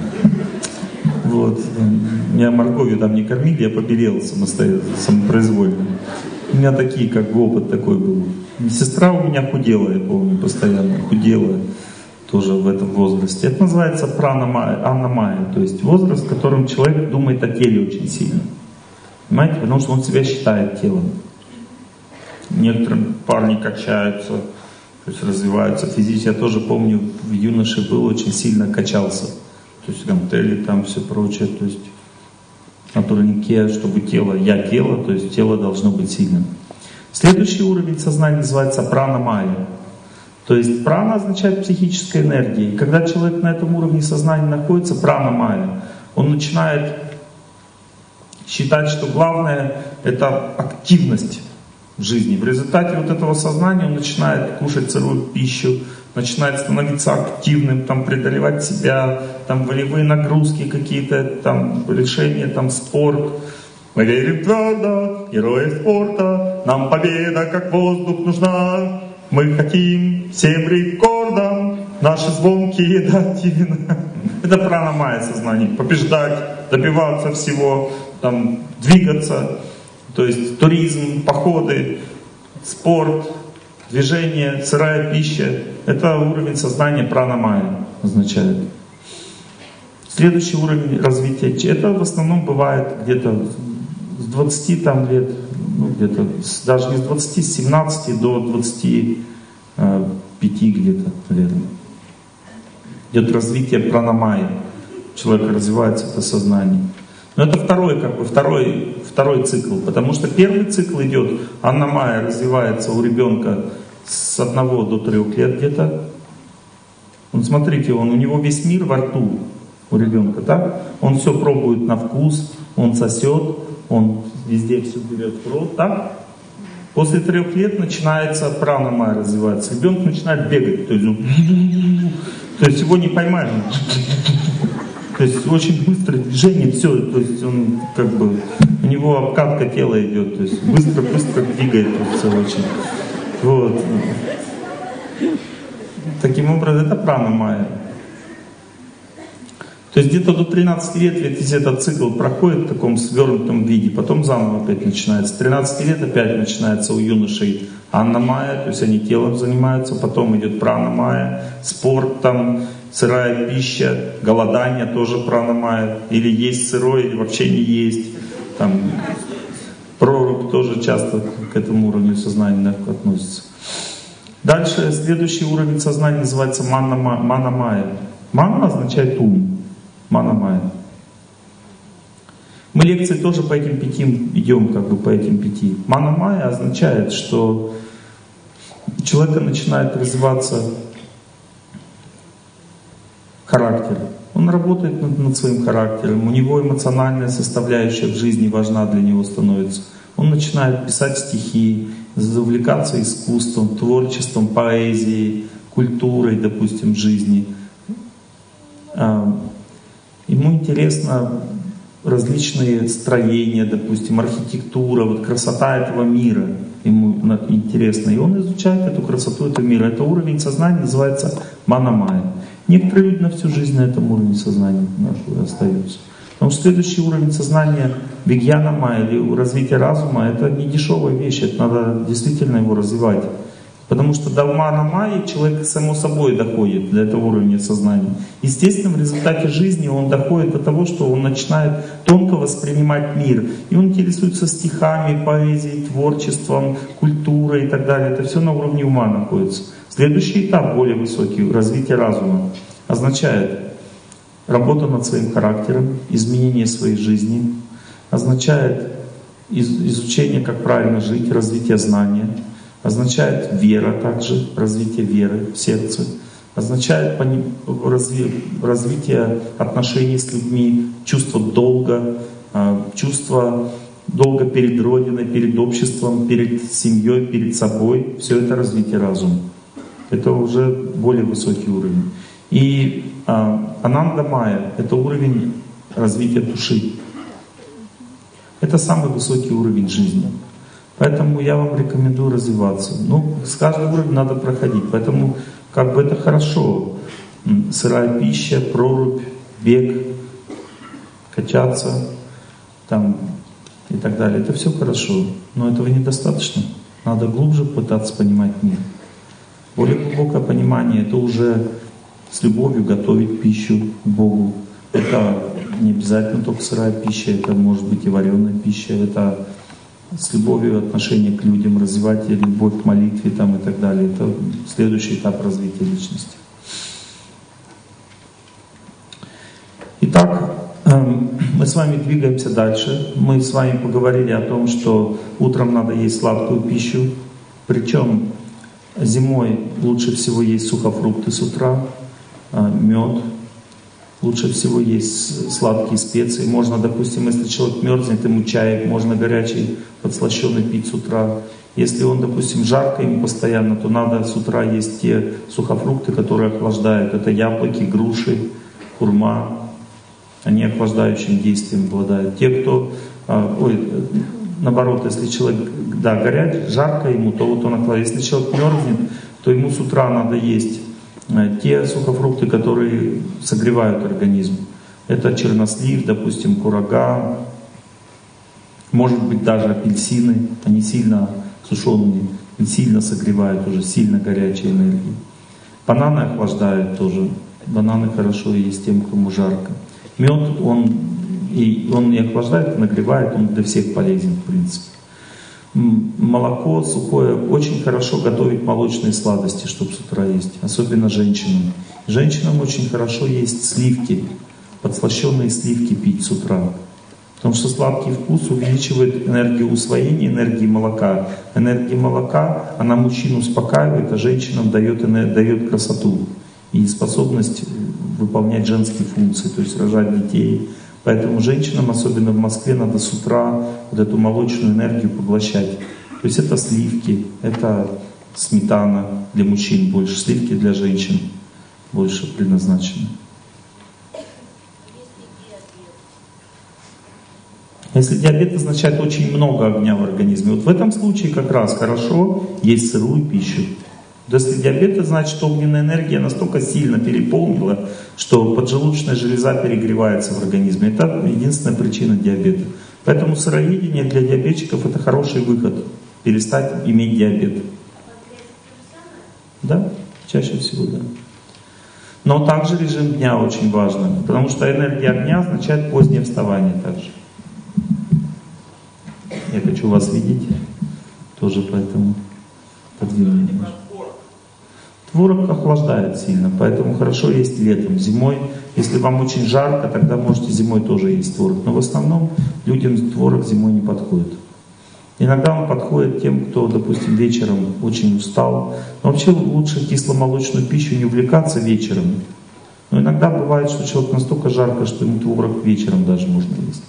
Вот. Меня морковью там не кормили, я побелел самостоятельно, самопроизвольно. У меня такие, как бы опыт такой был. Сестра у меня худела, я помню, постоянно худела тоже в этом возрасте. Это называется прана-майя, анна-майя, то есть возраст, в котором человек думает о теле очень сильно. Понимаете? Потому что он себя считает телом. Некоторые парни качаются, то есть развиваются физически. Я тоже помню, в юноше был, очень сильно качался. То есть гантели, там все прочее, то есть на турнике, чтобы тело, я тело, то есть тело должно быть сильным. Следующий уровень сознания называется прана-майя. То есть прана означает психическая энергия. И когда человек на этом уровне сознания находится, прана-майя, он начинает считать, что главное — это активность. в жизни. В результате вот этого сознания он начинает кушать сырую пищу, начинает становиться активным, там, преодолевать себя, там, волевые нагрузки какие-то, там, решения, там, спорт. Мы верим твердо, герои спорта, нам победа как воздух нужна. Мы хотим всем рекордам наши звонкие дать именно. Это пранамая сознание. Побеждать, добиваться всего, там, двигаться. То есть туризм, походы, спорт, движение, сырая пища. Это уровень сознания пранамая означает. Следующий уровень развития, это в основном бывает где-то с двадцати там, лет, ну, где-то даже не с двадцати, с семнадцати до двадцати пяти где-то, наверное. Идет развитие пранамайи. Человек развивается это сознание. Но это второй, как бы, второй, второй цикл, потому что первый цикл идет, аннамайя развивается у ребенка с одного до трех лет где-то. Вот смотрите, он, у него весь мир во рту у ребенка, так? Он все пробует на вкус, он сосет, он везде все берет в рот, так? После трех лет начинается пранамайя развиваться. Ребенок начинает бегать, то есть, он, то есть его не поймаешь. То есть очень быстрое движение, все, то есть он как бы, у него обкатка тела идет, то есть быстро-быстро двигает все очень. Вот. Таким образом, это пранамайя. То есть где-то до тринадцати лет весь этот цикл проходит в таком свернутом виде, потом заново опять начинается. С тринадцати лет опять начинается у юношей аннамайя, то есть они телом занимаются, потом идет пранамайя, спорт там, сырая пища, голодание тоже пранамайя, или есть сырое, или вообще не есть. Там, прорубь тоже часто к этому уровню сознания относится. Дальше следующий уровень сознания называется манамайя. Мана означает ум. Манамайя. Мы лекции тоже по этим пяти идем, как бы по этим пяти. Манамайя означает, что у человека начинает развиваться характер. Он работает над, над своим характером, у него эмоциональная составляющая в жизни важна для него становится. Он начинает писать стихи, увлекаться искусством, творчеством, поэзией, культурой, допустим, в жизни. Ему интересно различные строения, допустим, архитектура, вот красота этого мира ему интересна. И он изучает эту красоту этого мира. Это уровень сознания называется манамайя. Некоторые люди на всю жизнь на этом уровне сознания остаются. Потому что следующий уровень сознания вигьянамайя или развитие разума, это не дешевая вещь, это надо действительно его развивать. Потому что до манамайи человек само собой доходит до этого уровня сознания. Естественно, в результате жизни он доходит до того, что он начинает тонко воспринимать мир. И он интересуется стихами, поэзией, творчеством, культурой и так далее. Это все на уровне ума находится. Следующий этап, более высокий, развитие разума, означает работа над своим характером, изменение своей жизни, означает изучение, как правильно жить, развитие знания, означает вера также, развитие веры в сердце, означает развитие отношений с людьми, чувство долга, чувство долга перед Родиной, перед обществом, перед семьей, перед собой. Все это развитие разума. Это уже более высокий уровень. И а, ананда-майя — это уровень развития души. Это самый высокий уровень жизни. Поэтому я вам рекомендую развиваться. Ну, с каждым уровнем надо проходить. Поэтому как бы это хорошо. Сырая пища, прорубь, бег, качаться там, и так далее. Это все хорошо. Но этого недостаточно. Надо глубже пытаться понимать мир. Более глубокое понимание — это уже с любовью готовить пищу к Богу. Это не обязательно только сырая пища, это может быть и вареная пища. Это с любовью отношение к людям, развивать любовь к молитве там, и так далее. Это следующий этап развития личности. Итак, мы с вами двигаемся дальше. Мы с вами поговорили о том, что утром надо есть сладкую пищу. Причем зимой лучше всего есть сухофрукты с утра, мед. Лучше всего есть сладкие специи. Можно, допустим, если человек мерзнет, ему чай, можно горячий, подслащенный пить с утра. Если он, допустим, жарко ему постоянно, то надо с утра есть те сухофрукты, которые охлаждают. Это яблоки, груши, хурма. Они охлаждающим действием обладают. Те, кто, ой, наоборот, если человек, да, горять, жарко ему, то вот он охлаждает. Если человек мерзнет, то ему с утра надо есть те сухофрукты, которые согревают организм. Это чернослив, допустим, курага, может быть даже апельсины, они сильно сушеные, сильно согревают уже, сильно горячей энергии. Бананы охлаждают тоже, бананы хорошо есть тем, кому жарко. Мед, он и, он и охлаждает, и нагревает, он для всех полезен в принципе. Молоко сухое, очень хорошо готовить молочные сладости, чтобы с утра есть, особенно женщинам. Женщинам очень хорошо есть сливки, подслащенные сливки пить с утра. Потому что сладкий вкус увеличивает энергию усвоения, энергии молока. Энергия молока, она мужчину успокаивает, а женщинам дает, дает красоту и способность выполнять женские функции, то есть рожать детей. Поэтому женщинам, особенно в Москве, надо с утра вот эту молочную энергию поглощать. То есть это сливки, это сметана для мужчин больше, сливки для женщин больше предназначены. Если диабет означает очень много огня в организме, вот в этом случае как раз хорошо есть сырую пищу. Если диабет, это значит, что огненная энергия настолько сильно переполнила, что поджелудочная железа перегревается в организме. Это единственная причина диабета. Поэтому сыроедение для диабетчиков это хороший выход. Перестать иметь диабет. Да, чаще всего да. Но также режим дня очень важен, потому что энергия огня означает позднее вставание также. Я хочу вас видеть, тоже поэтому подвину немножко. Творог охлаждает сильно, поэтому хорошо есть летом. Зимой, если вам очень жарко, тогда можете зимой тоже есть творог. Но в основном людям творог зимой не подходит. Иногда он подходит тем, кто, допустим, вечером очень устал. Но вообще лучше кисломолочную пищу не увлекаться вечером. Но иногда бывает, что человек настолько жарко, что ему творог вечером даже можно есть.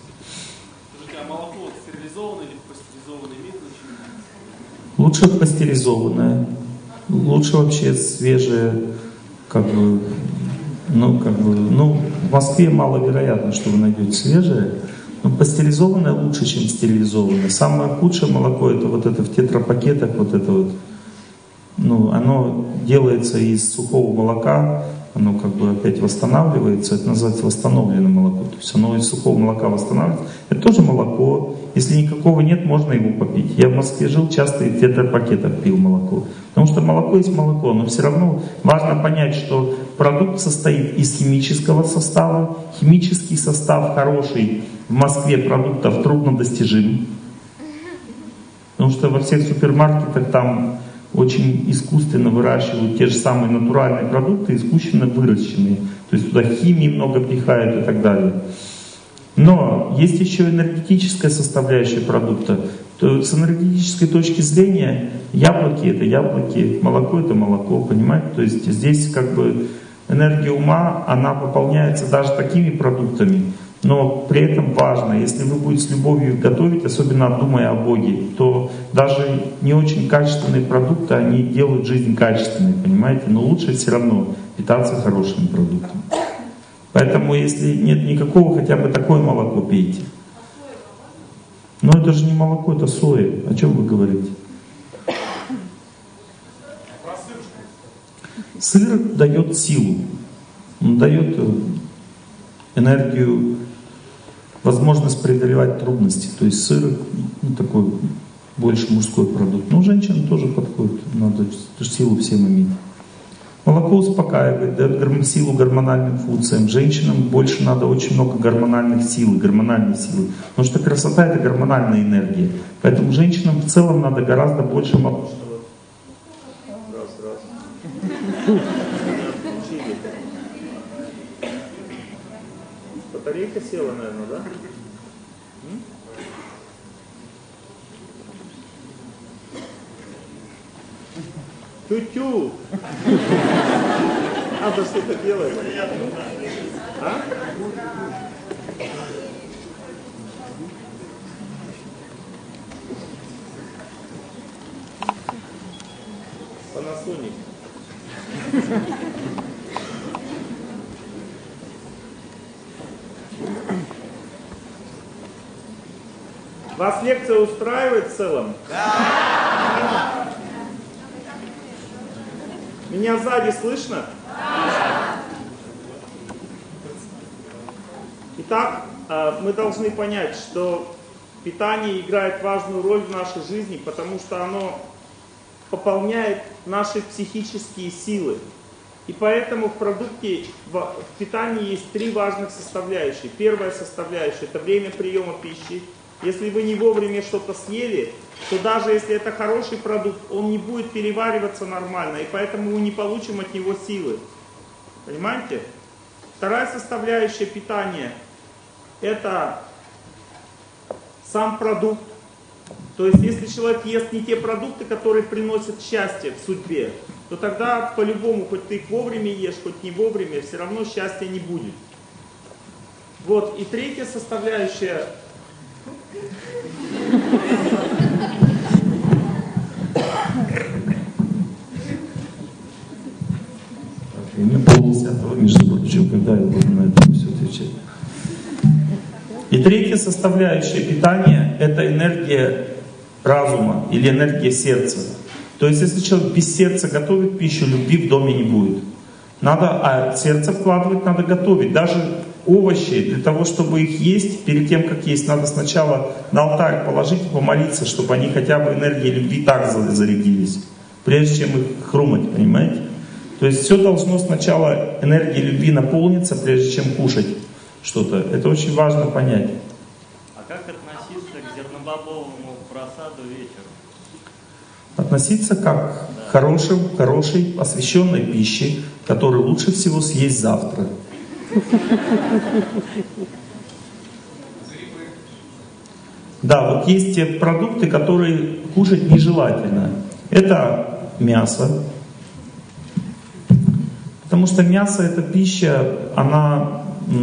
Лучше пастеризованное, лучше вообще свежее, как бы, ну, как бы, ну, в Москве маловероятно, что вы найдете свежее, но пастеризованное лучше, чем стерилизованное. Самое худшее молоко, это вот это в тетрапакетах, вот это вот, ну, оно делается из сухого молока, оно как бы опять восстанавливается, это называется восстановленное молоко, то есть оно из сухого молока восстанавливается. Это тоже молоко, если никакого нет, можно его попить. Я в Москве жил, часто и в тетрапакетах пил молоко, потому что молоко есть молоко, но все равно важно понять, что продукт состоит из химического состава, химический состав хороший в Москве продуктов труднодостижим, потому что во всех супермаркетах там очень искусственно выращивают те же самые натуральные продукты, искусственно выращенные. То есть туда химии много пихают и так далее. Но есть еще энергетическая составляющая продукта. То с энергетической точки зрения яблоки — это яблоки, молоко — это молоко, понимаете? То есть здесь как бы энергия ума, она выполняется даже такими продуктами. Но при этом важно, если вы будете с любовью готовить, особенно думая о Боге, то даже не очень качественные продукты, они делают жизнь качественной, понимаете? Но лучше все равно питаться хорошими продуктами. Поэтому если нет никакого, хотя бы такое молоко пейте. Но это же не молоко, это соя. О чем вы говорите? Сыр дает силу, он дает энергию, возможность преодолевать трудности. То есть сыр, ну, такой больше мужской продукт. Но женщинам тоже подходит, надо силу всем иметь. Молоко успокаивает, дает силу гормональным функциям. Женщинам больше надо очень много гормональных сил, гормональной силы. Потому что красота — это гормональная энергия. Поэтому женщинам в целом надо гораздо больше молока. Батарейка села, наверное, да? Тю-тю! Надо что-то делать. А? Panasonic. Вас лекция устраивает в целом? Да! Меня сзади слышно? Да! Итак, мы должны понять, что питание играет важную роль в нашей жизни, потому что оно пополняет наши психические силы. И поэтому в продукте, в питании есть три важных составляющих. Первая составляющая – это время приема пищи. Если вы не вовремя что-то съели, то даже если это хороший продукт, он не будет перевариваться нормально, и поэтому мы не получим от него силы. Понимаете? Вторая составляющая питания – это сам продукт. То есть, если человек ест не те продукты, которые приносят счастье в судьбе, то тогда по-любому, хоть ты их вовремя ешь, хоть не вовремя, все равно счастья не будет. Вот. И третья составляющая – не полдесятого, между прочим, когда я буду на это все отвечать. И третья составляющая питания – это энергия разума или энергия сердца. То есть, если человек без сердца готовит пищу, любви в доме не будет. Надо, а сердце вкладывать надо готовить. Даже овощи, для того, чтобы их есть, перед тем, как есть, надо сначала на алтарь положить и помолиться, чтобы они хотя бы энергией любви так зарядились, прежде чем их хрумать, понимаете? То есть все должно сначала энергией любви наполниться, прежде чем кушать что-то. Это очень важно понять. А как относиться к зернобобовому просаду вечером? Относиться как к хорошей, хорошей освященной пище, которую лучше всего съесть завтра. Да, вот есть те продукты, которые кушать нежелательно. Это мясо. Потому что мясо, эта пища, она,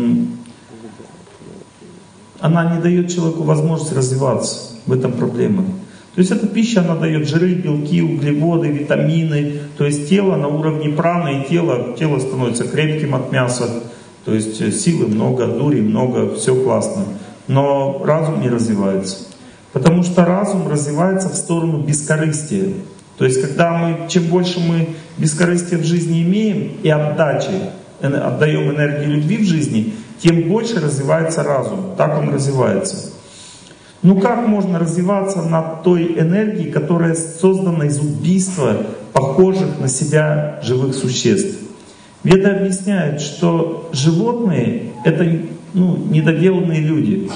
она не дает человеку возможность развиваться. В этом проблема. То есть эта пища, она дает жиры, белки, углеводы, витамины. То есть тело на уровне праны и тело, тело становится крепким от мяса. То есть силы много, дури много, все классно. Но разум не развивается. Потому что разум развивается в сторону бескорыстия. То есть когда мы, чем больше мы бескорыстия в жизни имеем и отдачи, отдаем энергию любви в жизни, тем больше развивается разум. Так он развивается. Ну как можно развиваться на той энергии, которая создана из убийства похожих на себя живых существ? Веды объясняют, что животные — это ну, недоделанные люди.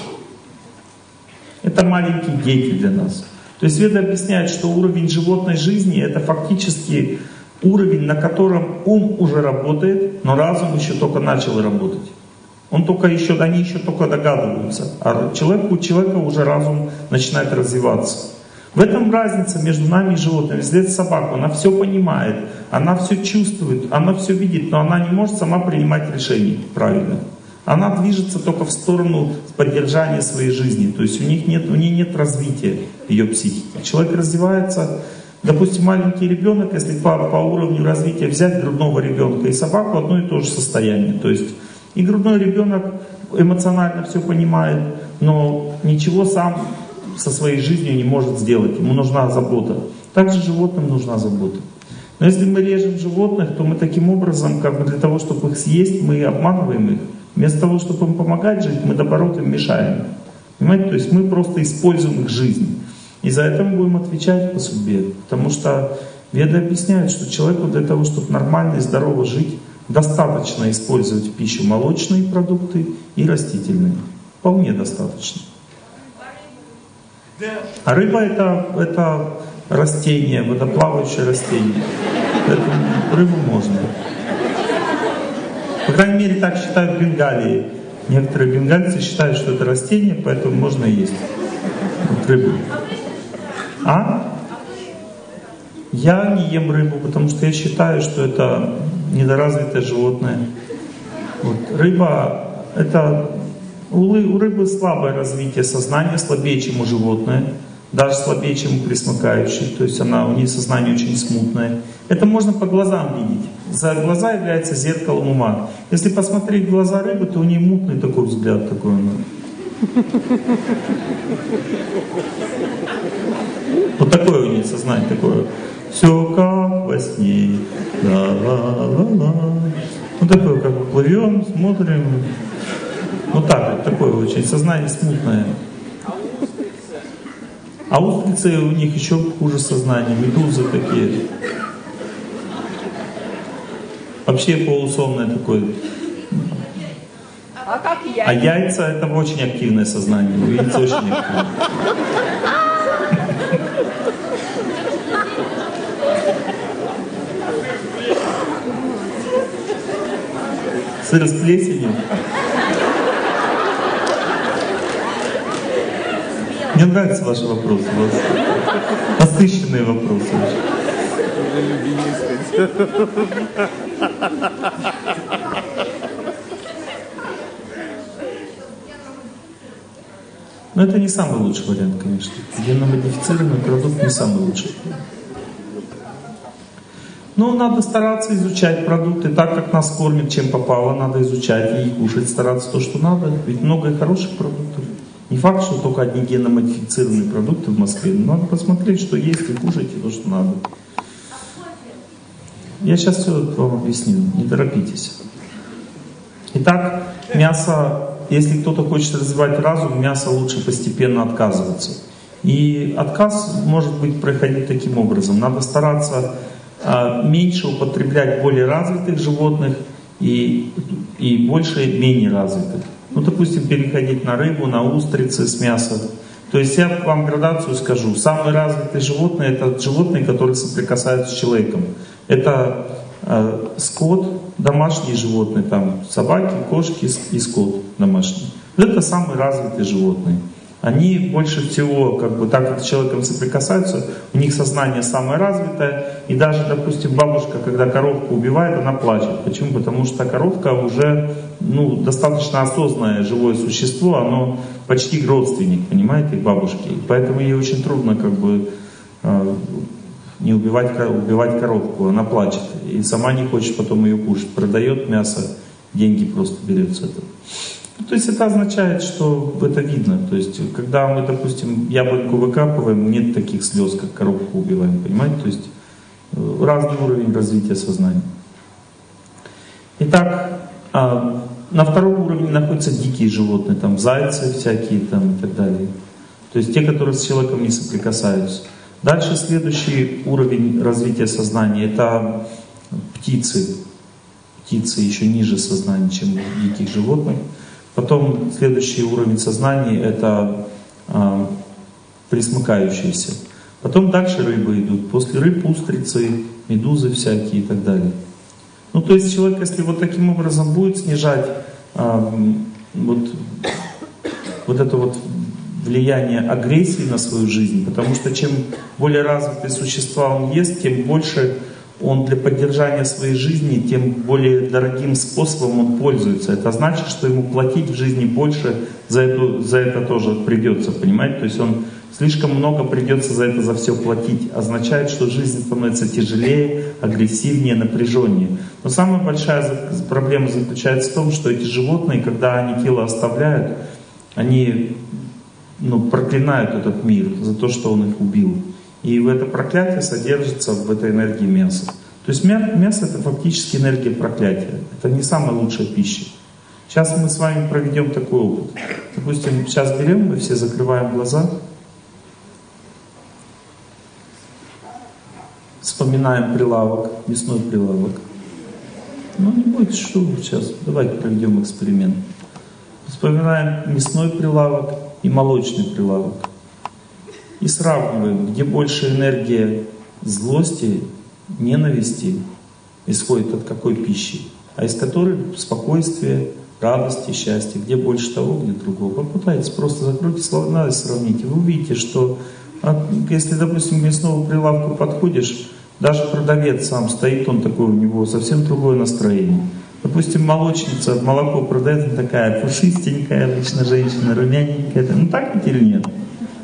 Это маленькие дети для нас. То есть Веды объясняют, что уровень животной жизни — это фактически уровень, на котором ум уже работает, но разум еще только начал работать. Он только еще, они еще только догадываются, а человек, у человека уже разум начинает развиваться. В этом разница между нами и животными. Взять собаку, она все понимает, она все чувствует, она все видит, но она не может сама принимать решения правильно. Она движется только в сторону поддержания своей жизни, то есть у них нет, у нее нет развития ее психики. Человек развивается, допустим, маленький ребенок, если по, по уровню развития взять грудного ребенка и собаку, одно и то же состояние. То есть и грудной ребенок эмоционально все понимает, но ничего сам со своей жизнью не может сделать. Ему нужна забота. Также животным нужна забота. Но если мы режем животных, то мы таким образом, как бы для того, чтобы их съесть, мы обманываем их. Вместо того, чтобы им помогать жить, мы наоборот им мешаем. Понимаете? То есть мы просто используем их жизнь. И за это мы будем отвечать по судьбе. Потому что Веды объясняют, что человеку для того, чтобы нормально и здорово жить, достаточно использовать в пищу молочные продукты и растительные. Вполне достаточно. А рыба это, это растение, водоплавающее растение. Поэтому рыбу можно. По крайней мере, так считают в Бенгалии. Некоторые бенгальцы считают, что это растение, поэтому можно есть вот рыбу. А? Я не ем рыбу, потому что я считаю, что это недоразвитое животное. Вот. Рыба, это у рыбы слабое развитие сознания, слабее, чем у животного. даже слабее, чем у пресмыкающей, то есть она, у нее сознание очень смутное. Это можно по глазам видеть. За глаза является зеркалом ума. Если посмотреть в глаза рыбы, то у нее мутный такой взгляд, такой он. Вот такое у нее сознание, такое. Все как во сне. Ла-ла-ла-ла. Вот такое, как бы плывем, смотрим. Вот так вот, такое очень сознание смутное. А устрицы у них еще хуже сознания, медузы такие. Вообще полусонное такое. А как яйца? А яйца это очень активное сознание. Вы видите, очень активное. Сыр с плесенью. Мне нравятся ваши вопросы. У вас насыщенные вопросы. Но это не самый лучший вариант, конечно. Генно-модифицированный продукт не самый лучший. Но надо стараться изучать продукты так, как нас кормят, чем попало. Надо изучать и кушать, стараться то, что надо. Ведь много и хороших продуктов. Не факт, что только одни генно-модифицированные продукты в Москве. Но надо посмотреть, что есть, и кушайте то, что надо. Я сейчас все вам объясню. Не торопитесь. Итак, мясо... Если кто-то хочет развивать разум, мясо лучше постепенно отказываться. И отказ может быть проходить таким образом. Надо стараться а, меньше употреблять более развитых животных и, и больше менее развитых. Ну, допустим, переходить на рыбу, на устрицы с мясом. То есть я вам градацию скажу. Самые развитые животные — это животные, которые соприкасаются с человеком. Это э, скот, домашние животные, там собаки, кошки и скот домашний. Это самые развитые животные. Они больше всего, как бы, так как с человеком соприкасаются, у них сознание самое развитое. И даже, допустим, бабушка, когда коровку убивает, она плачет. Почему? Потому что коровка уже ну, достаточно осознанное живое существо, оно почти родственник, понимаете, бабушки. И поэтому ей очень трудно как бы не убивать, убивать коровку, она плачет. И сама не хочет потом ее кушать. Продает мясо, деньги просто берет с этого. То есть это означает, что это видно. То есть когда мы, допустим, яблоньку выкапываем, нет таких слез, как коровку убиваем, понимаете? То есть разный уровень развития сознания. Итак, на втором уровне находятся дикие животные, там зайцы всякие там, и так далее. То есть те, которые с человеком не соприкасаются. Дальше следующий уровень развития сознания — это птицы. Птицы еще ниже сознания, чем у диких животных. Потом следующий уровень сознания — это э, пресмыкающиеся. Потом дальше рыбы идут. После рыб устрицы, медузы всякие и так далее. Ну то есть человек, если вот таким образом будет снижать э, вот, вот это вот влияние агрессии на свою жизнь, потому что чем более развитые существа он ест, тем больше он для поддержания своей жизни, тем более дорогим способом он пользуется. Это значит, что ему платить в жизни больше за, эту, за это тоже придется, понимаете? То есть он слишком много придется за это за все платить. Означает, что жизнь становится тяжелее, агрессивнее, напряженнее. Но самая большая проблема заключается в том, что эти животные, когда они тело оставляют, они ну, проклинают этот мир за то, что он их убил. И в это проклятие содержится в этой энергии мяса. То есть мясо — это фактически энергия проклятия. Это не самая лучшая пища. Сейчас мы с вами проведем такой опыт. Допустим, сейчас берем, мы все закрываем глаза, вспоминаем прилавок, мясной прилавок. Ну не будет, что сейчас. Давайте проведем эксперимент. Вспоминаем мясной прилавок и молочный прилавок. И сравниваем, где больше энергия злости, ненависти исходит от какой пищи, а из которой спокойствие, радости, счастье, где больше того, где другого. Попытайтесь, просто закройте глаза и сравните. Вы увидите, что если, допустим, к мясному прилавку подходишь, даже продавец сам стоит, он такой, у него совсем другое настроение. Допустим, молочница, молоко продает, такая пушистенькая, обычно женщина, румяненькая. Ну так ведь или нет?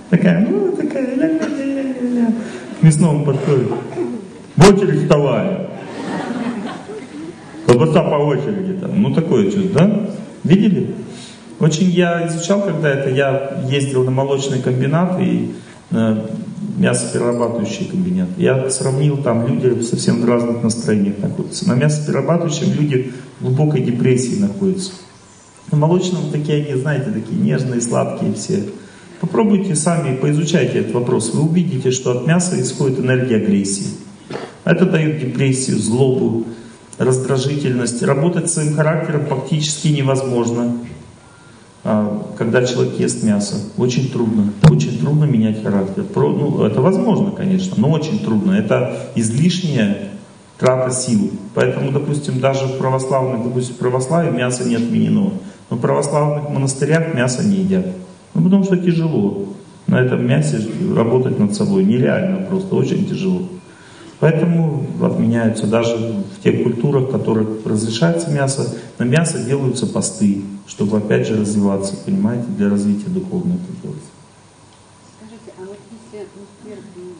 Такая, ну, такая, ля-ля-ля-ля-ля. К мясному подходит. В очередь вставай. Колбаса по очереди там. Ну, такое чувство, да? Видели? Очень я изучал, когда это, я ездил на молочный комбинат и э, мясоперерабатывающий комбинат. Я сравнил, там люди совсем в разных настроениях находятся. На мясоперерабатывающем люди в глубокой депрессии находятся. На молочном такие они, знаете, такие нежные, сладкие все. Попробуйте сами, поизучайте этот вопрос. Вы увидите, что от мяса исходит энергия агрессии. Это дает депрессию, злобу, раздражительность. Работать своим характером фактически невозможно, когда человек ест мясо. Очень трудно. Очень трудно менять характер. Ну, это возможно, конечно, но очень трудно. Это излишняя трата сил. Поэтому, допустим, даже в православных, допустим, в православии мясо не отменено. Но в православных монастырях мясо не едят. Ну, потому что тяжело. На этом мясе работать над собой нереально, просто очень тяжело. Поэтому отменяются даже в тех культурах, в которых разрешается мясо, на мясо делаются посты, чтобы опять же развиваться, понимаете, для развития духовного это делается. Скажите, а вот если, например,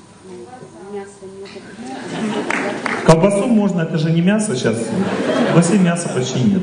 мясо не... Колбасу можно, это же не мясо сейчас. В колбасе мяса почти нет.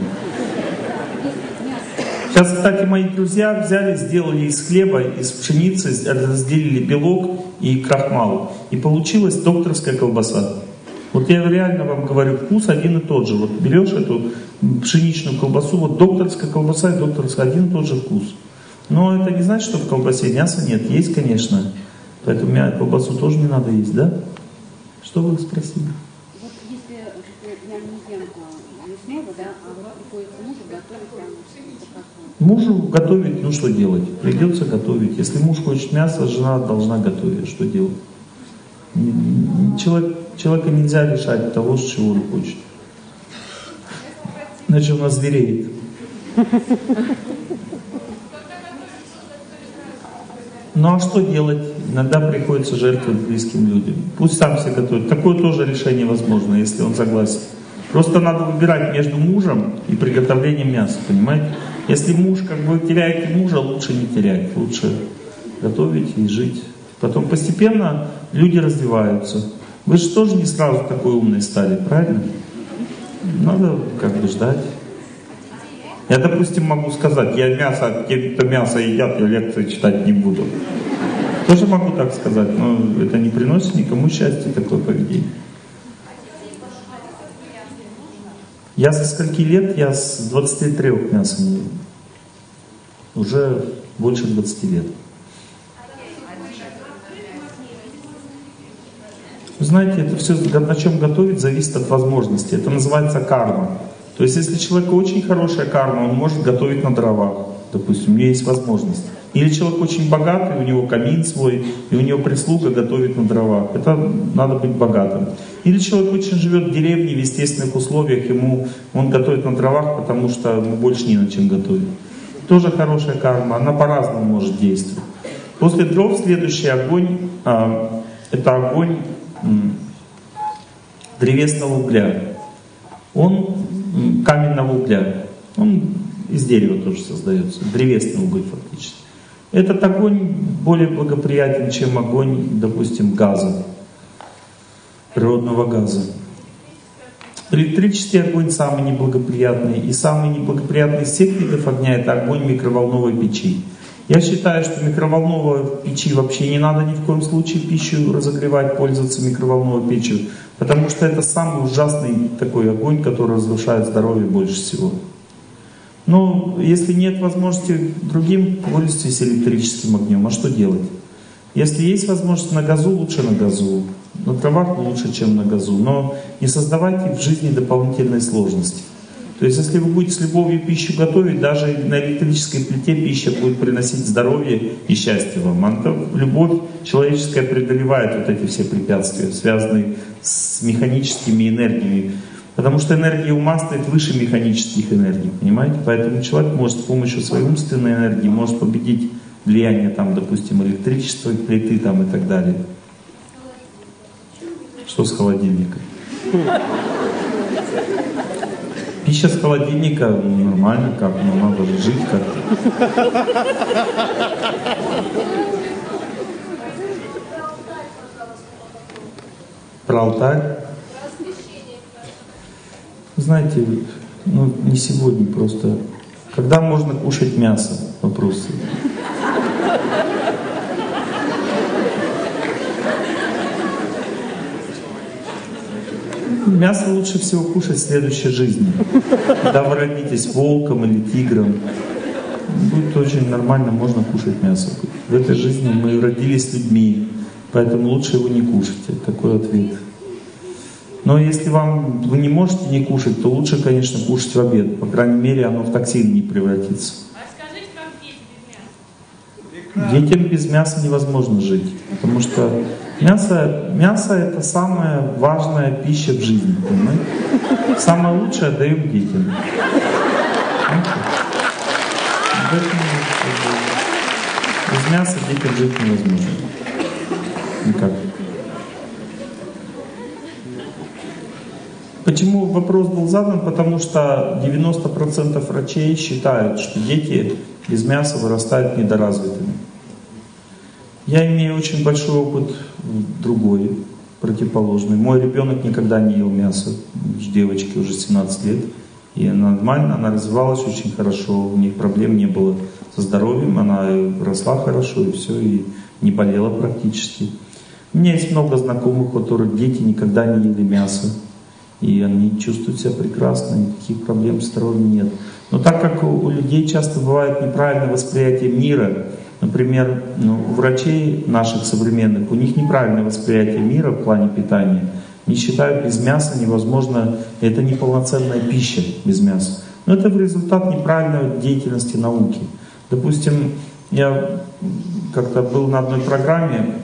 Сейчас, кстати, мои друзья взяли, сделали из хлеба, из пшеницы, разделили белок и крахмал. И получилась докторская колбаса. Вот я реально вам говорю, вкус один и тот же. Вот берешь эту пшеничную колбасу, вот докторская колбаса и докторская, один и тот же вкус. Но это не значит, что в колбасе мяса нет. Есть, конечно. Поэтому колбасу тоже не надо есть, да? Что вы спросили? Вот если я не ем мясного, да, а вот приходится мужу готовить прямо Мужу готовить, ну что делать? Придется готовить. Если муж хочет мясо, жена должна готовить. Что делать? Человек, человека нельзя лишать того, чего он хочет. Иначе он озвереет. Ну а что делать? Иногда приходится жертвовать близким людям. Пусть сам себе готовит. Такое тоже решение возможно, если он согласен. Просто надо выбирать между мужем и приготовлением мяса, понимаете? Если муж, как бы теряете мужа, лучше не терять, лучше готовить и жить. Потом постепенно люди развиваются. Вы же тоже не сразу такой умный стали, правильно? Надо как бы ждать. Я, допустим, могу сказать, я мясо, те, кто мясо едят, я лекции читать не буду. Тоже могу так сказать, но это не приносит никому счастья, такое поведение. Я со скольки лет? Я с двадцати трёх мяса не ем. Уже больше двадцати лет. Вы знаете, это все, на чем готовить, зависит от возможности. Это называется карма. То есть, если у человека очень хорошая карма, он может готовить на дровах. Допустим, у него есть возможность. Или человек очень богатый, у него камин свой, и у него прислуга готовит на дровах. Это надо быть богатым. Или человек очень живет в деревне, в естественных условиях, ему он готовит на дровах, потому что ему больше не на чем готовить. Тоже хорошая карма, она по-разному может действовать. После дров следующий огонь, а, это огонь м, древесного угля. Он м, каменного угля. Он из дерева тоже создается, древесный уголь фактически. Этот огонь более благоприятен, чем огонь, допустим, газа, природного газа. Электрический огонь самый неблагоприятный, и самый неблагоприятный из всех видов огня — это огонь микроволновой печи. Я считаю, что микроволновой печи вообще не надо ни в коем случае пищу разогревать, пользоваться микроволновой печью, потому что это самый ужасный такой огонь, который разрушает здоровье больше всего. Но если нет возможности другим, пользуйтесь электрическим огнем. А что делать? Если есть возможность на газу, лучше на газу. На дровах лучше, чем на газу. Но не создавайте в жизни дополнительной сложности. То есть, если вы будете с любовью пищу готовить, даже на электрической плите пища будет приносить здоровье и счастье вам. А любовь человеческая преодолевает вот эти все препятствия, связанные с механическими энергиями. Потому что энергия ума стоит выше механических энергий, понимаете? Поэтому человек может с помощью своей умственной энергии может победить влияние, там, допустим, электричества, плиты там, и так далее. Что с холодильника? Пища с холодильника, ну, нормально как, но надо же жить как-то. Про алтарь? Знаете, ну не сегодня просто. Когда можно кушать мясо? Вопрос. Мясо лучше всего кушать в следующей жизни. Когда вы родитесь волком или тигром, будет очень нормально, можно кушать мясо. В этой жизни мы родились людьми, поэтому лучше его не кушать. Такой ответ. Но если вам вы не можете не кушать, то лучше, конечно, кушать в обед. По крайней мере, оно в токсин не превратится. А скажите, как дети без мяса? Детям без мяса невозможно жить, потому что мясо, мясо это самая важная пища в жизни, понимаете? Самое лучшее отдаем детям. Без мяса детям жить невозможно. Никак. Почему вопрос был задан? Потому что девяносто процентов врачей считают, что дети без мяса вырастают недоразвитыми. Я имею очень большой опыт другой, противоположный. Мой ребенок никогда не ел мясо. Девочке уже семнадцать лет. И она нормально, она развивалась очень хорошо, у них проблем не было со здоровьем, она росла хорошо и все, и не болела практически. У меня есть много знакомых, у которых дети никогда не ели мясо. И они чувствуют себя прекрасно, никаких проблем с здоровьем нет. Но так как у, у людей часто бывает неправильное восприятие мира, например, ну, у врачей наших современных, у них неправильное восприятие мира в плане питания. Они считают, без мяса невозможно, это не полноценная пища без мяса. Но это в результат неправильной деятельности науки. Допустим, я как-то был на одной программе,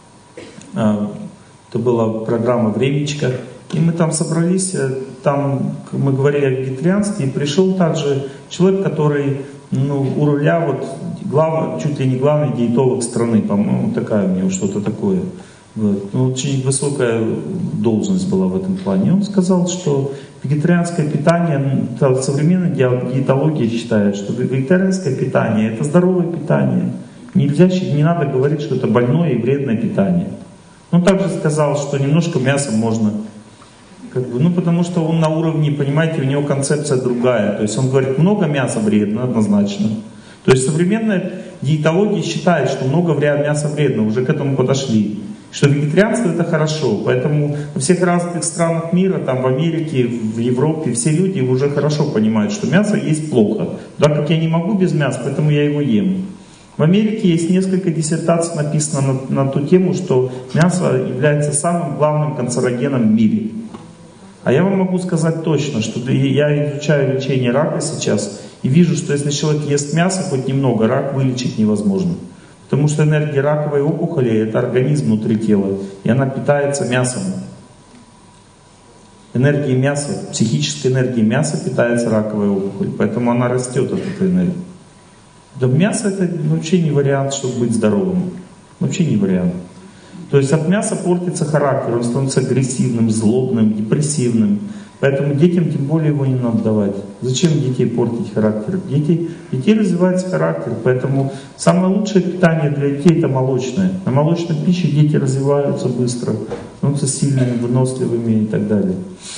это была программа «Времечко», и мы там собрались, там мы говорили о вегетарианстве, и пришел также человек, который ну, у руля, вот, глав, чуть ли не главный диетолог страны, по-моему, такая у него, что-то такое. Вот. Ну, очень высокая должность была в этом плане. И он сказал, что вегетарианское питание, современная диетология считает, что вегетарианское питание — это здоровое питание. Нельзя, не надо говорить, что это больное и вредное питание. Он также сказал, что немножко мяса можно. Как бы, ну, потому что он на уровне, понимаете, у него концепция другая. То есть он говорит, много мяса вредно, однозначно. То есть современная диетология считает, что много мяса вредно, уже к этому подошли. Что вегетарианство это хорошо. Поэтому во всех развитых странах мира, там в Америке, в Европе, все люди уже хорошо понимают, что мясо есть плохо. Так как я не могу без мяса, поэтому я его ем. В Америке есть несколько диссертаций написано на, на ту тему, что мясо является самым главным канцерогеном в мире. А я вам могу сказать точно, что я изучаю лечение рака сейчас и вижу, что если человек ест мясо хоть немного, рак вылечить невозможно. Потому что энергия раковой опухоли — это организм внутри тела, и она питается мясом. Энергия мяса, психическая энергия мяса питается раковой опухоль, поэтому она растет от этой энергии. Да мясо — это вообще не вариант, чтобы быть здоровым. Вообще не вариант. То есть от мяса портится характер, он становится агрессивным, злобным, депрессивным. Поэтому детям тем более его не надо давать. Зачем детей портить характер? Дети, детей развивается характер, поэтому самое лучшее питание для детей — это молочное. На молочной пище дети развиваются быстро, становятся сильными, выносливыми и так далее.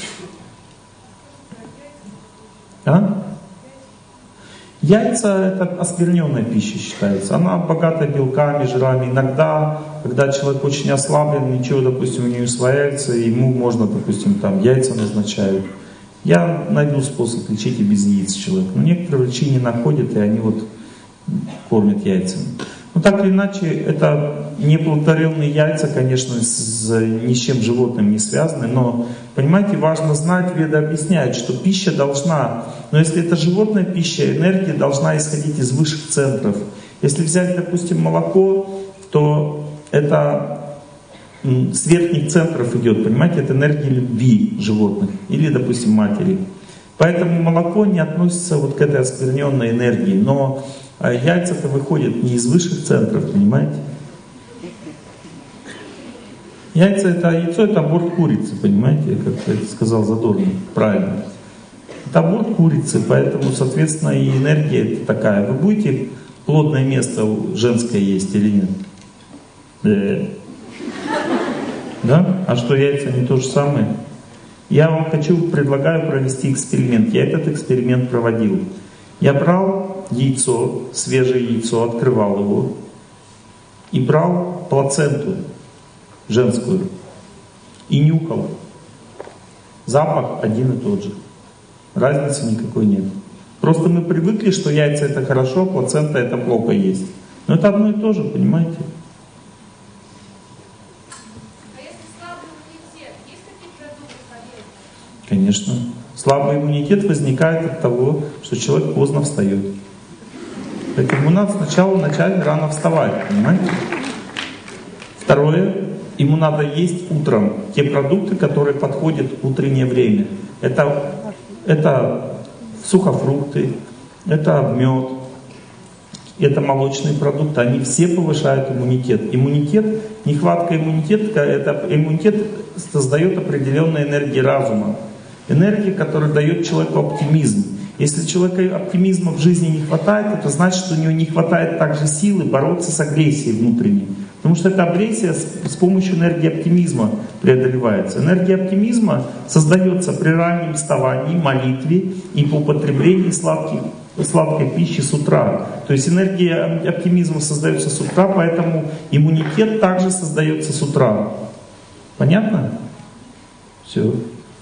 А? Яйца — это оскверненная пища считается. Она богата белками, жирами. Иногда, когда человек очень ослаблен, ничего, допустим, у него не усваивается, ему можно, допустим, там яйца назначают. Я найду способ лечить и без яиц человека. Но некоторые врачи не находят, и они вот кормят яйцами. Но так или иначе, это неплодотворенные яйца, конечно, с, ни с чем животным не связаны, но, понимаете, важно знать, Веды объясняют, что пища должна, но если это животная пища, энергия должна исходить из высших центров. Если взять, допустим, молоко, то это с верхних центров идет, понимаете, это энергия любви животных или, допустим, матери. Поэтому молоко не относится вот к этой оскверненной энергии, но яйца-то выходят не из высших центров, понимаете? Яйца это, яйцо это аборт курицы, понимаете, как это сказал Задорнов, правильно. Это аборт курицы, поэтому, соответственно, и энергия такая. Вы будете плотное место женское есть или нет? Да. Да? А что, яйца не то же самое? Я вам хочу, предлагаю провести эксперимент. Я этот эксперимент проводил. Я брал яйцо, свежее яйцо, открывал его и брал плаценту женскую и нюхал. Запах один и тот же. Разницы никакой нет. Просто мы привыкли, что яйца это хорошо, плацента это плохо есть. Но это одно и то же, понимаете? А если слабый иммунитет, есть какие продукты полезные? Конечно. Слабый иммунитет возникает от того, что человек поздно встает. Поэтому надо сначала начать рано вставать, понимаете? Второе, ему надо есть утром те продукты, которые подходят в утреннее время. Это, это сухофрукты, это мед, это молочные продукты. Они все повышают иммунитет. Иммунитет, нехватка иммунитета, это иммунитет создает определенную энергию разума. Энергия, которая дает человеку оптимизм. Если человеку оптимизма в жизни не хватает, это значит, что у него не хватает также силы бороться с агрессией внутренней. Потому что эта агрессия с, с помощью энергии оптимизма преодолевается. Энергия оптимизма создается при раннем вставании, молитве и по употреблению сладких, сладкой пищи с утра. То есть энергия оптимизма создается с утра, поэтому иммунитет также создается с утра. Понятно? Все.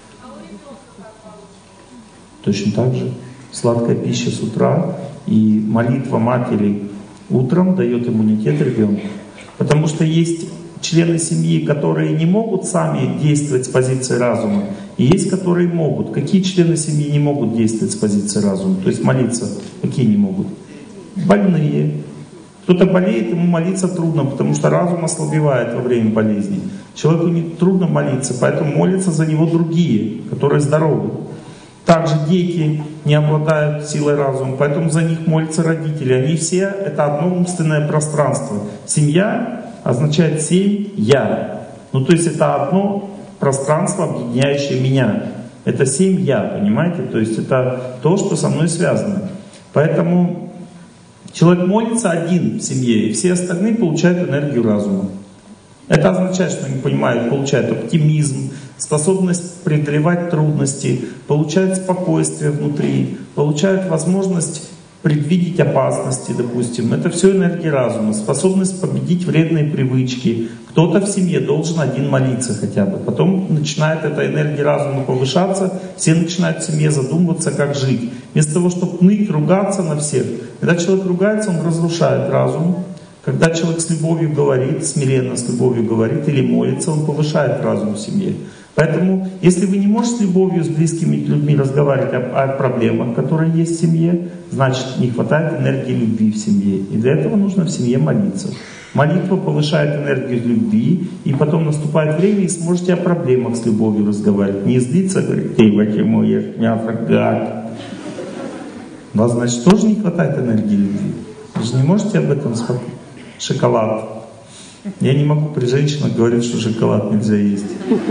Точно так же. Сладкая пища с утра и молитва матери утром дает иммунитет ребенку. Потому что есть члены семьи, которые не могут сами действовать с позиции разума, и есть, которые могут. Какие члены семьи не могут действовать с позиции разума? То есть молиться. Какие не могут? Больные. Кто-то болеет, ему молиться трудно, потому что разум ослабевает во время болезни. Человеку не трудно молиться, поэтому молятся за него другие, которые здоровы. Также дети не обладают силой разума, поэтому за них молятся родители. Они все — это одно умственное пространство. Семья означает семь «я». Ну то есть это одно пространство, объединяющее меня. Это семь «я», понимаете? То есть это то, что со мной связано. Поэтому человек молится один в семье, и все остальные получают энергию разума. Это означает, что они понимают, получают оптимизм, способность преодолевать трудности, получают спокойствие внутри, получают возможность предвидеть опасности, допустим. Это все энергия разума, способность победить вредные привычки. Кто-то в семье должен один молиться хотя бы. Потом начинает эта энергия разума повышаться, все начинают в семье задумываться, как жить. Вместо того, чтобы ныть, ругаться на всех. Когда человек ругается, он разрушает разум. Когда человек с любовью говорит, смиренно с любовью говорит или молится, он повышает разум в семье. Поэтому, если вы не можете с любовью, с близкими людьми разговаривать о, о проблемах, которые есть в семье, значит, не хватает энергии любви в семье. И для этого нужно в семье молиться. Молитва повышает энергию любви, и потом наступает время, и сможете о проблемах с любовью разговаривать. Не злиться, говорить: ты почему ешь мясо, гад? У вас, значит, тоже не хватает энергии любви. Вы же не можете об этом спокойно. Шоколад. Я не могу при женщинах говорить, что шоколад нельзя есть.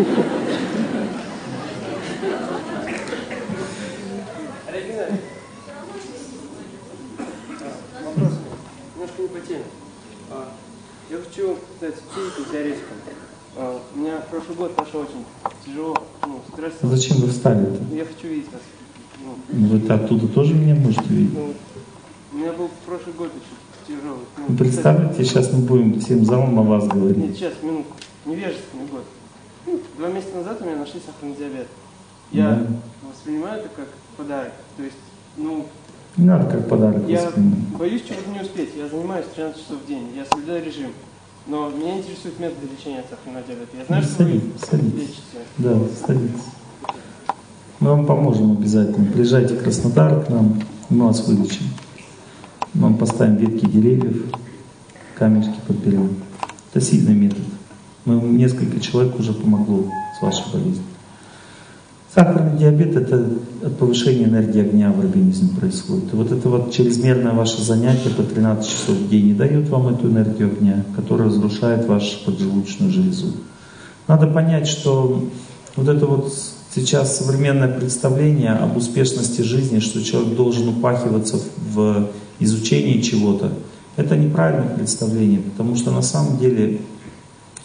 Вопрос немножко не по теме. Я хочу стать физиком, теоретиком. У меня прошлый год прошел очень тяжело, ну, стрессово. Зачем вы встали-то? Я хочу видеть вас. Ну, вы оттуда тоже меня можете видеть? Ну, у меня был прошлый год очень тяжелый. Ну, представьте, сейчас мы будем всем залом о вас говорить. Нет, сейчас, минутку. Невежественный год. Ну, два месяца назад у меня нашли сахарный диабет. Я Да. воспринимаю это как подарок. То есть, ну, Не надо как подарок я воспринимать. боюсь чего-то не успеть. Я занимаюсь тринадцать часов в день. Я соблюдаю режим. Но меня интересует методы лечения сахарного диабета. Я знаю, Ну, что вы садитесь, садитесь. лечите. Да, садитесь. Мы вам поможем обязательно. Приезжайте в Краснодар к нам, мы вас вылечим. Мы вам поставим ветки деревьев, камешки подберем. Это сильный метод. Мы, несколько человек уже помогло с вашей болезнью. Сахарный диабет — это от повышения энергии огня в организме происходит. И вот это вот чрезмерное ваше занятие по тринадцать часов в день не дает вам эту энергию огня, которая разрушает вашу поджелудочную железу. Надо понять, что вот это вот сейчас современное представление об успешности жизни, что человек должен упахиваться в изучении чего-то, это неправильное представление, потому что на самом деле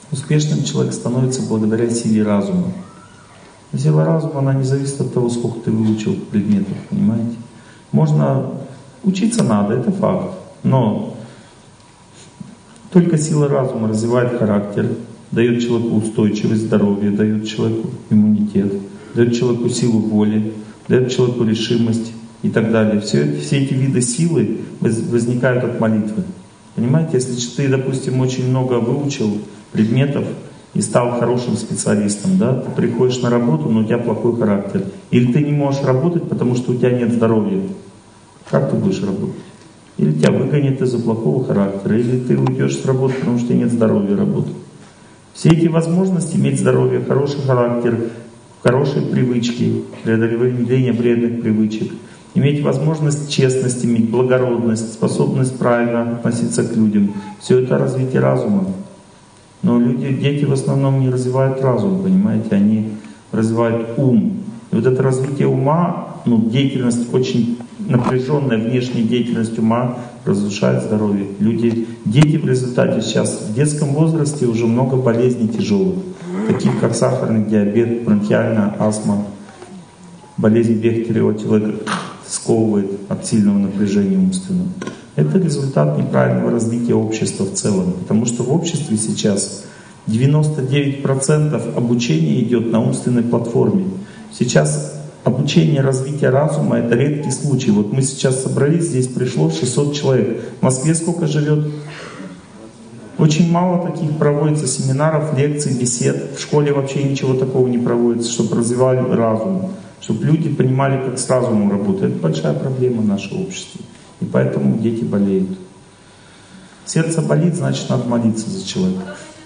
Успешным человек становится благодаря силе разума. Сила разума, она не зависит от того, сколько ты выучил предметов, понимаете? Можно учиться надо, это факт, но только сила разума развивает характер, дает человеку устойчивость, здоровье, дает человеку иммунитет, дает человеку силу воли, дает человеку решимость и так далее. Все, все эти виды силы возникают от молитвы. Понимаете, если ты, допустим, очень много выучил предметов и стал хорошим специалистом, да, ты приходишь на работу, но у тебя плохой характер. Или ты не можешь работать, потому что у тебя нет здоровья. Как ты будешь работать? Или тебя выгонят из-за плохого характера, или ты уйдешь с работы, потому что у тебя нет здоровья работать. Все эти возможности иметь здоровье, хороший характер, хорошие привычки, преодоление вредных привычек, иметь возможность честности, иметь благородность, способность правильно относиться к людям. Все это развитие разума. Но люди, дети в основном не развивают разум, понимаете, они развивают ум. И вот это развитие ума, ну, деятельность очень напряженная, внешняя деятельность ума разрушает здоровье. Люди, дети в результате сейчас в детском возрасте уже много болезней тяжелых, таких как сахарный диабет, бронхиальная астма, болезнь Бехтерева человека сковывает от сильного напряжения умственного. Это результат неправильного развития общества в целом, потому что в обществе сейчас девяносто девять процентов обучения идет на умственной платформе. Сейчас обучение развития разума — это редкий случай. Вот мы сейчас собрались, здесь пришло шестьсот человек. В Москве сколько живет? Очень мало таких проводится семинаров, лекций, бесед. В школе вообще ничего такого не проводится, чтобы развивали разум, чтобы люди понимали, как с разумом работать. Это большая проблема нашего общества. И поэтому дети болеют. Сердце болит, значит, надо молиться за человека.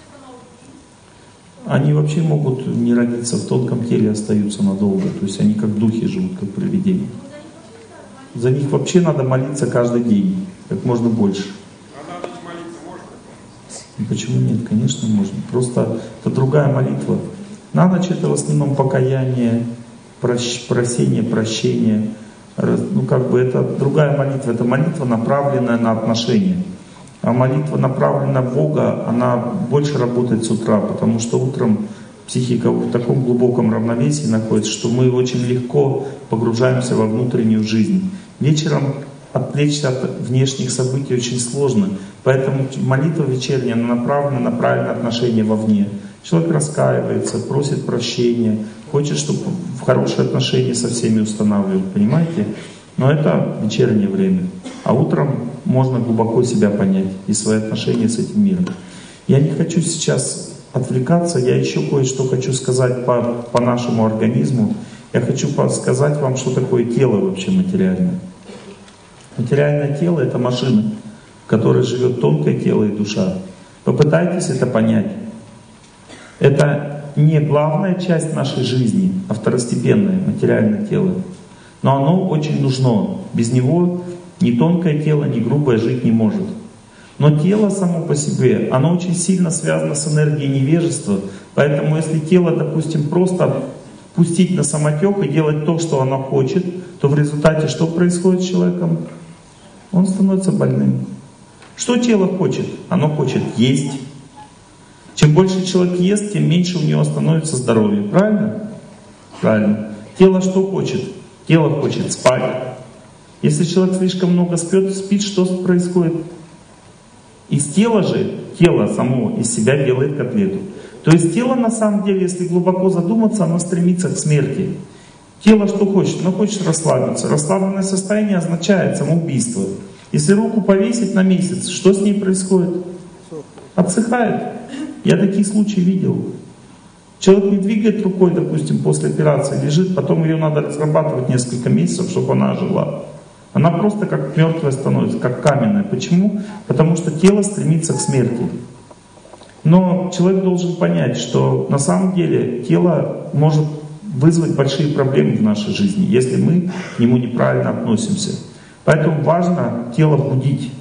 Они вообще могут не родиться в тонком теле, остаются надолго. То есть они как духи живут, как привидения. За них вообще надо молиться каждый день, как можно больше. А на ночь молиться можно? Почему нет? Конечно, можно. Просто это другая молитва. На ночь это в основном покаяние, прощ, просение, прощение. Ну, как бы это другая молитва. Это молитва, направленная на отношения. А молитва, направленная на Бога, она больше работает с утра, потому что утром психика в таком глубоком равновесии находится, что мы очень легко погружаемся во внутреннюю жизнь. Вечером отвлечься от внешних событий очень сложно. Поэтому молитва вечерняя, она направлена на правильное отношение вовне. Человек раскаивается, просит прощения, хочет, чтобы в хорошие отношения со всеми устанавливал, понимаете? Но это вечернее время. А утром можно глубоко себя понять и свои отношения с этим миром. Я не хочу сейчас отвлекаться, я еще кое-что хочу сказать по, по нашему организму. Я хочу сказать вам, что такое тело вообще материальное. Материальное тело — это машина, в которой живет тонкое тело и душа. Попытайтесь это понять. Это не главная часть нашей жизни, а второстепенное материальное тело. Но оно очень нужно. Без него ни тонкое тело, ни грубое жить не может. Но тело само по себе, оно очень сильно связано с энергией невежества. Поэтому если тело, допустим, просто пустить на самотек и делать то, что оно хочет, то в результате что происходит с человеком? Он становится больным. Что тело хочет? Оно хочет есть. Чем больше человек ест, тем меньше у него становится здоровье. Правильно? Правильно. Тело что хочет? Тело хочет спать. Если человек слишком много спит, спит, что происходит? Из тела же, тело само из себя делает котлету. То есть тело на самом деле, если глубоко задуматься, оно стремится к смерти. Тело что хочет? Оно хочет расслабиться. Расслабленное состояние означает самоубийство. Если руку повесить на месяц, что с ней происходит? Отсыхает. Я такие случаи видел. Человек не двигает рукой, допустим, после операции, лежит, потом ее надо разрабатывать несколько месяцев, чтобы она ожила. Она просто как мертвая становится, как каменная. Почему? Потому что тело стремится к смерти. Но человек должен понять, что на самом деле тело может вызвать большие проблемы в нашей жизни, если мы к нему неправильно относимся. Поэтому важно тело будить.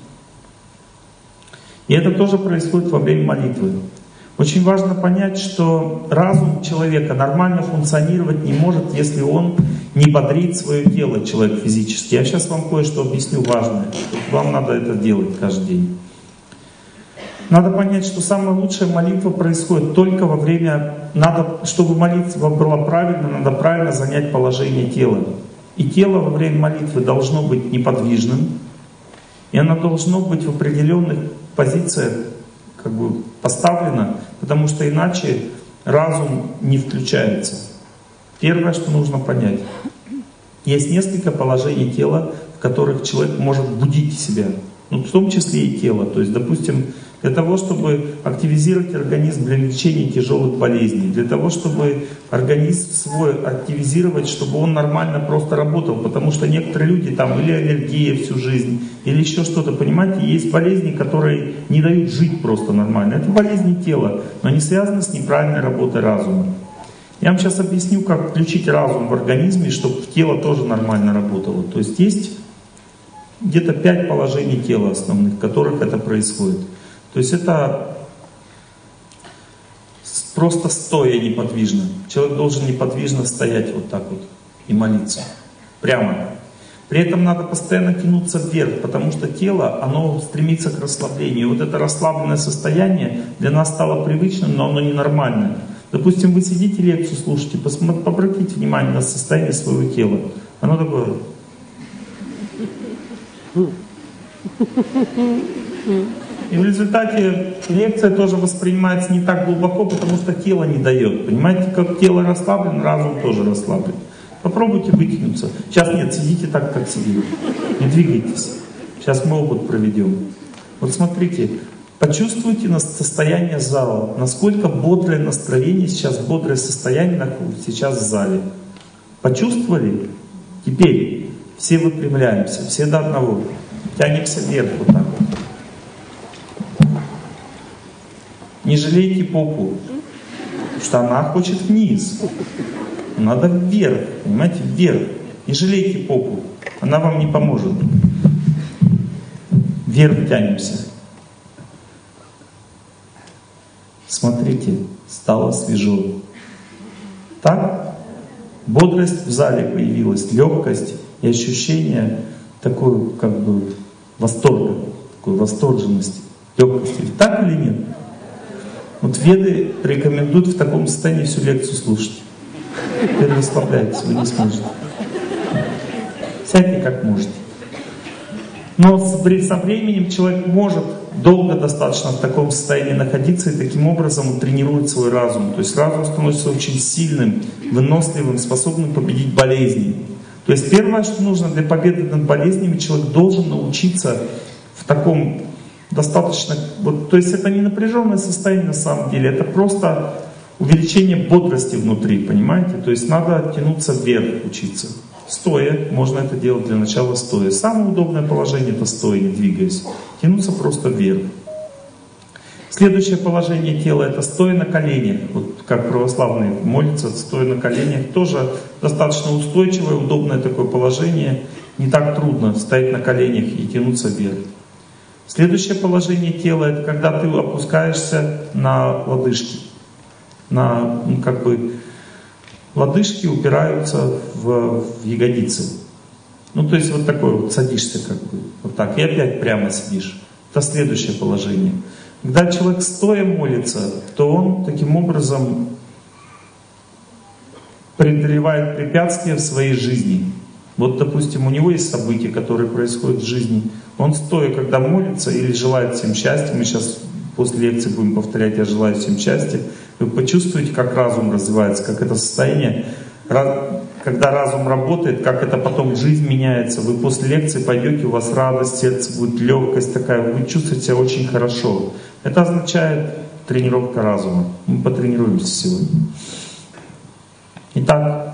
И это тоже происходит во время молитвы. Очень важно понять, что разум человека нормально функционировать не может, если он не бодрит свое тело, человек физически. Я сейчас вам кое-что объясню важное. Вам надо это делать каждый день. Надо понять, что самая лучшая молитва происходит только во время... Надо, чтобы молитва была правильна, надо правильно занять положение тела. И тело во время молитвы должно быть неподвижным, и оно должно быть в определенных позициях как бы поставлено, потому что иначе разум не включается. Первое, что нужно понять. Есть несколько положений тела, в которых человек может будить себя. Ну, в том числе и тело. То есть, допустим, для того, чтобы активизировать организм для лечения тяжелых болезней, для того, чтобы организм свой активизировать, чтобы он нормально просто работал, потому что некоторые люди там или аллергия всю жизнь, или еще что-то, понимаете, есть болезни, которые не дают жить просто нормально. Это болезни тела, но они связаны с неправильной работой разума. Я вам сейчас объясню, как включить разум в организме, чтобы тело тоже нормально работало. То есть есть где-то пять положений тела основных, в которых это происходит. То есть это просто стоя неподвижно. Человек должен неподвижно стоять вот так вот и молиться. Прямо. При этом надо постоянно тянуться вверх, потому что тело, оно стремится к расслаблению. И вот это расслабленное состояние для нас стало привычным, но оно ненормальное. Допустим, вы сидите лекцию слушаете, обратите внимание на состояние своего тела. Оно такое... И в результате лекция тоже воспринимается не так глубоко, потому что тело не дает. Понимаете, как тело расслаблено, разум тоже расслаблен. Попробуйте вытянуться. Сейчас нет, сидите так, как сидите. Не двигайтесь. Сейчас мы опыт проведем. Вот смотрите, почувствуйте на состояние зала, насколько бодрое настроение сейчас, бодрое состояние находится сейчас в зале. Почувствовали? Теперь все выпрямляемся, все до одного. Тянемся вверх вот так вот. Не жалейте попу, потому что она хочет вниз. Надо вверх, понимаете, вверх. Не жалейте попу, она вам не поможет. Вверх тянемся. Смотрите, стало свежо. Так? Бодрость в зале появилась, легкость и ощущение такой, как бы, восторга, такой восторженности, легкости. Так или нет? Вот веды рекомендуют в таком состоянии всю лекцию слушать. Теперь расслабляйтесь, вы не сможете. Сядьте как можете. Но со временем человек может долго достаточно в таком состоянии находиться и таким образом тренирует свой разум. То есть разум становится очень сильным, выносливым, способным победить болезни. То есть первое, что нужно для победы над болезнями, человек должен научиться в таком достаточно... Вот, то есть это не напряженное состояние на самом деле, это просто увеличение бодрости внутри, понимаете? То есть надо тянуться вверх, учиться. Стоя, можно это делать для начала стоя. Самое удобное положение это стоя, не двигаясь. Тянуться просто вверх. Следующее положение тела это стоя на коленях. Вот как православные молятся, стоя на коленях. Тоже достаточно устойчивое, удобное такое положение. Не так трудно стоять на коленях и тянуться вверх. Следующее положение тела это когда ты опускаешься на лодыжки. На, ну, как бы, лодыжки упираются в, в ягодицы. Ну, то есть вот такой вот садишься как бы, вот так, и опять прямо сидишь. Это следующее положение. Когда человек стоя молится, то он таким образом преодолевает препятствия в своей жизни. Вот, допустим, у него есть события, которые происходят в жизни. Он стоя, когда молится или желает всем счастья, мы сейчас после лекции будем повторять «Я желаю всем счастья», вы почувствуете, как разум развивается, как это состояние, когда разум работает, как это потом жизнь меняется. Вы после лекции пойдете, у вас радость, сердце будет, легкость такая, вы чувствуете себя очень хорошо. Это означает тренировка разума. Мы потренируемся сегодня. Итак,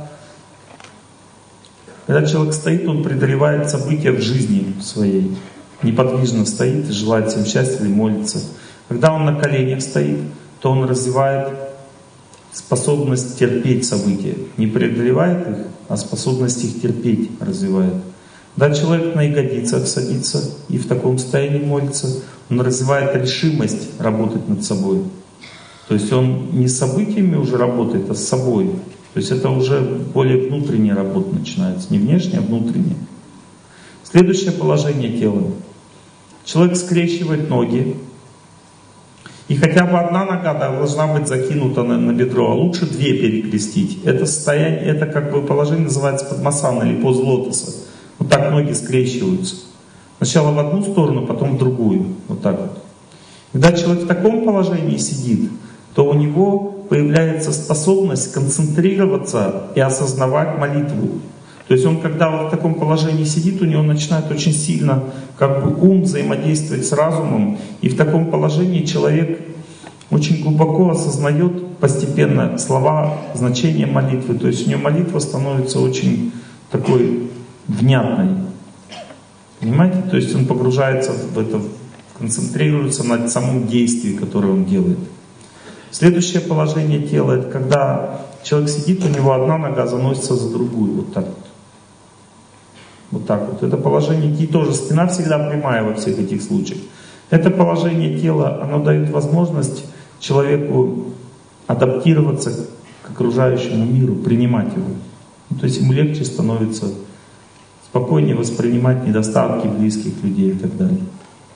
когда человек стоит, он преодолевает события в жизни своей. Неподвижно стоит и желает всем счастья или молится. Когда он на коленях стоит, то он развивает способность терпеть события. Не преодолевает их, а способность их терпеть развивает. Когда человек на ягодицах садится и в таком состоянии молится, он развивает решимость работать над собой. То есть он не с событиями уже работает, а с собой. То есть это уже более внутренняя работа начинается. Не внешняя, а внутренняя. Следующее положение тела. Человек скрещивает ноги И хотя бы одна нога должна быть закинута на, на бедро, а лучше две перекрестить. Это состояние, это как бы положение называется падмасана или поз лотоса. Вот так ноги скрещиваются. Сначала в одну сторону, потом в другую. Вот так вот. Когда человек в таком положении сидит, то у него появляется способность концентрироваться и осознавать молитву. То есть он, когда вот в таком положении сидит, у него начинает очень сильно как бы ум взаимодействовать с разумом, и в таком положении человек очень глубоко осознает постепенно слова, значение молитвы. То есть у него молитва становится очень такой внятной. Понимаете? То есть он погружается в это, концентрируется на самом действии, которое он делает. Следующее положение тела — это когда человек сидит, у него одна нога заносится за другую, вот так вот. Вот так вот. Это положение тела, тоже спина всегда прямая во всех этих случаях. Это положение тела, оно дает возможность человеку адаптироваться к окружающему миру, принимать его. Ну, то есть ему легче становится спокойнее воспринимать недостатки близких людей и так далее.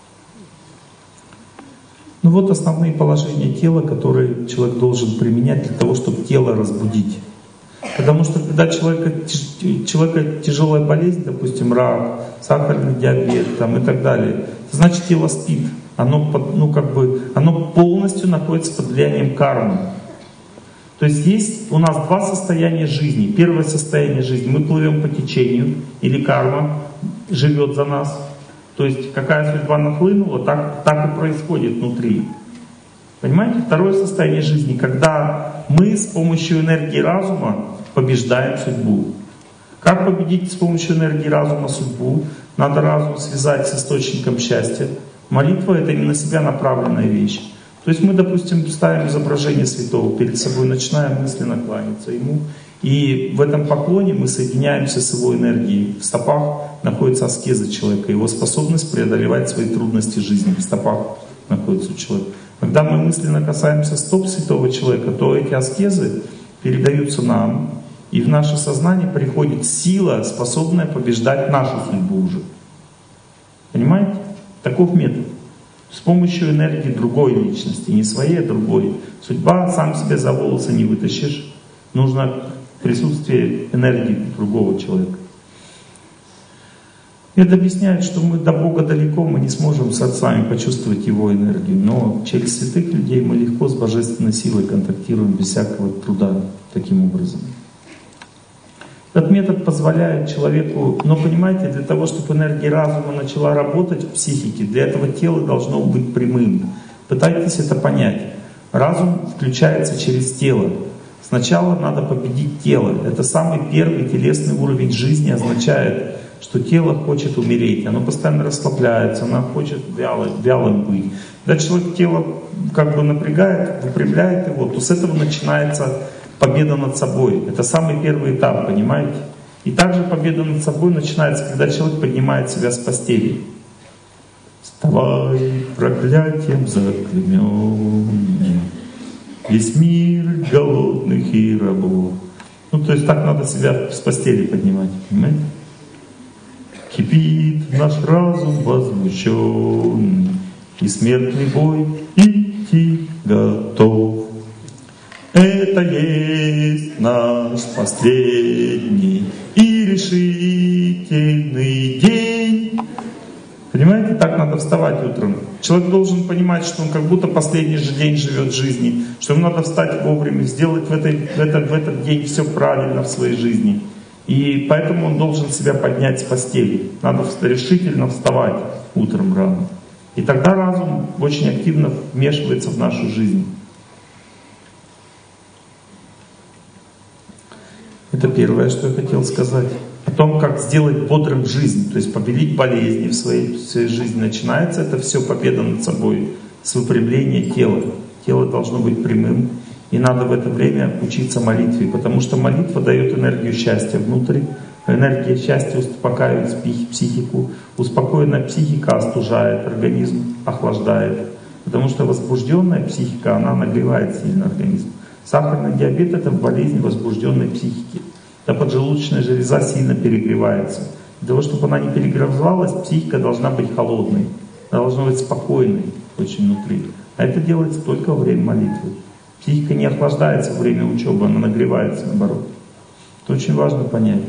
Ну вот основные положения тела, которые человек должен применять для того, чтобы тело разбудить. Потому что когда человека, человека тяжелая болезнь, допустим, рак, сахарный диабет там, и так далее, значит тело спит. Оно, под, ну, как бы, оно полностью находится под влиянием кармы. То есть есть у нас два состояния жизни. Первое состояние жизни — мы плывем по течению, или карма живет за нас. То есть какая судьба нахлынула, так, так и происходит внутри. Понимаете? Второе состояние жизни, когда мы с помощью энергии разума побеждаем судьбу. Как победить с помощью энергии разума судьбу? Надо разум связать с источником счастья. Молитва — это не на себя направленная вещь. То есть мы, допустим, ставим изображение святого перед собой, начинаем мысленно кланяться ему. И в этом поклоне мы соединяемся с его энергией. В стопах находится аскеза человека, его способность преодолевать свои трудности жизни. В стопах находится у человека. Когда мы мысленно касаемся стоп святого человека, то эти аскезы передаются нам, и в наше сознание приходит сила, способная побеждать нашу судьбу уже. Понимаете? Таков метод. С помощью энергии другой личности, не своей, а другой. Судьба сам себя за волосы не вытащишь. Нужно присутствие энергии другого человека. Это объясняет, что мы до Бога далеко, мы не сможем с отцами почувствовать Его энергию, но через святых людей мы легко с божественной силой контактируем без всякого труда таким образом. Этот метод позволяет человеку, но понимаете, для того, чтобы энергия разума начала работать в психике, для этого тело должно быть прямым. Пытайтесь это понять. Разум включается через тело. Сначала надо победить тело. Это самый первый телесный уровень жизни, означает, что тело хочет умереть, оно постоянно расслабляется, оно хочет вяло, вялым быть. Когда человек тело как бы напрягает, выпрямляет его, то с этого начинается победа над собой. Это самый первый этап, понимаете? И также победа над собой начинается, когда человек поднимает себя с постели. Вставай, проклятием заклеймённый, весь мир голодных и рабов. Ну, то есть так надо себя с постели поднимать, понимаете? Кипит наш разум возмущенный, и смертный бой идти готов. Это есть наш последний и решительный день. Понимаете, так надо вставать утром. Человек должен понимать, что он как будто последний же день живет жизни, что ему надо встать вовремя, сделать в, этой, в, этот, в этот день все правильно в своей жизни. И поэтому он должен себя поднять с постели. Надо решительно вставать утром рано. И тогда разум очень активно вмешивается в нашу жизнь. Это первое, что я хотел сказать. О том, как сделать бодрым жизнь, то есть победить болезни в своей, в своей жизни. Начинается это все победа над собой с выпрямления тела. Тело должно быть прямым. И надо в это время учиться молитве, потому что молитва дает энергию счастья внутрь. Энергия счастья успокаивает психику. Успокоенная психика остужает организм, охлаждает. Потому что возбужденная психика, она нагревает сильно организм. Сахарный диабет — это болезнь возбужденной психики. Да, поджелудочная железа сильно перегревается. Для того, чтобы она не перегревалась, психика должна быть холодной. должна быть спокойной очень внутри. А это делается только во время молитвы. Психика не охлаждается во время учебы, она нагревается, наоборот. Это очень важно понять.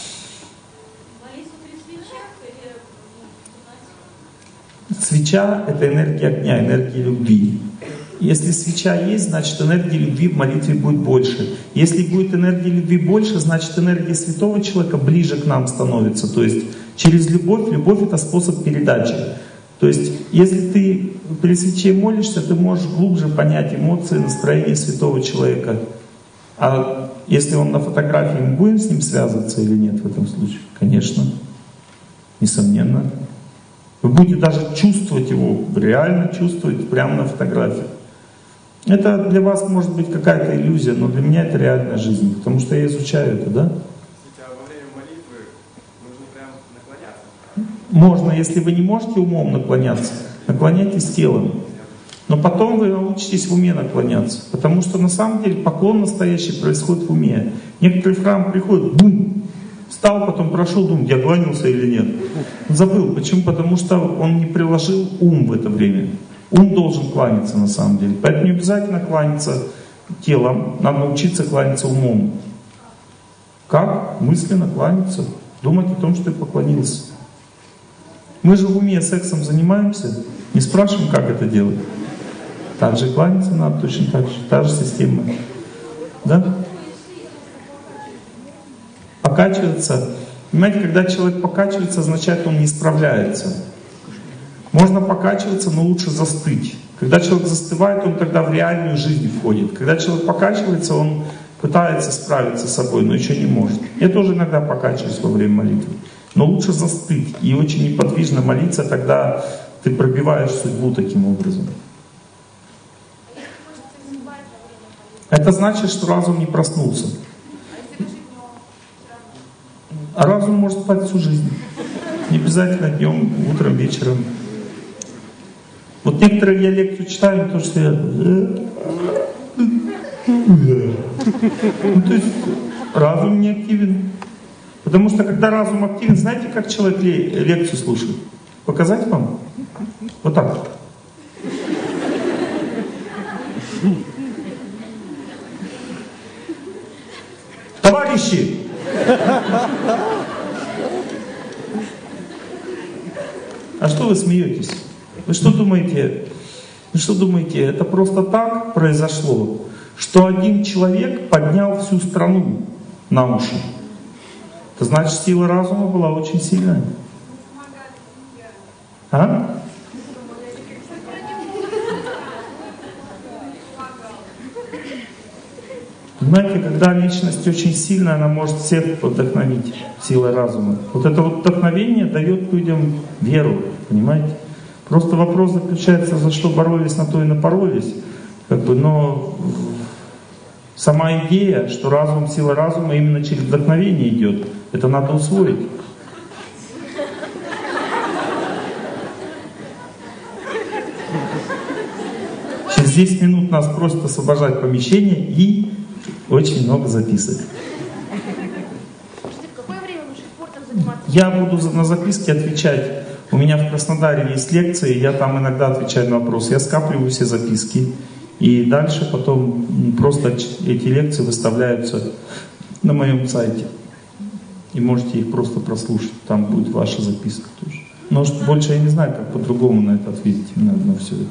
Свеча — это энергия огня, энергия любви. Если свеча есть, значит энергии любви в молитве будет больше. Если будет энергии любви больше, значит энергия святого человека ближе к нам становится. То есть через любовь, любовь — это способ передачи. То есть если ты при свече молишься, ты можешь глубже понять эмоции, настроение святого человека. А если он на фотографии, мы будем с ним связываться или нет в этом случае? Конечно, несомненно. Вы будете даже чувствовать его, реально чувствовать прямо на фотографии. Это для вас может быть какая-то иллюзия, но для меня это реальная жизнь, потому что я изучаю это, да? А во время молитвы нужно прям наклоняться? Можно, если вы не можете умом наклоняться, наклоняйтесь телом. Но потом вы научитесь в уме наклоняться, потому что на самом деле поклон настоящий происходит в уме. Некоторые в храм приходят, бум, встал, потом прошел, думает, я кланялся или нет. Забыл. Почему? Потому что он не приложил ум в это время. Ум должен кланяться на самом деле. Поэтому не обязательно кланяться телом, надо научиться кланяться умом. Как? Мысленно кланяться. Думать о том, что ты поклонился. Мы же в уме сексом занимаемся, не спрашиваем, как это делать. Так же кланяться надо точно так же. Та же система. Да? Покачиваться. Понимаете, когда человек покачивается, означает, он не справляется. Можно покачиваться, но лучше застыть. Когда человек застывает, он тогда в реальную жизнь входит. Когда человек покачивается, он пытается справиться с собой, но еще не может. Я тоже иногда покачиваюсь во время молитвы. Но лучше застыть и очень неподвижно молиться, тогда ты пробиваешь судьбу таким образом. Это значит, что разум не проснулся. А разум может спать всю жизнь. Не обязательно днем, утром, вечером. Вот некоторые, я лекцию читаю, потому что я... Ну, то есть разум не активен. Потому что когда разум активен, знаете, как человек лекцию слушает? Показать вам? Вот так. Товарищи! А что вы смеетесь? Вы что думаете? Вы что думаете, это просто так произошло, что один человек поднял всю страну на уши? Это значит, сила разума была очень сильная. А? Понимаете, когда личность очень сильная, она может всех вдохновить силой разума. Вот это вот вдохновение дает людям веру, понимаете? Просто вопрос заключается, за что боролись, на то и напоролись. Как бы, но сама идея, что разум, сила разума именно через вдохновение идет, это надо усвоить. Через десять минут нас просят освобождать помещение и очень много записок. В какое время нужно спортом заниматься? Я буду на записки отвечать. У меня в Краснодаре есть лекции, я там иногда отвечаю на вопросы. Я скапливаю все записки. И дальше потом просто эти лекции выставляются на моем сайте. И можете их просто прослушать. Там будет ваша записка тоже. Но больше я не знаю, как по-другому на это ответить, на, на все это.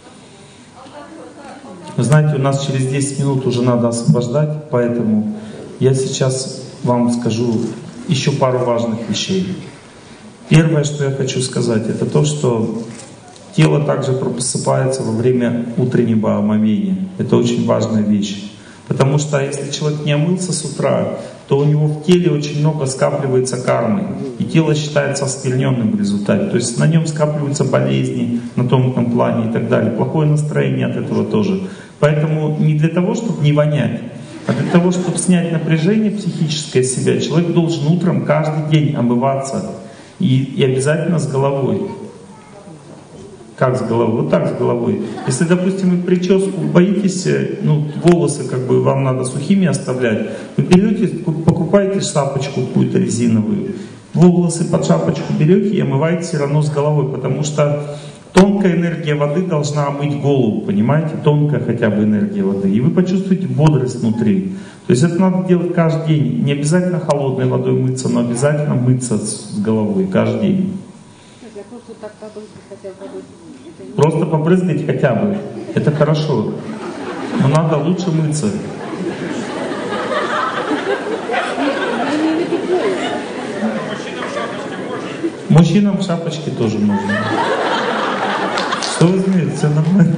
Вы знаете, у нас через десять минут уже надо освобождать, поэтому я сейчас вам скажу еще пару важных вещей. Первое, что я хочу сказать, это то, что тело также просыпается во время утреннего омовения. Это очень важная вещь. Потому что если человек не омылся с утра, то у него в теле очень много скапливается кармы. И тело считается оскверненным в результате. То есть на нем скапливаются болезни на тонком плане и так далее. Плохое настроение от этого тоже. Поэтому не для того, чтобы не вонять, а для того, чтобы снять напряжение психическое с себя, человек должен утром каждый день омываться. И, и обязательно с головой. Как с головой? Вот так с головой. Если, допустим, вы прическу боитесь, ну, волосы как бы вам надо сухими оставлять, вы берете, покупаете шапочку какую-то резиновую, волосы под шапочку берете и омываете все равно с головой, потому что Тонкая энергия воды должна омыть голову, понимаете? Тонкая хотя бы энергия воды. И вы почувствуете бодрость внутри. То есть это надо делать каждый день. Не обязательно холодной водой мыться, но обязательно мыться с головой каждый день. Я просто так побрызгать хотя бы. Просто побрызгать хотя бы. Это хорошо. Но надо лучше мыться. Мужчинам в шапочке тоже можно. Что вы смеетесь? Все нормально.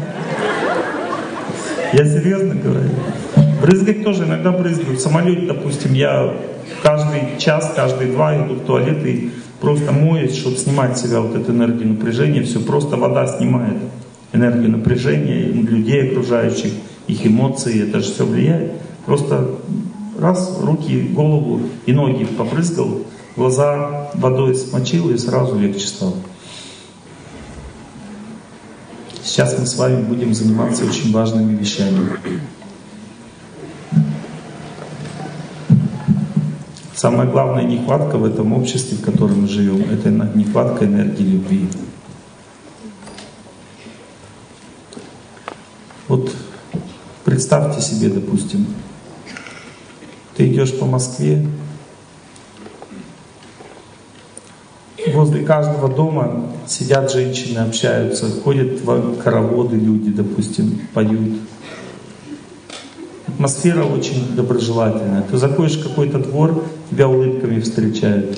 Я серьезно говорю. Брызгать тоже иногда брызгаю. В самолете, допустим, я каждый час, каждые два иду в туалет и просто моюсь, чтобы снимать с себя вот эту энергию напряжения. Все, просто вода снимает энергию напряжения людей окружающих, их эмоции. Это же все влияет. Просто раз, руки, голову и ноги побрызгал, глаза водой смочил и сразу легче стало. Сейчас мы с вами будем заниматься очень важными вещами. Самая главная нехватка в этом обществе, в котором мы живем, это нехватка энергии любви. Вот представьте себе, допустим, ты идешь по Москве, возле каждого дома сидят женщины, общаются, ходят хороводы люди, допустим, поют. Атмосфера очень доброжелательная. Ты заходишь в какой-то двор, тебя улыбками встречают.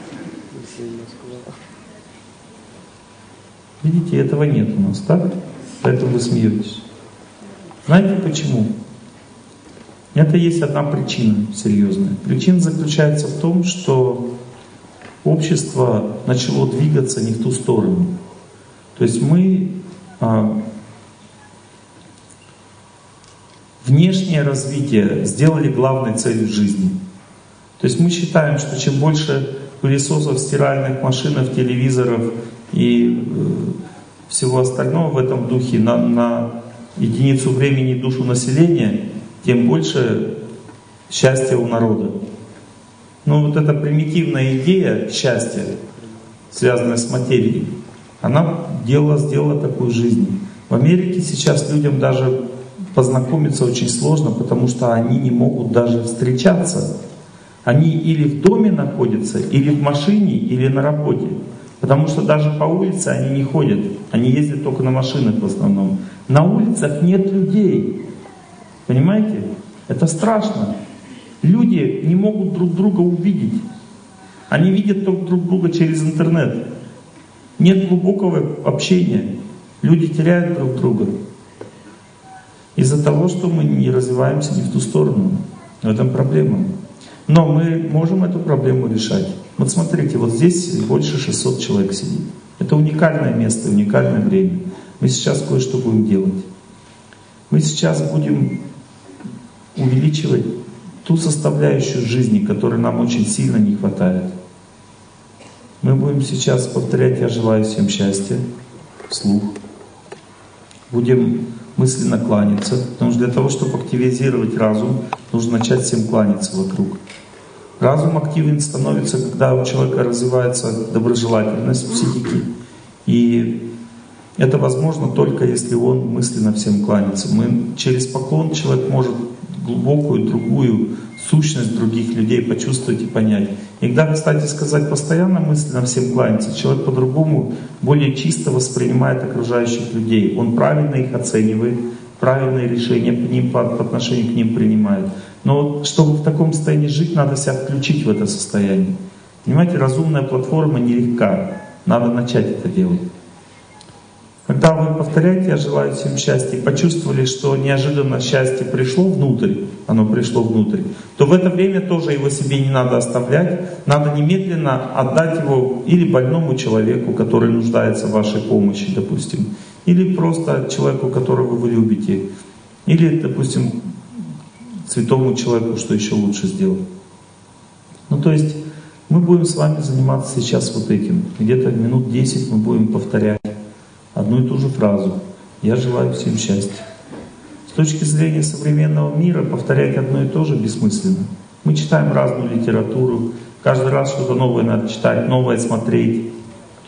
Видите, этого нет у нас, так? Поэтому вы смеетесь. Знаете почему? Это есть одна причина серьезная. Причина заключается в том, что общество начало двигаться не в ту сторону. То есть мы а, внешнее развитие сделали главной целью жизни. То есть мы считаем, что чем больше пылесосов, стиральных машинок, телевизоров и э, всего остального в этом духе на, на единицу времени и душу населения, тем больше счастья у народа. Но вот эта примитивная идея счастья, связанная с материей, она делала, сделала такую жизнь. В Америке сейчас людям даже познакомиться очень сложно, потому что они не могут даже встречаться. Они или в доме находятся, или в машине, или на работе. Потому что даже по улице они не ходят. Они ездят только на машинах в основном. На улицах нет людей. Понимаете? Это страшно. Люди не могут друг друга увидеть. Они видят друг друга через интернет. Нет глубокого общения. Люди теряют друг друга. Из-за того, что мы не развиваемся не в ту сторону. В этом проблема. Но мы можем эту проблему решать. Вот смотрите, вот здесь больше шестисот человек сидит. Это уникальное место, уникальное время. Мы сейчас кое-что будем делать. Мы сейчас будем увеличивать ту составляющую жизни, которой нам очень сильно не хватает. Мы будем сейчас повторять «Я желаю всем счастья» вслух. Будем мысленно кланяться, потому что для того, чтобы активизировать разум, нужно начать всем кланяться вокруг. Разум активен становится, когда у человека развивается доброжелательность психики. И это возможно только если он мысленно всем кланяется. Мы, через поклон человек может глубокую другую сущность других людей почувствовать и понять. И когда, кстати сказать, постоянно мысленно всем кланяется, человек по-другому, более чисто воспринимает окружающих людей. Он правильно их оценивает, правильные решения по, ним, по, по отношению к ним принимает. Но чтобы в таком состоянии жить, надо себя включить в это состояние. Понимаете, разумная платформа нелегка. Надо начать это делать. Когда вы повторяете «Я желаю всем счастья» и почувствовали, что неожиданно счастье пришло внутрь, оно пришло внутрь, то в это время тоже его себе не надо оставлять, надо немедленно отдать его или больному человеку, который нуждается в вашей помощи, допустим, или просто человеку, которого вы любите, или, допустим, святому человеку, что еще лучше сделать. Ну то есть мы будем с вами заниматься сейчас вот этим. Где-то минут десять мы будем повторять одну и ту же фразу «Я желаю всем счастья». С точки зрения современного мира повторять одно и то же бессмысленно. Мы читаем разную литературу, каждый раз что-то новое надо читать, новое смотреть.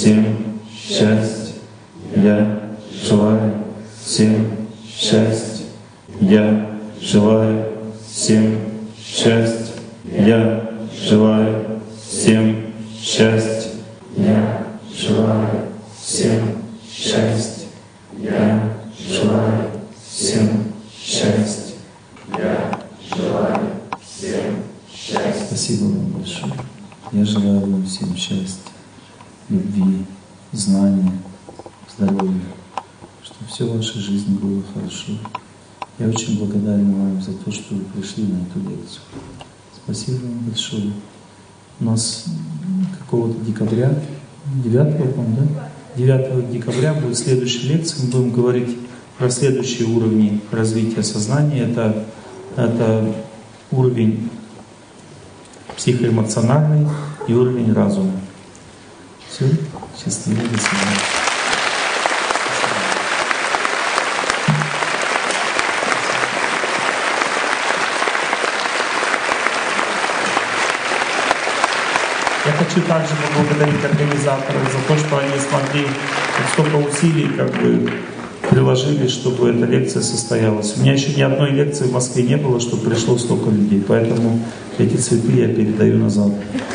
всем счастья. Я желаю всем счастья. Я желаю всем счастья. Я желаю всем счастья. Я желаю всем счастья. Я желаю всем счастья. Я желаю всем счастья. Спасибо вам большое. Я желаю вам всем счастья, любви, знания, здоровья, чтобы все в вашей жизни было хорошо. Я очень благодарен вам за то, что вы пришли на эту лекцию. Спасибо вам большое. У нас какого-то декабря, девятого, по-моему, да? девятого декабря будет следующая лекция. Мы будем говорить про следующие уровни развития сознания. Это, это уровень психоэмоциональный и уровень разума. Все, счастливо, до свидания. Я хочу также поблагодарить организаторов за то, что они смогли, столько усилий как бы приложили, чтобы эта лекция состоялась. У меня еще ни одной лекции в Москве не было, чтобы пришло столько людей, поэтому эти цветы я передаю назад.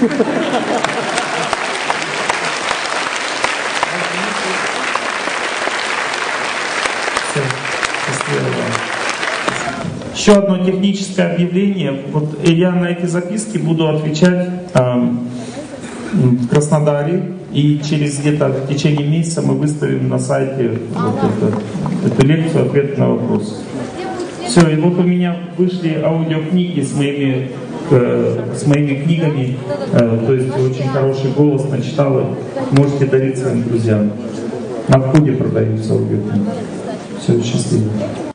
Все, счастливо вам. Еще одно техническое объявление. Вот я на эти записки буду отвечать э, в Краснодаре, и через где-то в течение месяца мы выставим на сайте вот это, эту лекцию «Ответ на вопрос». Все, и вот у меня вышли аудиокниги с моими, э, с моими книгами, э, то есть очень хороший голос начитала. Можете дарить своим друзьям. На входе продаются аудиокниги. Все, счастливо.